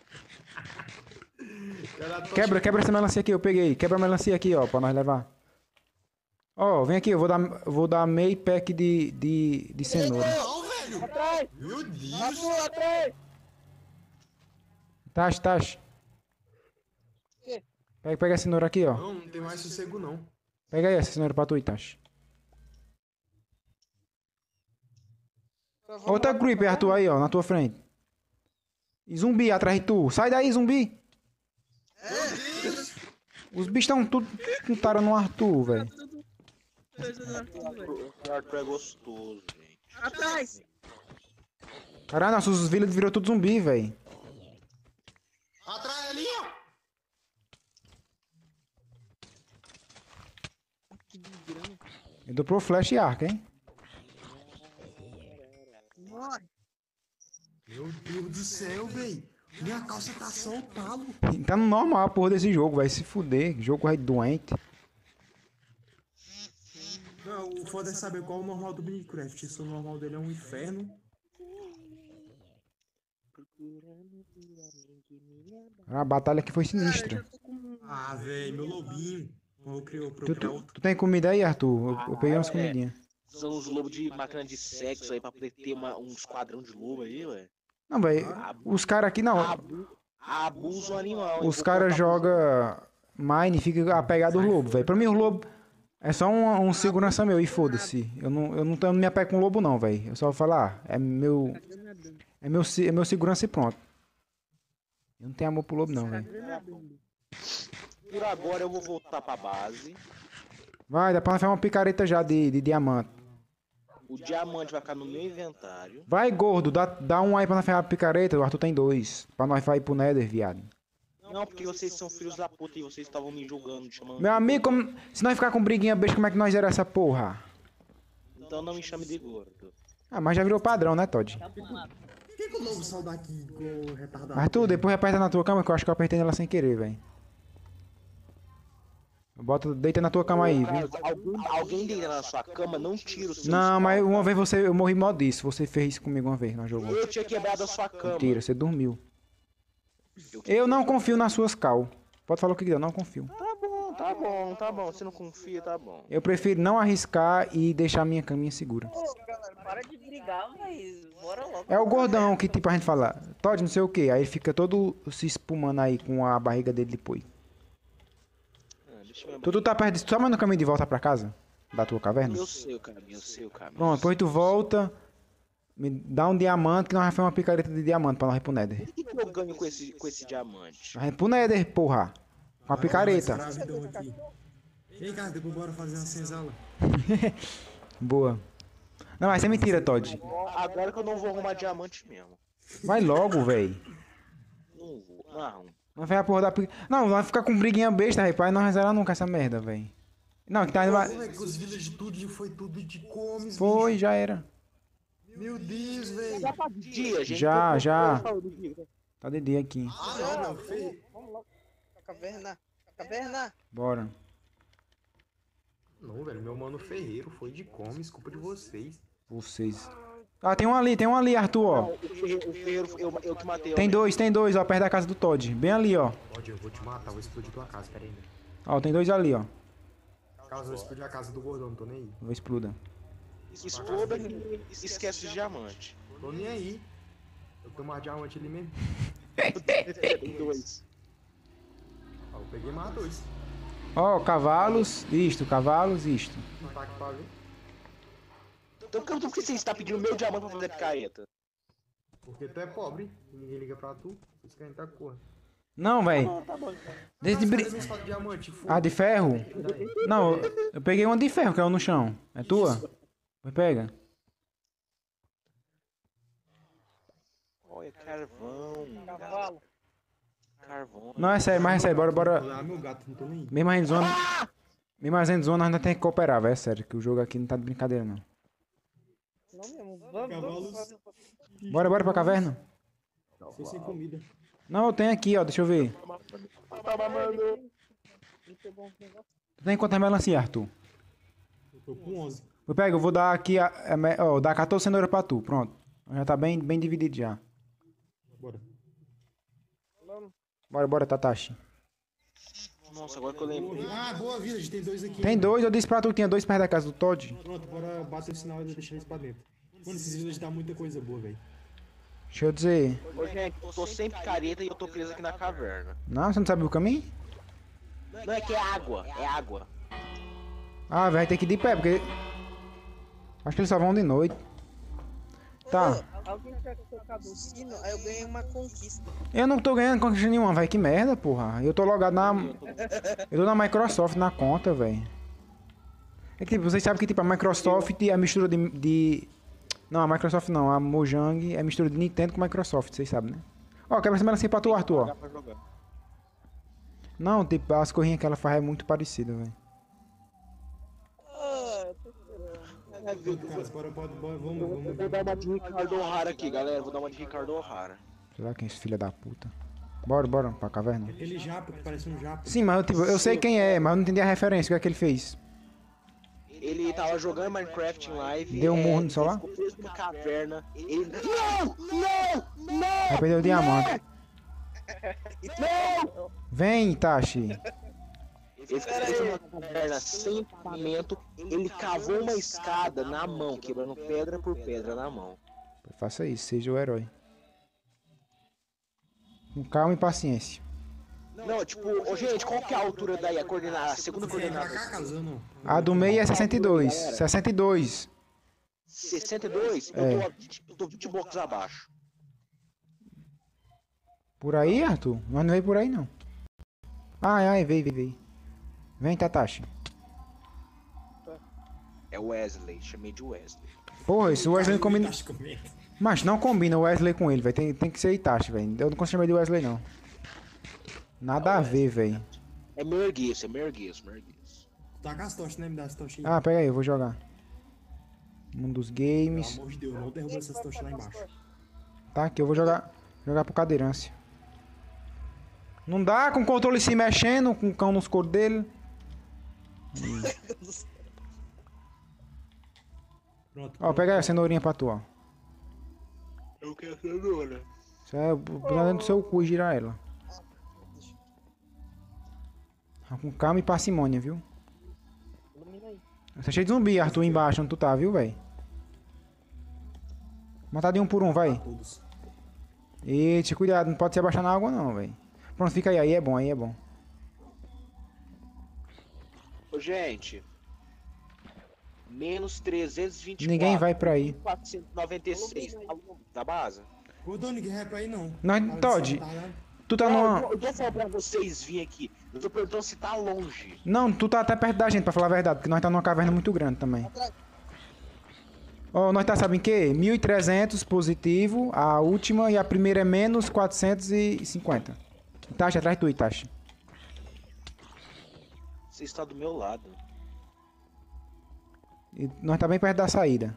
Cara, Quebra, quebra essa melancia aqui, eu peguei. Quebra a melancia aqui, ó, pra nós levar. Ó, vem aqui, eu vou dar, eu vou dar meio pack de, de, de cenoura. Não, velho! Atrás. Meu Deus! Arthur, atrás. Tash, Tash. Pega, pega a cenoura aqui, ó. Não, não tem mais sossego, não. Pega aí essa cenoura pra tu, Tash. Outra creeper, Arthur, aí, ó, na tua frente. E zumbi atrás de tu. Sai daí, zumbi. Os bichos estão tudo com tara no Arthur, velho. O Arthur é gostoso, gente. Atrás! Caralho, nossos villagers virou tudo zumbi, velho. Atrás ali, ó! Eu dou pro flash e arca, hein? Meu Deus do céu, velho! Minha calça tá só o talo. Tá no normal a porra desse jogo, vai se fuder. Jogo aí doente. Não, o foda é saber qual é o normal do Minecraft. Se o normal dele é um inferno. A batalha aqui foi sinistra. Ah, velho, meu lobinho. Eu criou Tu, tu, tu tem comida aí, Arthur? Eu, eu peguei umas comidinhas. São os lobos de máquina de sexo aí pra poder ter uma, um esquadrão de lobo aí, ué. Não, velho, os caras aqui não. Abu, abuso animal. hein? Os Vou caras botar- jogam mine e fica apegado aos lobos, velho. Pra mim, os lobos é só um, um segurança meu e foda-se. Eu não, eu não, tenho- não me apego com lobo, não, velho. Eu só vou falar, ah, é meu. É meu, se- é meu segurança e pronto. Eu não tenho amor pro lobo, não, velho. Por agora eu vou voltar pra base. Vai, dá pra nós fazer uma picareta já de, de diamante. O diamante vai ficar no meu inventário. Vai, gordo, dá, dá um aí pra nós fazer uma picareta. O Arthur tem dois. Pra nós vai pro Nether, viado. Não, porque vocês são filhos da puta e vocês estavam me julgando, me chamando. Meu amigo, como- se nós ficar com briguinha besta, como é que nós zeramos essa porra? Então não me chame de gordo. Ah, mas já virou padrão, né, Todd? Tá bom, mano. Por que, que o lobo saiu daqui igual retardado? Arthur, depois aperta na tua cama, que eu acho que eu apertei nela sem querer, velho. Bota, deita na tua cama aí, viu? Alguém, alguém deita na sua cama, não tira o seu Não, espaço. mas uma vez você, eu morri mó disso. Você fez isso comigo uma vez, nós jogamos. Eu tinha quebrado a sua cama. Mentira, você dormiu. Eu não confio nas suas cal. Pode falar o que quiser, eu não confio. Tá bom, tá bom, tá bom. Você não confia, tá bom. Eu prefiro não arriscar e deixar minha caminha segura. Ô, galera, para de brigar, velho. Bora logo. É o gordão que tipo a gente fala, Todd, não sei o que. Aí ele fica todo se espumando aí com a barriga dele depois. Ah, deixa eu Tu, tu tá perto disso, só mais no caminho de volta pra casa? Da tua caverna? Eu sei o caminho, eu sei o caminho. Pronto, depois tu volta, me dá um diamante que nós vamos fazer uma picareta de diamante pra nós ir pro Nether. O que que eu ganho com esse, com esse diamante? Nós vamos pro Nether, porra. Com a picareta. Escravidão aqui. Ei, cara, depois bora fazer uma senzala. Boa. Não, mas isso é mentira, Todd. Agora que eu não vou arrumar diamante mesmo. Vai logo, véi. Não vou, não arrumo. Nós vai a porra da... pi- Não, vai ficar com briguinha besta, rapaz. Nós não vai zerar nunca essa merda, velho. Não, que tá... Pô, velho, que os village tudo foi tudo de comes, Foi, bicho. já era. Meu Deus, velho. Já tá de dia, gente. Já, Tô- tô- já. tô- tô- tô- tô- tô- Tá de dia aqui. Ah, não, meu Vamos, feio. vamos logo. Pra caverna. Pra caverna. Bora. Não, velho, meu mano Ferreiro foi de comes, culpa de vocês. Vocês. Ah, tem um ali, tem um ali, Arthur, ó. O Ferreiro, o Ferreiro, eu, eu que matei. Tem ó, dois, tem dois, ó, perto da casa do Todd. Bem ali, ó. Pode, eu vou te matar, vou explodir tua casa, pera aí. Né? Ó, tem dois ali, ó. Caso eu explodir a casa do gordão, não tô nem aí. Vou exploda. Exploda e esquece o diamante. Tô nem aí. Eu tenho mais diamante ali mesmo. Tem dois. Ó, eu peguei mais dois. Ó, cavalos, isto, cavalos, isto. Não tá aqui pra ver. Então por que você está pedindo meu diamante pra fazer picareta? Porque tu é pobre, e ninguém liga pra tu. Vocês querem tá corra. Não, velho. Tá bom, então. Desde bri... Cadê meus diamante? Ah, de ferro? Não, eu- eu peguei uma de ferro, que é no chão. É tua? Vai, pega. Olha, carvão. Cavalo. Carvão. Não, é sério, mas é sério, bora, bora. Ah, meu gato, não tô nem aí. Mesmo a endzone... Mesmo a endzone, nós ainda tem que cooperar, velho, é sério. Que o jogo aqui não tá de brincadeira, não. Não mesmo. Vamos, Cavalos. vamos. Bora, bora pra caverna. Tô sem comida. Não, eu tenho aqui, ó, deixa eu ver. Tá mamando. Me pegou uns negócios. Tu tem quantas melancia, Arthur? Eu tô com onze. Eu pego, eu vou dar aqui, a, a me- ó, dar quatorze cenouras pra tu, pronto. Já tá bem, bem dividido já. Bora. Vamos. Bora, bora, Tatashi. Nossa, agora que eu lembrei. Ah, boa vida, a gente tem dois aqui. Tem dois, eu disse pra tu que tinha dois perto da casa do Todd. Pronto, bora bater o sinal e deixar eles pra dentro. Mano, esses village dá muita coisa boa, velho. Deixa eu dizer. Ô, gente, eu tô sem picareta e eu tô preso aqui na caverna. Não, você não sabe o caminho? Não, é que é água, é água. Ah, vai ter que ir de pé, porque... Acho que eles só vão de noite. Tá. Ô, alguém quer tocar do sino? Aí eu ganhei uma conquista. Eu não tô ganhando conquista nenhuma, velho. Que merda, porra. Eu tô logado na... Eu tô na Microsoft, na conta, velho. É que tipo, vocês sabem que tipo, a Microsoft é a mistura de... de... Não, a Microsoft não. A Mojang é a mistura de Nintendo com Microsoft, vocês sabem, né? Ó, quebra essa melancia pra tu, Arthur, ó. Dá pra jogar. Não, tipo, as corrinhas que ela faz é muito parecida, velho. Ah, eu tô esperando. Caras, bora, bora, bora, vamos, Eu vamos. vou dar uma de Ricardo O'Hara aqui, galera. Vou dar uma de Ricardo O'Hara. Sei lá quem é esse filho da puta. Bora, bora, pra caverna. Aquele japa que parece um japa. Sim, mas eu, tipo, eu sei quem é, mas eu não entendi a referência, o que é que ele fez. Ele tava jogando Minecraft em live. Deu um é, murro no ele celular? Ficou preso numa caverna. Ele. Não! Não! Não! Vai perder o diamante. Não! Vem, Itachi. Ele ficou preso numa caverna sem equipamento. Ele cavou uma escada na mão, quebrando pedra por pedra na mão. Faça isso, seja o herói. Com calma e paciência. Não, tipo, ô, gente, qual que é a altura daí? A coordenada, a segunda Você vem pra coordenada. cá, casou, não? A do meio é sessenta e dois. sessenta e dois. sessenta e dois? É. Eu tô, eu tô vinte blocos abaixo. Por aí, Arthur? Mas não veio por aí, não. Ai, ai, veio, veio, veio. Vem, Tatashi. É Wesley, chamei de Wesley. Porra, esse Wesley combina... Acho que eu meto. Mas não combina o Wesley com ele, velho. Tem, tem que ser Itachi, velho. Eu não consigo chamar de Wesley, não. Nada a ver, velho. É Merguiço, é Merguiço, Merguiço. Tá com as tochas, né? Me dá as tochas aí. Ah, pega aí, eu vou jogar. Mundo dos Pelo games. amor de Deus, não derruba essas tochas lá embaixo. Tá, aqui eu vou jogar. Jogar pro cadeirância. Não dá com o controle se mexendo, com o cão nos coros dele. Pronto. Ó, pega aí a cenourinha pra tu, ó. Eu quero cenoura. Isso é botar dentro do seu cu e girar ela. Tá com calma e parcimônia, viu? Ilumina aí. Tá cheio de zumbi, Arthur, embaixo, onde tu tá, viu, velho? Matar de um por um, vai. Todos. Eita, cuidado, não pode se abaixar na água não, velho. Pronto, fica aí, aí é bom, aí é bom. Ô, gente. Menos trezentos e vinte e quatro. Ninguém vai pra aí. quatrocentos e noventa e seis. Tá bom, da base? Gordão, ninguém vai pra aí, não. Nós, Tá Todd, retardado? tu tá Não, numa... eu tô falando pra vocês virem aqui. Eu tô perguntando se tá longe. Não, tu tá até perto da gente, pra falar a verdade, porque nós tá numa caverna muito grande também. Ó, nós tá, sabe em quê? mil e trezentos positivo, a última, e a primeira é menos quatrocentos e cinquenta. Itachi, atrás de tu, Itachi. Você está do meu lado. E nós tá bem perto da saída.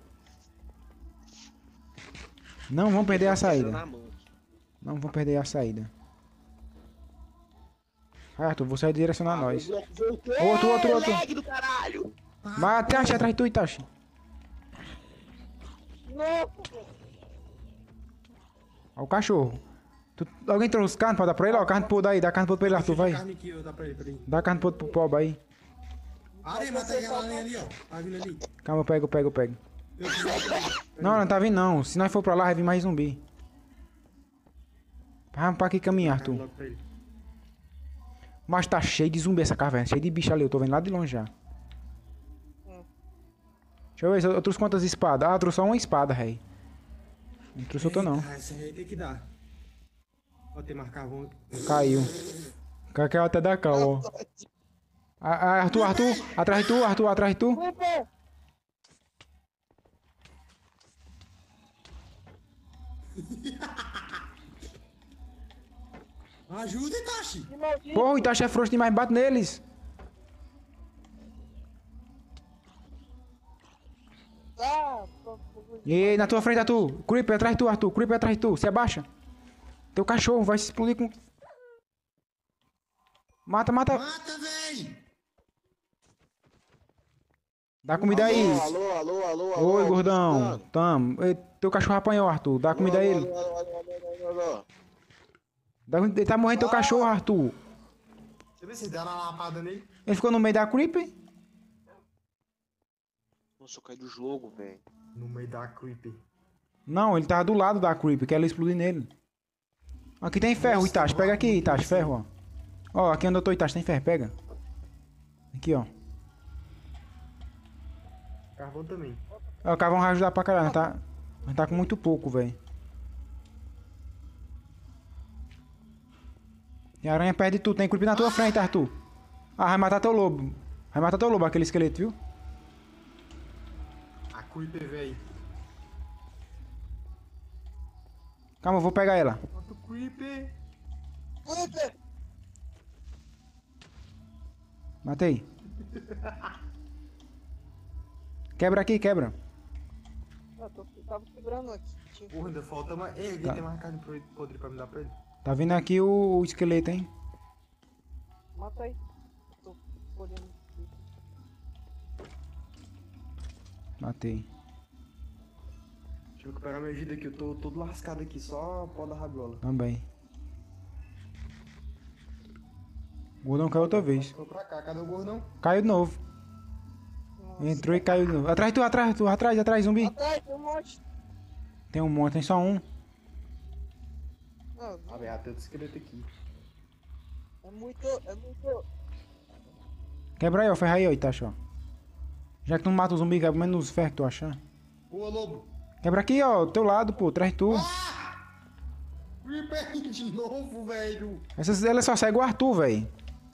Não vamos perder a saída. Na mão. Não vamos perder a saída. Vai, Arthur, você vai direcionar Ah, nós. meu bloco voltou. Outro, outro, outro. Lag do caralho. Vai, Itachi, atrás de tu, Itachi. Não, Ó o cachorro. Tu- alguém trouxe carne pra dar pra ele? Ó, carne podre aí. Dá carne podre pra ele, Arthur, vai. Carne aqui, ó, dá pra ele, peraí. Dá carne podre pro pobre aí. Areia, mata aquela aranha ali, ó. Tá vindo ali. Calma, eu pego, eu pego, eu pego. Eu fiz Não, não tá vindo não. Se nós for pra lá, vai vir mais zumbi. Vamos pra aqui caminhar, Arthur. logo pra ele. Mas tá cheio de zumbi essa caverna. Cheio de bicho ali. Eu tô vendo lá de longe já. Deixa eu ver se eu, eu trouxe quantas espadas. Ah, eu trouxe só uma espada, rei. Não trouxe outra não. Ah, essa aí tem que dar. Ó, tem mais carvão. Caiu. Caiu até da cal, ó. Ah, ah, Arthur, Arthur. Atrás de tu, Arthur, atrás de tu. Ajuda, Itachi. Porra, o Itachi é frouxo demais. Bate neles. Ah, tô- E aí, na tua frente, Arthur. Creeper atrás de tu, Arthur. Creeper atrás de tu. Se abaixa. Teu cachorro vai se explodir com... Mata, mata. Mata, véi. Dá comida aí. Alô, alô, alô, alô. Oi, alô, gordão. escutando? Tamo. Ei, teu cachorro apanhou, Arthur. Dá comida a Alô, ele. alô, alô, alô, alô, alô, alô. Dá, ele tá morrendo teu cachorro, Arthur. Deixa eu ver se dá uma lapada nele. Ele ficou no meio da creeper. Nossa, eu caí do jogo, velho. No meio da creepy. Não, ele tava do lado da creeper, que ela explodir nele. Aqui tem ferro, Itachi. Pega aqui, Itachi, ferro, ó. Ó, aqui onde eu tô, Itachi, tem ferro, pega. Aqui, ó. Carvão também. Ó, o carvão vai ajudar pra caralho, tá? Mas tá com muito pouco, velho. Tem aranha perto de tu, tem creeper na tua frente, Arthur. Ah, vai matar teu lobo. Vai matar teu lobo, aquele esqueleto, viu? A creepy, véi. Calma, eu vou pegar ela. Mata o creepy. Matei. Quebra aqui, quebra. Ah, tô, tava quebrando aqui. Tinha- Porra, ainda falta mais. Ei, alguém Tá. tem mais carne pro- podre pra me dar pra ele? Tá vindo aqui o, o esqueleto, hein? Mata aí. Tô olhando. Matei. Deixa eu recuperar minha vida aqui, eu tô todo lascado aqui, só pó da rabiola. Também. O gordão caiu outra vez. Vou pra cá, cadê o gordão? Caiu de novo. Entrou e caiu de novo. Atrás de tu, atrás, tu, atrás, atrás, zumbi. Atrás, tem um monte. Tem um monte, tem só um. Não, Ah, velho, tem outro esqueleto aqui. é muito. É muito. Quebra aí, ó, ferra aí, ó, Itachi, ó. Já que tu não mata o zumbi, quebra menos os ferros que tu achar. Boa, lobo. Quebra aqui, ó, do teu lado, pô, atrás de tu. Creeper de novo, velho. Essas, ela só segue o Arthur, velho.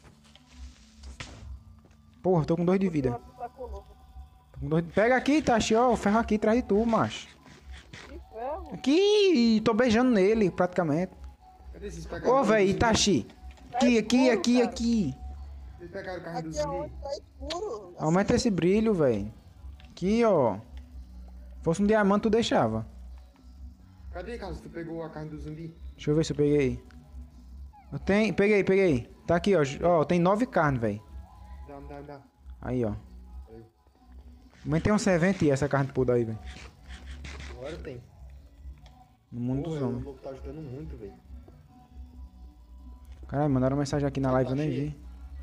Porra, tô com dois de vida. Tá com louco. Tô com dois de... Pega aqui, Itachi, ó, o ferro aqui atrás de tu, macho. Que ferro. Aqui, tô beijando nele, praticamente. Cadê esses pegaram? Ô, velho, Itachi. Aqui, aqui, aqui, aqui. Vocês pegaram o carro do Aqui é zumbi? onde tá escuro. Aumenta esse brilho, velho. Aqui, ó. Fosse um diamante, tu deixava. Cadê, Carlos? Tu pegou a carne do zumbi? Deixa eu ver se eu peguei. Eu tenho... Peguei, peguei. Tá aqui, ó. Ó, tem nove carnes, velho. Dá, dá, dá. Aí, ó. Mas tem um servente e essa carne podre aí, velho. Agora tem. No mundo Pô, dos o homens. lobo tá ajudando muito, velho. Caralho, mandaram mensagem aqui na live, eu nem vi.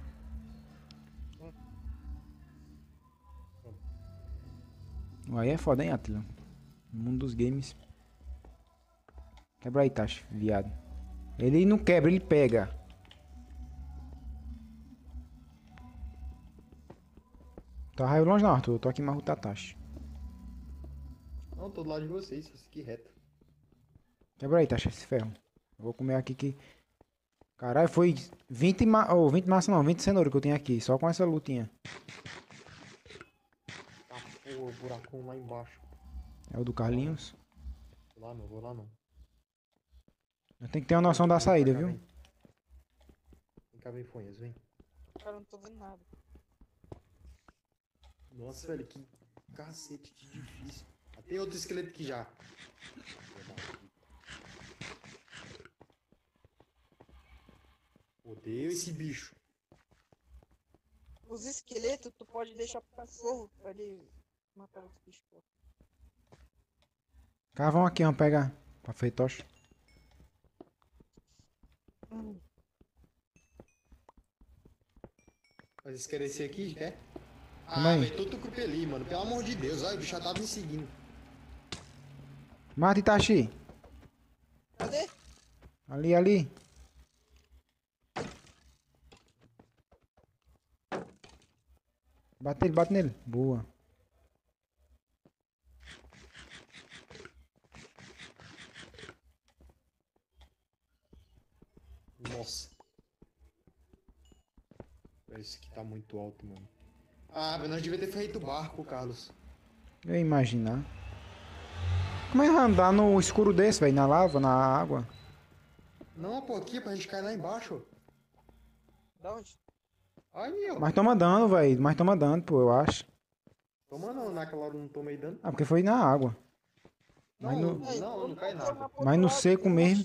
Aí é foda, hein, Atila? No mundo dos games. Quebra aí, Tacho, viado. Ele não quebra, ele pega. Tá raio longe não, Arthur. Eu tô aqui em Maruta Tacho. Não, tô do lado de vocês, só aqui reto. Quebra aí, Tacho, esse ferro. Eu vou comer aqui que... Caralho, foi vinte ma... Oh, vinte massa não, vinte cenoura que eu tenho aqui. Só com essa lutinha. Tá, pô, buracão lá embaixo. É o do Carlinhos. Vou lá não, vou lá não. Eu tenho que ter uma noção da saída, viu? cá, vem, Fonhas, vem. Cara, não tô vendo nada. Nossa, velho, que cacete, que difícil. Ah, tem outro esqueleto aqui já. Odeio esse bicho. Os esqueletos tu pode deixar pro cachorro pra ele matar os bichos. pô. Carvão aqui, vamos pegar. Pra feito tocha. Hum. Mas vocês querem esse aqui, quer? Calma Ah, aí. velho, tô tucupi ali, mano. Pelo amor de Deus, olha, o bicho já tava me seguindo. Mata, Itachi. Cadê? Ali, ali. Bate nele, bate nele. Boa. Nossa. Esse aqui tá muito alto, mano. Ah, mas nós devíamos ter feito barco, Carlos. Eu ia imaginar. Como é que vai andar no escuro desse, velho? Na lava, na água? Não, pô, aqui pra gente cair lá embaixo. Da onde? Aí, ó. Mas toma dano, velho. Mas toma dano, pô, eu acho. Toma não, naquela hora eu não tomei dano. Ah, porque foi na água. Mas Não, no, não, não cai nada. mas no seco mesmo.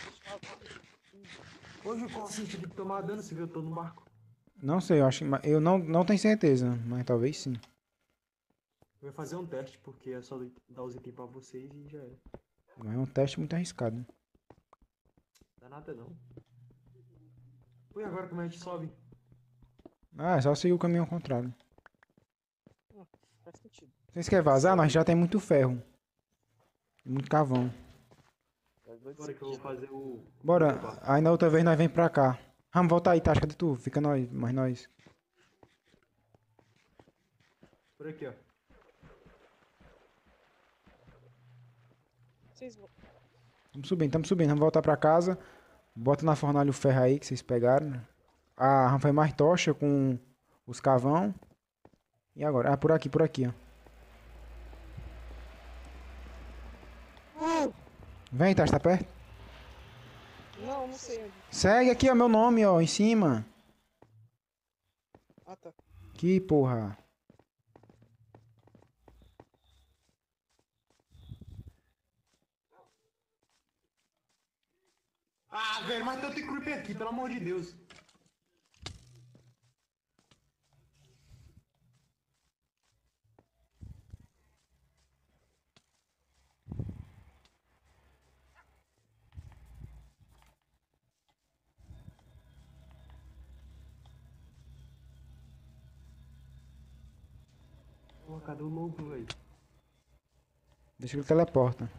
Hoje qual o sentido de tomar dano se eu tô no barco? Não sei, eu acho. mas Eu não, não tenho certeza, mas talvez sim. Eu vou fazer um teste, porque é só dar os itens pra vocês e já é. Mas é um teste muito arriscado. Né? Dá nada não. E agora como a gente sobe? Ah, é só seguir o caminho ao contrário. Faz sentido. Vocês querem vazar? Nós já tem muito ferro. E muito carvão. Agora que eu vou fazer o... Bora, aí na outra vez nós vem pra cá. Vamos voltar aí, Tasca, cadê tu? Fica nós, mais nós. Por aqui, ó. Vocês vão. Estamos subindo, estamos subindo. Vamos voltar pra casa. Bota na fornalha o ferro aí que vocês pegaram. Ah, vamos fazer mais tocha com os cavão. E agora? Ah, por aqui, por aqui, ó. Vem, Tasca, tá perto? Não, não sei onde. Segue aqui, ó, meu nome, ó, em cima. Ah, tá. Que porra. Ah, velho, mas eu tenho creeper aqui, pelo amor de Deus. Pô, cadê o lobo, velho? Deixa que ele teleporta.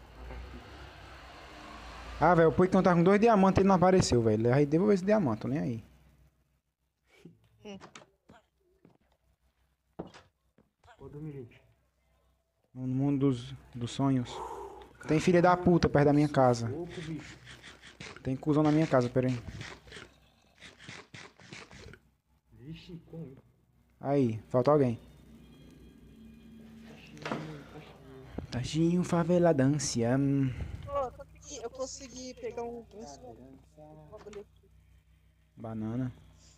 Ah, velho, o Puig não tá com dois diamantes e ele não apareceu, velho. Aí devolver esse diamante, tô nem aí. Pô, dormir, gente. No mundo dos, dos sonhos. Tem filha da puta perto da minha casa. Louco, bicho. Tem cuzão na minha casa, pera aí. Vixe, como? Aí, falta alguém. Tadinho, faveladância. Hum. Pô, eu consegui, eu consegui pegar um. um bagulho aqui. Banana.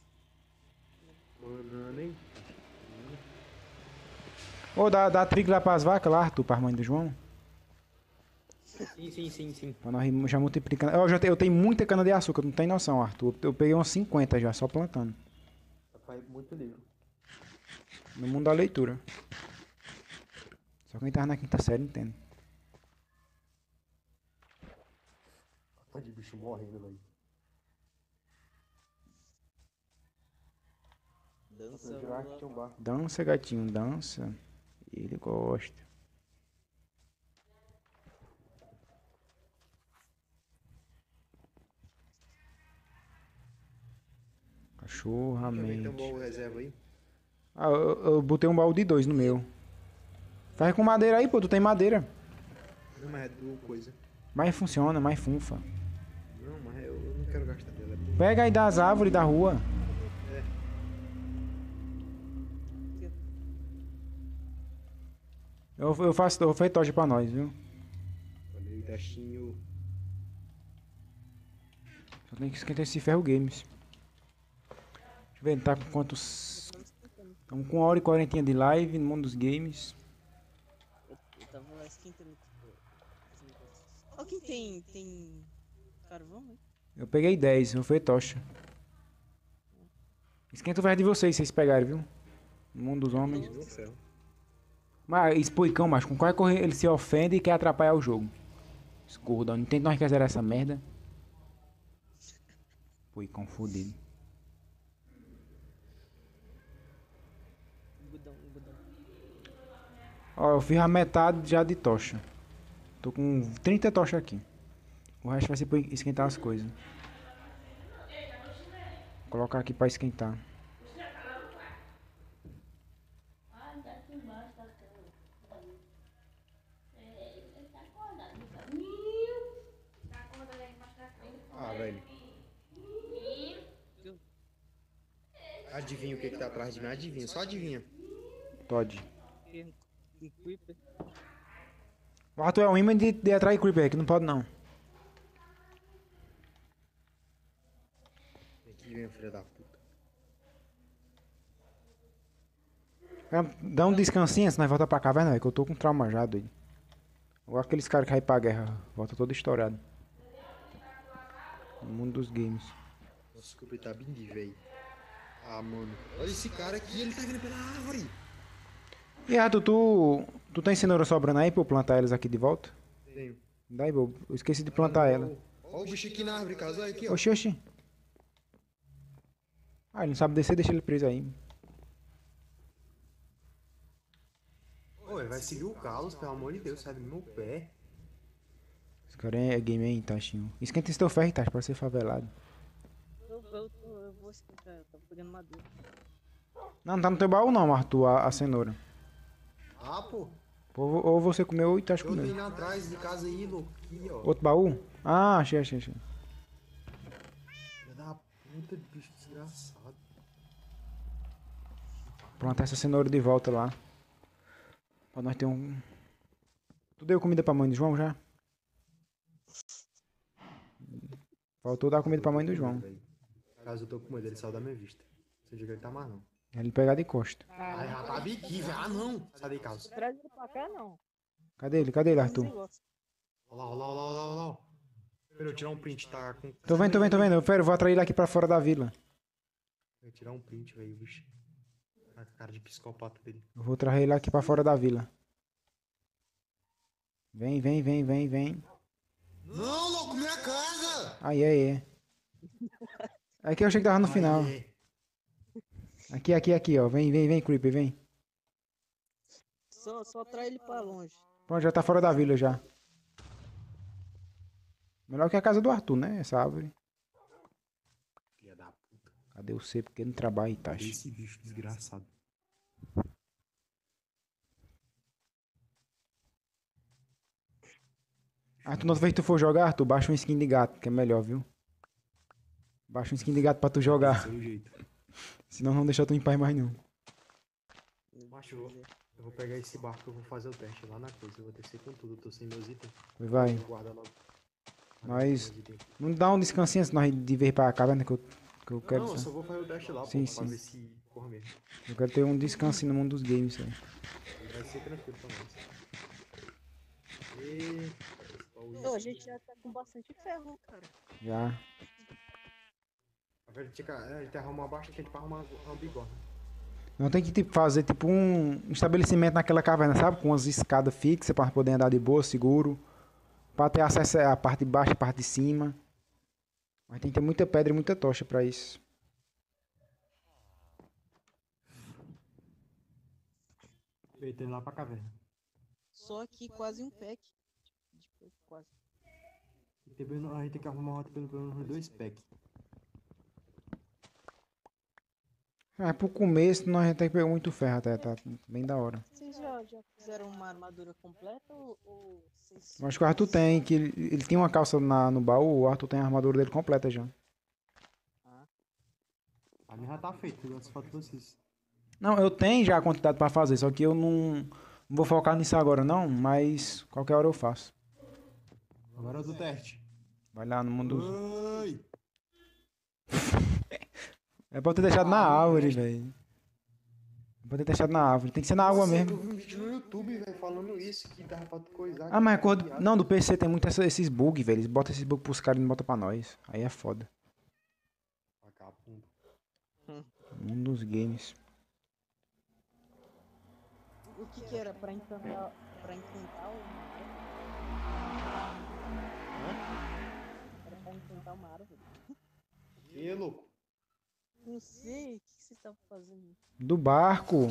Banana, hein? Ô, dá, dá trigo lá pras vacas lá, Arthur, pra mãe do João. Sim, sim, sim, sim. Pra nós ir já multiplicando. Eu, já tenho, eu tenho muita cana de açúcar, não tem noção, Arthur. Eu peguei uns cinquenta já, só plantando. Rapaz, muito livro. No mundo da leitura. Só quem tava na quinta série entende. Tá de bicho morrendo, velho. Dança. Dança, gatinho, dança. Ele gosta. Cachorramente. Tem um baú reserva aí? Ah, eu, eu botei um baú de dois no meu. Faz com madeira aí, pô, tu tem madeira. Não, mas é do coisa. Mas funciona, mais funfa. Não, mas eu, eu não quero gastar dela. Pega aí das árvores da rua. Eu, eu faço eu faço tocha pra nós, viu? Valeu, Dashinho. Só tem que esquentar esse ferro games. Vendo, tá com quantos... Estamos com uma hora e quarentinha de live no mundo dos games. Eu, eu tava esquentando aqui. Ó, quem tem. Tem. Carvão, né? Eu peguei dez, eu fui tocha. Esquenta o verbo de vocês, vocês pegarem, viu? No mundo dos homens. No ferro. Mas, espoicão, macho, com qual correr ele se ofende e quer atrapalhar o jogo. Esse gordão, não tem nós que zerar essa merda. Poicão fudido. Gudão, gudão. Ó, eu fiz a metade já de tocha. Tô com trinta tochas aqui. O resto vai ser pra esquentar as coisas. Vou colocar aqui pra esquentar. Ah, velho. Adivinha o que que tá atrás de mim? Adivinha, só adivinha. Todd. Um creeper. O Arthur é um imã de, de atrair creeper aqui, não pode não. Aqui vem, filho da puta. Dá um descansinho antes de nós voltar pra caverna, velho, que eu tô com trauma já, doido. Ou aqueles caras que caem pra guerra, volta todo estourado. No mundo dos games. Nossa, o creeper tá bem de velho. Ah, mano. Olha esse cara aqui, ele tá vindo pela árvore. E Arthur, tu, tu tem cenoura sobrando aí pra eu plantar elas aqui de volta? Tenho. Daí, bobo, eu esqueci de plantar ela. Olha o bicho aqui na árvore, caso. Olha aqui, ó. Oxi, oxi. Ah, ele não sabe descer, deixa ele preso aí. Ô, ele vai seguir o Carlos, pelo amor de Deus, sai do meu pé. Esse cara é game aí, Tachinho. Esquenta esse teu ferro, Tacho, pra ser favelado. Eu, eu, eu, eu vou esquentar, eu tava pegando madeira. Não, não tá no teu baú não, Arthur, a, a cenoura. Ah, pô. Ou, ou você comeu ou o Tacho Eu tô comeu. indo atrás de casa aí, louco. Aqui, ó. Outro baú? Ah, achei, achei, achei. Filha da puta, bicho desgraçado. Plantar essa cenoura de volta lá. Pra nós ter um... Tu deu comida pra mãe do João já? Faltou dar comida pra mãe do João. Caso eu tô com medo, ele saiu da minha vista. Não sei onde ele tá mais, não. Ele pegar de costa. Ai, já tá bem aqui, velho. Ah, não. Sai daí, Carlos. Traz ele pra cá, não. Cadê ele? Cadê ele, Arthur? Olha lá, olha lá, olha lá, olha lá, olha lá. Pera, eu tirar um print, tá com... Tô vendo, tô vendo, tô vendo. Eu quero, vou atrair ele aqui pra fora da vila. Vou tirar um print, velho, bicho. A cara de psicopata dele. Eu vou trazer ele aqui pra fora da vila. Vem, vem, vem, vem, vem. Não, louco, minha casa! Aí, aí, aí. Aqui eu achei que tava no final. Aí. Aqui, aqui, aqui, ó. Vem, vem, vem, Creeper, vem. Só, só atrai ele pra longe. Pronto, já tá fora da vila já. Melhor que a casa do Arthur, né? Essa árvore. Filha da puta. Cadê o C? Porque não trabalha, tá? Esse bicho desgraçado. Arthur, outra vez que tu for jogar, Arthur, baixa um skin de gato, que é melhor, viu? Baixa um skin de gato pra tu jogar. Seu jeito. Senão não deixa tu em paz mais não. Macho, eu vou, eu vou pegar esse barco, eu vou fazer o teste lá na coisa. Eu vou descer com tudo, eu tô sem meus itens. Vai. Vou guardar logo. Mas não dá um descansinho antes de nós de ver pra caverna que eu, que eu quero. Não, eu sabe? só vou fazer o teste lá, Sim, pô, pra sim. ver se corre mesmo. Eu quero ter um descansinho no mundo dos games, aí. Vai ser tranquilo pra nós. E... Ô, a gente já tá com bastante ferro, cara. Já. A velha tinha que a gente arrumar abaixo aqui pra arrumar uma bigorna. Não tem que tipo, fazer tipo um estabelecimento naquela caverna, sabe? Com umas escadas fixas pra poder andar de boa, seguro. Pra ter acesso à parte de baixo e à parte de cima. Mas tem que ter muita pedra e muita tocha pra isso. Deitando lá pra caverna. Só aqui quase um pack. Tipo, quase. Tem pelo- A gente tem que arrumar uma rota pelo menos uns dois packs. Ah, pro começo nós já tem que pegar muito ferro até, tá bem da hora. Vocês já, já fizeram uma armadura completa ou, ou vocês... Eu acho que o Arthur tem, que ele, ele tinha uma calça na, no baú, o Arthur tem a armadura dele completa já. A minha já tá feita, só falta vocês. Não, eu tenho já a quantidade pra fazer, só que eu não, não vou focar nisso agora não, mas qualquer hora eu faço. Agora é do teste. Vai lá no mundo dos... Oi! É pra ter deixado na árvore, velho. É pra ter deixado na árvore. Tem que ser na água Nossa, eu mesmo. vi um vídeo no YouTube, velho, falando isso, que dava pra tu coisar. Ah, mas a que cor tá do... ligado. Não, do P C tem muito essa- esses bugs, velho. Eles botam esses bugs pros caras e não botam pra nós. Aí é foda. Vagabundo. Um dos games. O que que era pra encantar, pra encantar uma árvore? Era pra encantar uma árvore. E é louco. Não sei, o que que você tava fazendo? Do barco.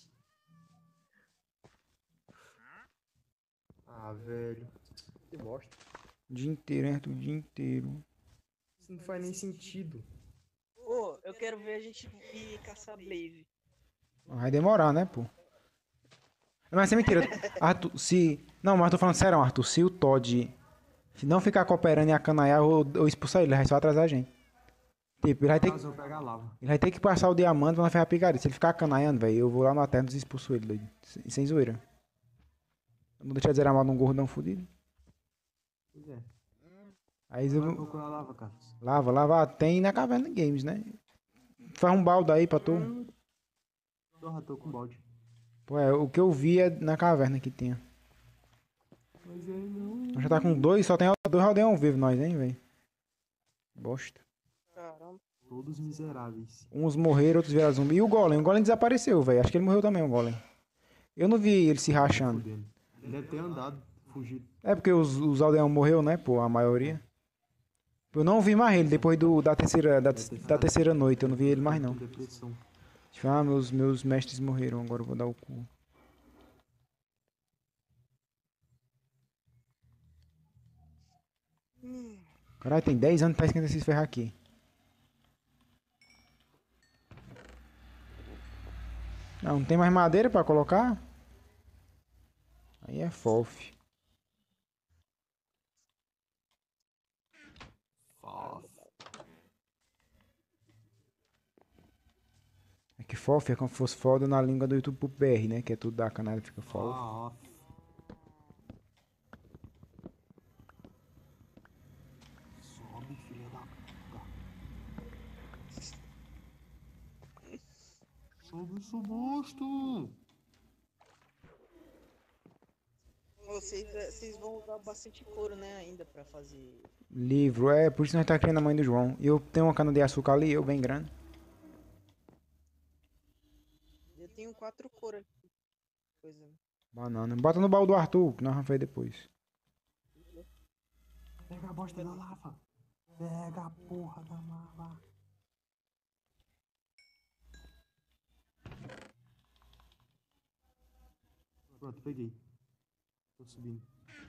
Ah, velho. Que bosta. O dia inteiro, hein? O dia inteiro. Isso não faz nem sentido. Ô, eu quero ver a gente ir caçar Blaze. Vai demorar, né, pô? Mas isso é mentira. Arthur, se... Não, mas eu tô falando sério, Arthur. Se o Todd se não ficar cooperando e acanaiar, eu, eu expulsar ele. Ele vai só atrasar a gente. Tipo, ele vai ter que... Caso eu pegar a lava. Ele vai ter que passar o diamante pra não ferrar a picareta. Se ele ficar acanaiando, velho, eu vou lá no Aternos e expulso ele, doido. Sem, sem zoeira. Eu não deixar de zerar mal num gordão fudido. Pois é. Aí Vai eu... procurar a lava, Carlos. Lava, lava. Tem na Caverna Games, né? Faz um balde aí pra tu. Porra, tô com balde. Pô, é, o que eu vi é na caverna que tinha. Mas é não. Nós já tá com dois, só tem dois aldeão vivo nós, hein, velho. Bosta. Caramba. Todos miseráveis. Uns morreram, outros viraram zumbi. E o Golem? O Golem desapareceu, velho. Acho que ele morreu também, o Golem. Eu não vi ele se rachando. Fudendo. Ele deve ter andado, fugido. É porque os, os aldeão morreu, né, pô, a maioria. Eu não vi mais ele depois do, da, terceira, da, da terceira noite. Eu não vi ele mais, não. Depressão. Tipo, ah, meus, meus mestres morreram, agora eu vou dar o cu. Caralho, tem dez anos pra esquentar esses ferros aqui. Não, não tem mais madeira pra colocar? Aí é fof. É que fof é como se fosse foda na língua do YouTube pro B R, né? Que é tudo da canada fica fof. Ah, sobe, filha da puta. Sobe esse monstro. Vocês, eh, vocês vão usar bastante couro, né, ainda pra fazer. Livro, é por isso que nós tá criando a mãe do João. E eu tenho uma cana de açúcar ali, eu bem grande. Eu tenho quatro couro aqui. Coisa. Banana. Bota no baú do Arthur, que nós vamos fazer depois. Pega a bosta da lava. Pega a porra da lava. Pronto, peguei. Tô subindo.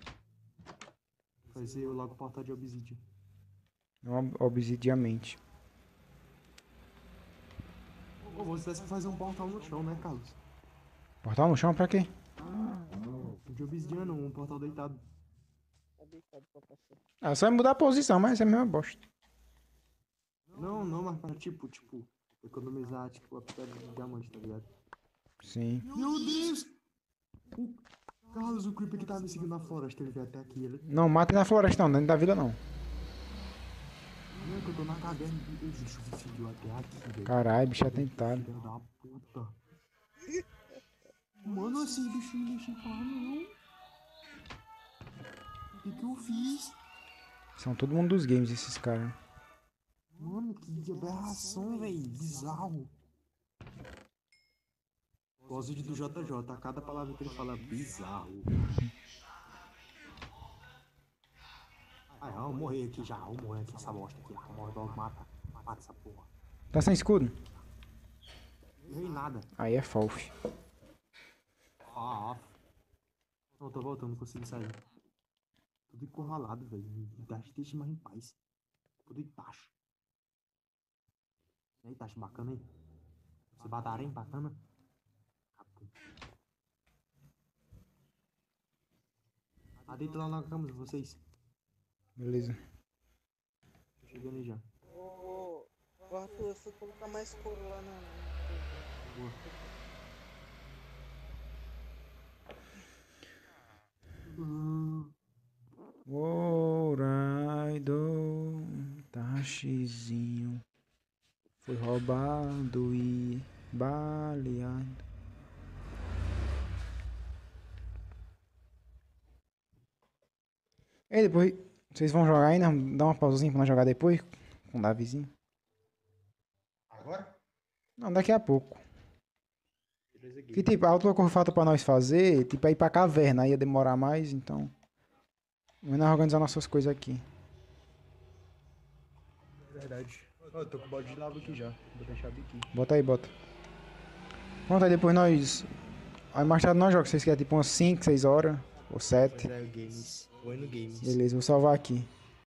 Fazer eu logo portal de obsidian. Ob- Obsidiamente. Ô, você deve fazer um portal no chão, né, Carlos? Portal no chão pra quê? Um de obsidian não, um portal deitado. Tá deitado pra passar. Ah, só é mudar a posição, mas é a mesma bosta. Não, não, mas para tipo, tipo, economizar, tipo, a pedra de diamante, tá ligado? Sim. Meu Deus! O Carlos, o Creeper que tava me seguindo na floresta, ele veio até aqui, ele... Não, mata na floresta não, dentro da vila não. Não, é que eu tô na caverna, o bicho me seguiu até aqui, velho. Caralho, bicho atentado. Filha da puta. Mano, esse bicho não deixa em paz, não. O que que eu fiz? São todo mundo dos games esses caras. Mano, que aberração, velho. Bizarro. Gosto o vídeo do J J, a cada palavra que ele fala, bizarro. Ah, eu vou morrer aqui já, eu vou morrer aqui essa bosta aqui. Eu morro logo, mata. Mata essa porra. Tá sem escudo? Não errei nada. Aí é fof. Ah, não, tô voltando, não consigo sair. Tudo encurralado, velho. Me deixa, deixa mais em paz. Tudo Itachi. E aí, Itachi, bacana, hein? Você batarem, bacana? Capum. Ah, deita lá na cama de vocês. Beleza. Tô chegando aí já. Ô, ô, Arthur, eu fui colocar mais couro lá na. Boa. Hum, Oraido, Tachizinho, Foi roubado e baleado. E depois, vocês vão jogar ainda? Dá uma pausazinha pra nós jogar depois? Com o Davizinho? Agora? Não, daqui a pouco. Beleza, Que game. tipo, a última coisa que falta pra nós fazer, tipo, é ir pra caverna. Aí ia demorar mais, então. Vamos nós organizar nossas coisas aqui. Verdade. Ó, eu tô com o balde de lava aqui já. Vou deixar aqui. Bota aí, bota. Pronto, aí depois nós. Aí mais tarde nós jogamos. Vocês querem tipo umas cinco, seis horas? Ou sete? Zero games. Oi no games. Beleza, vou salvar aqui.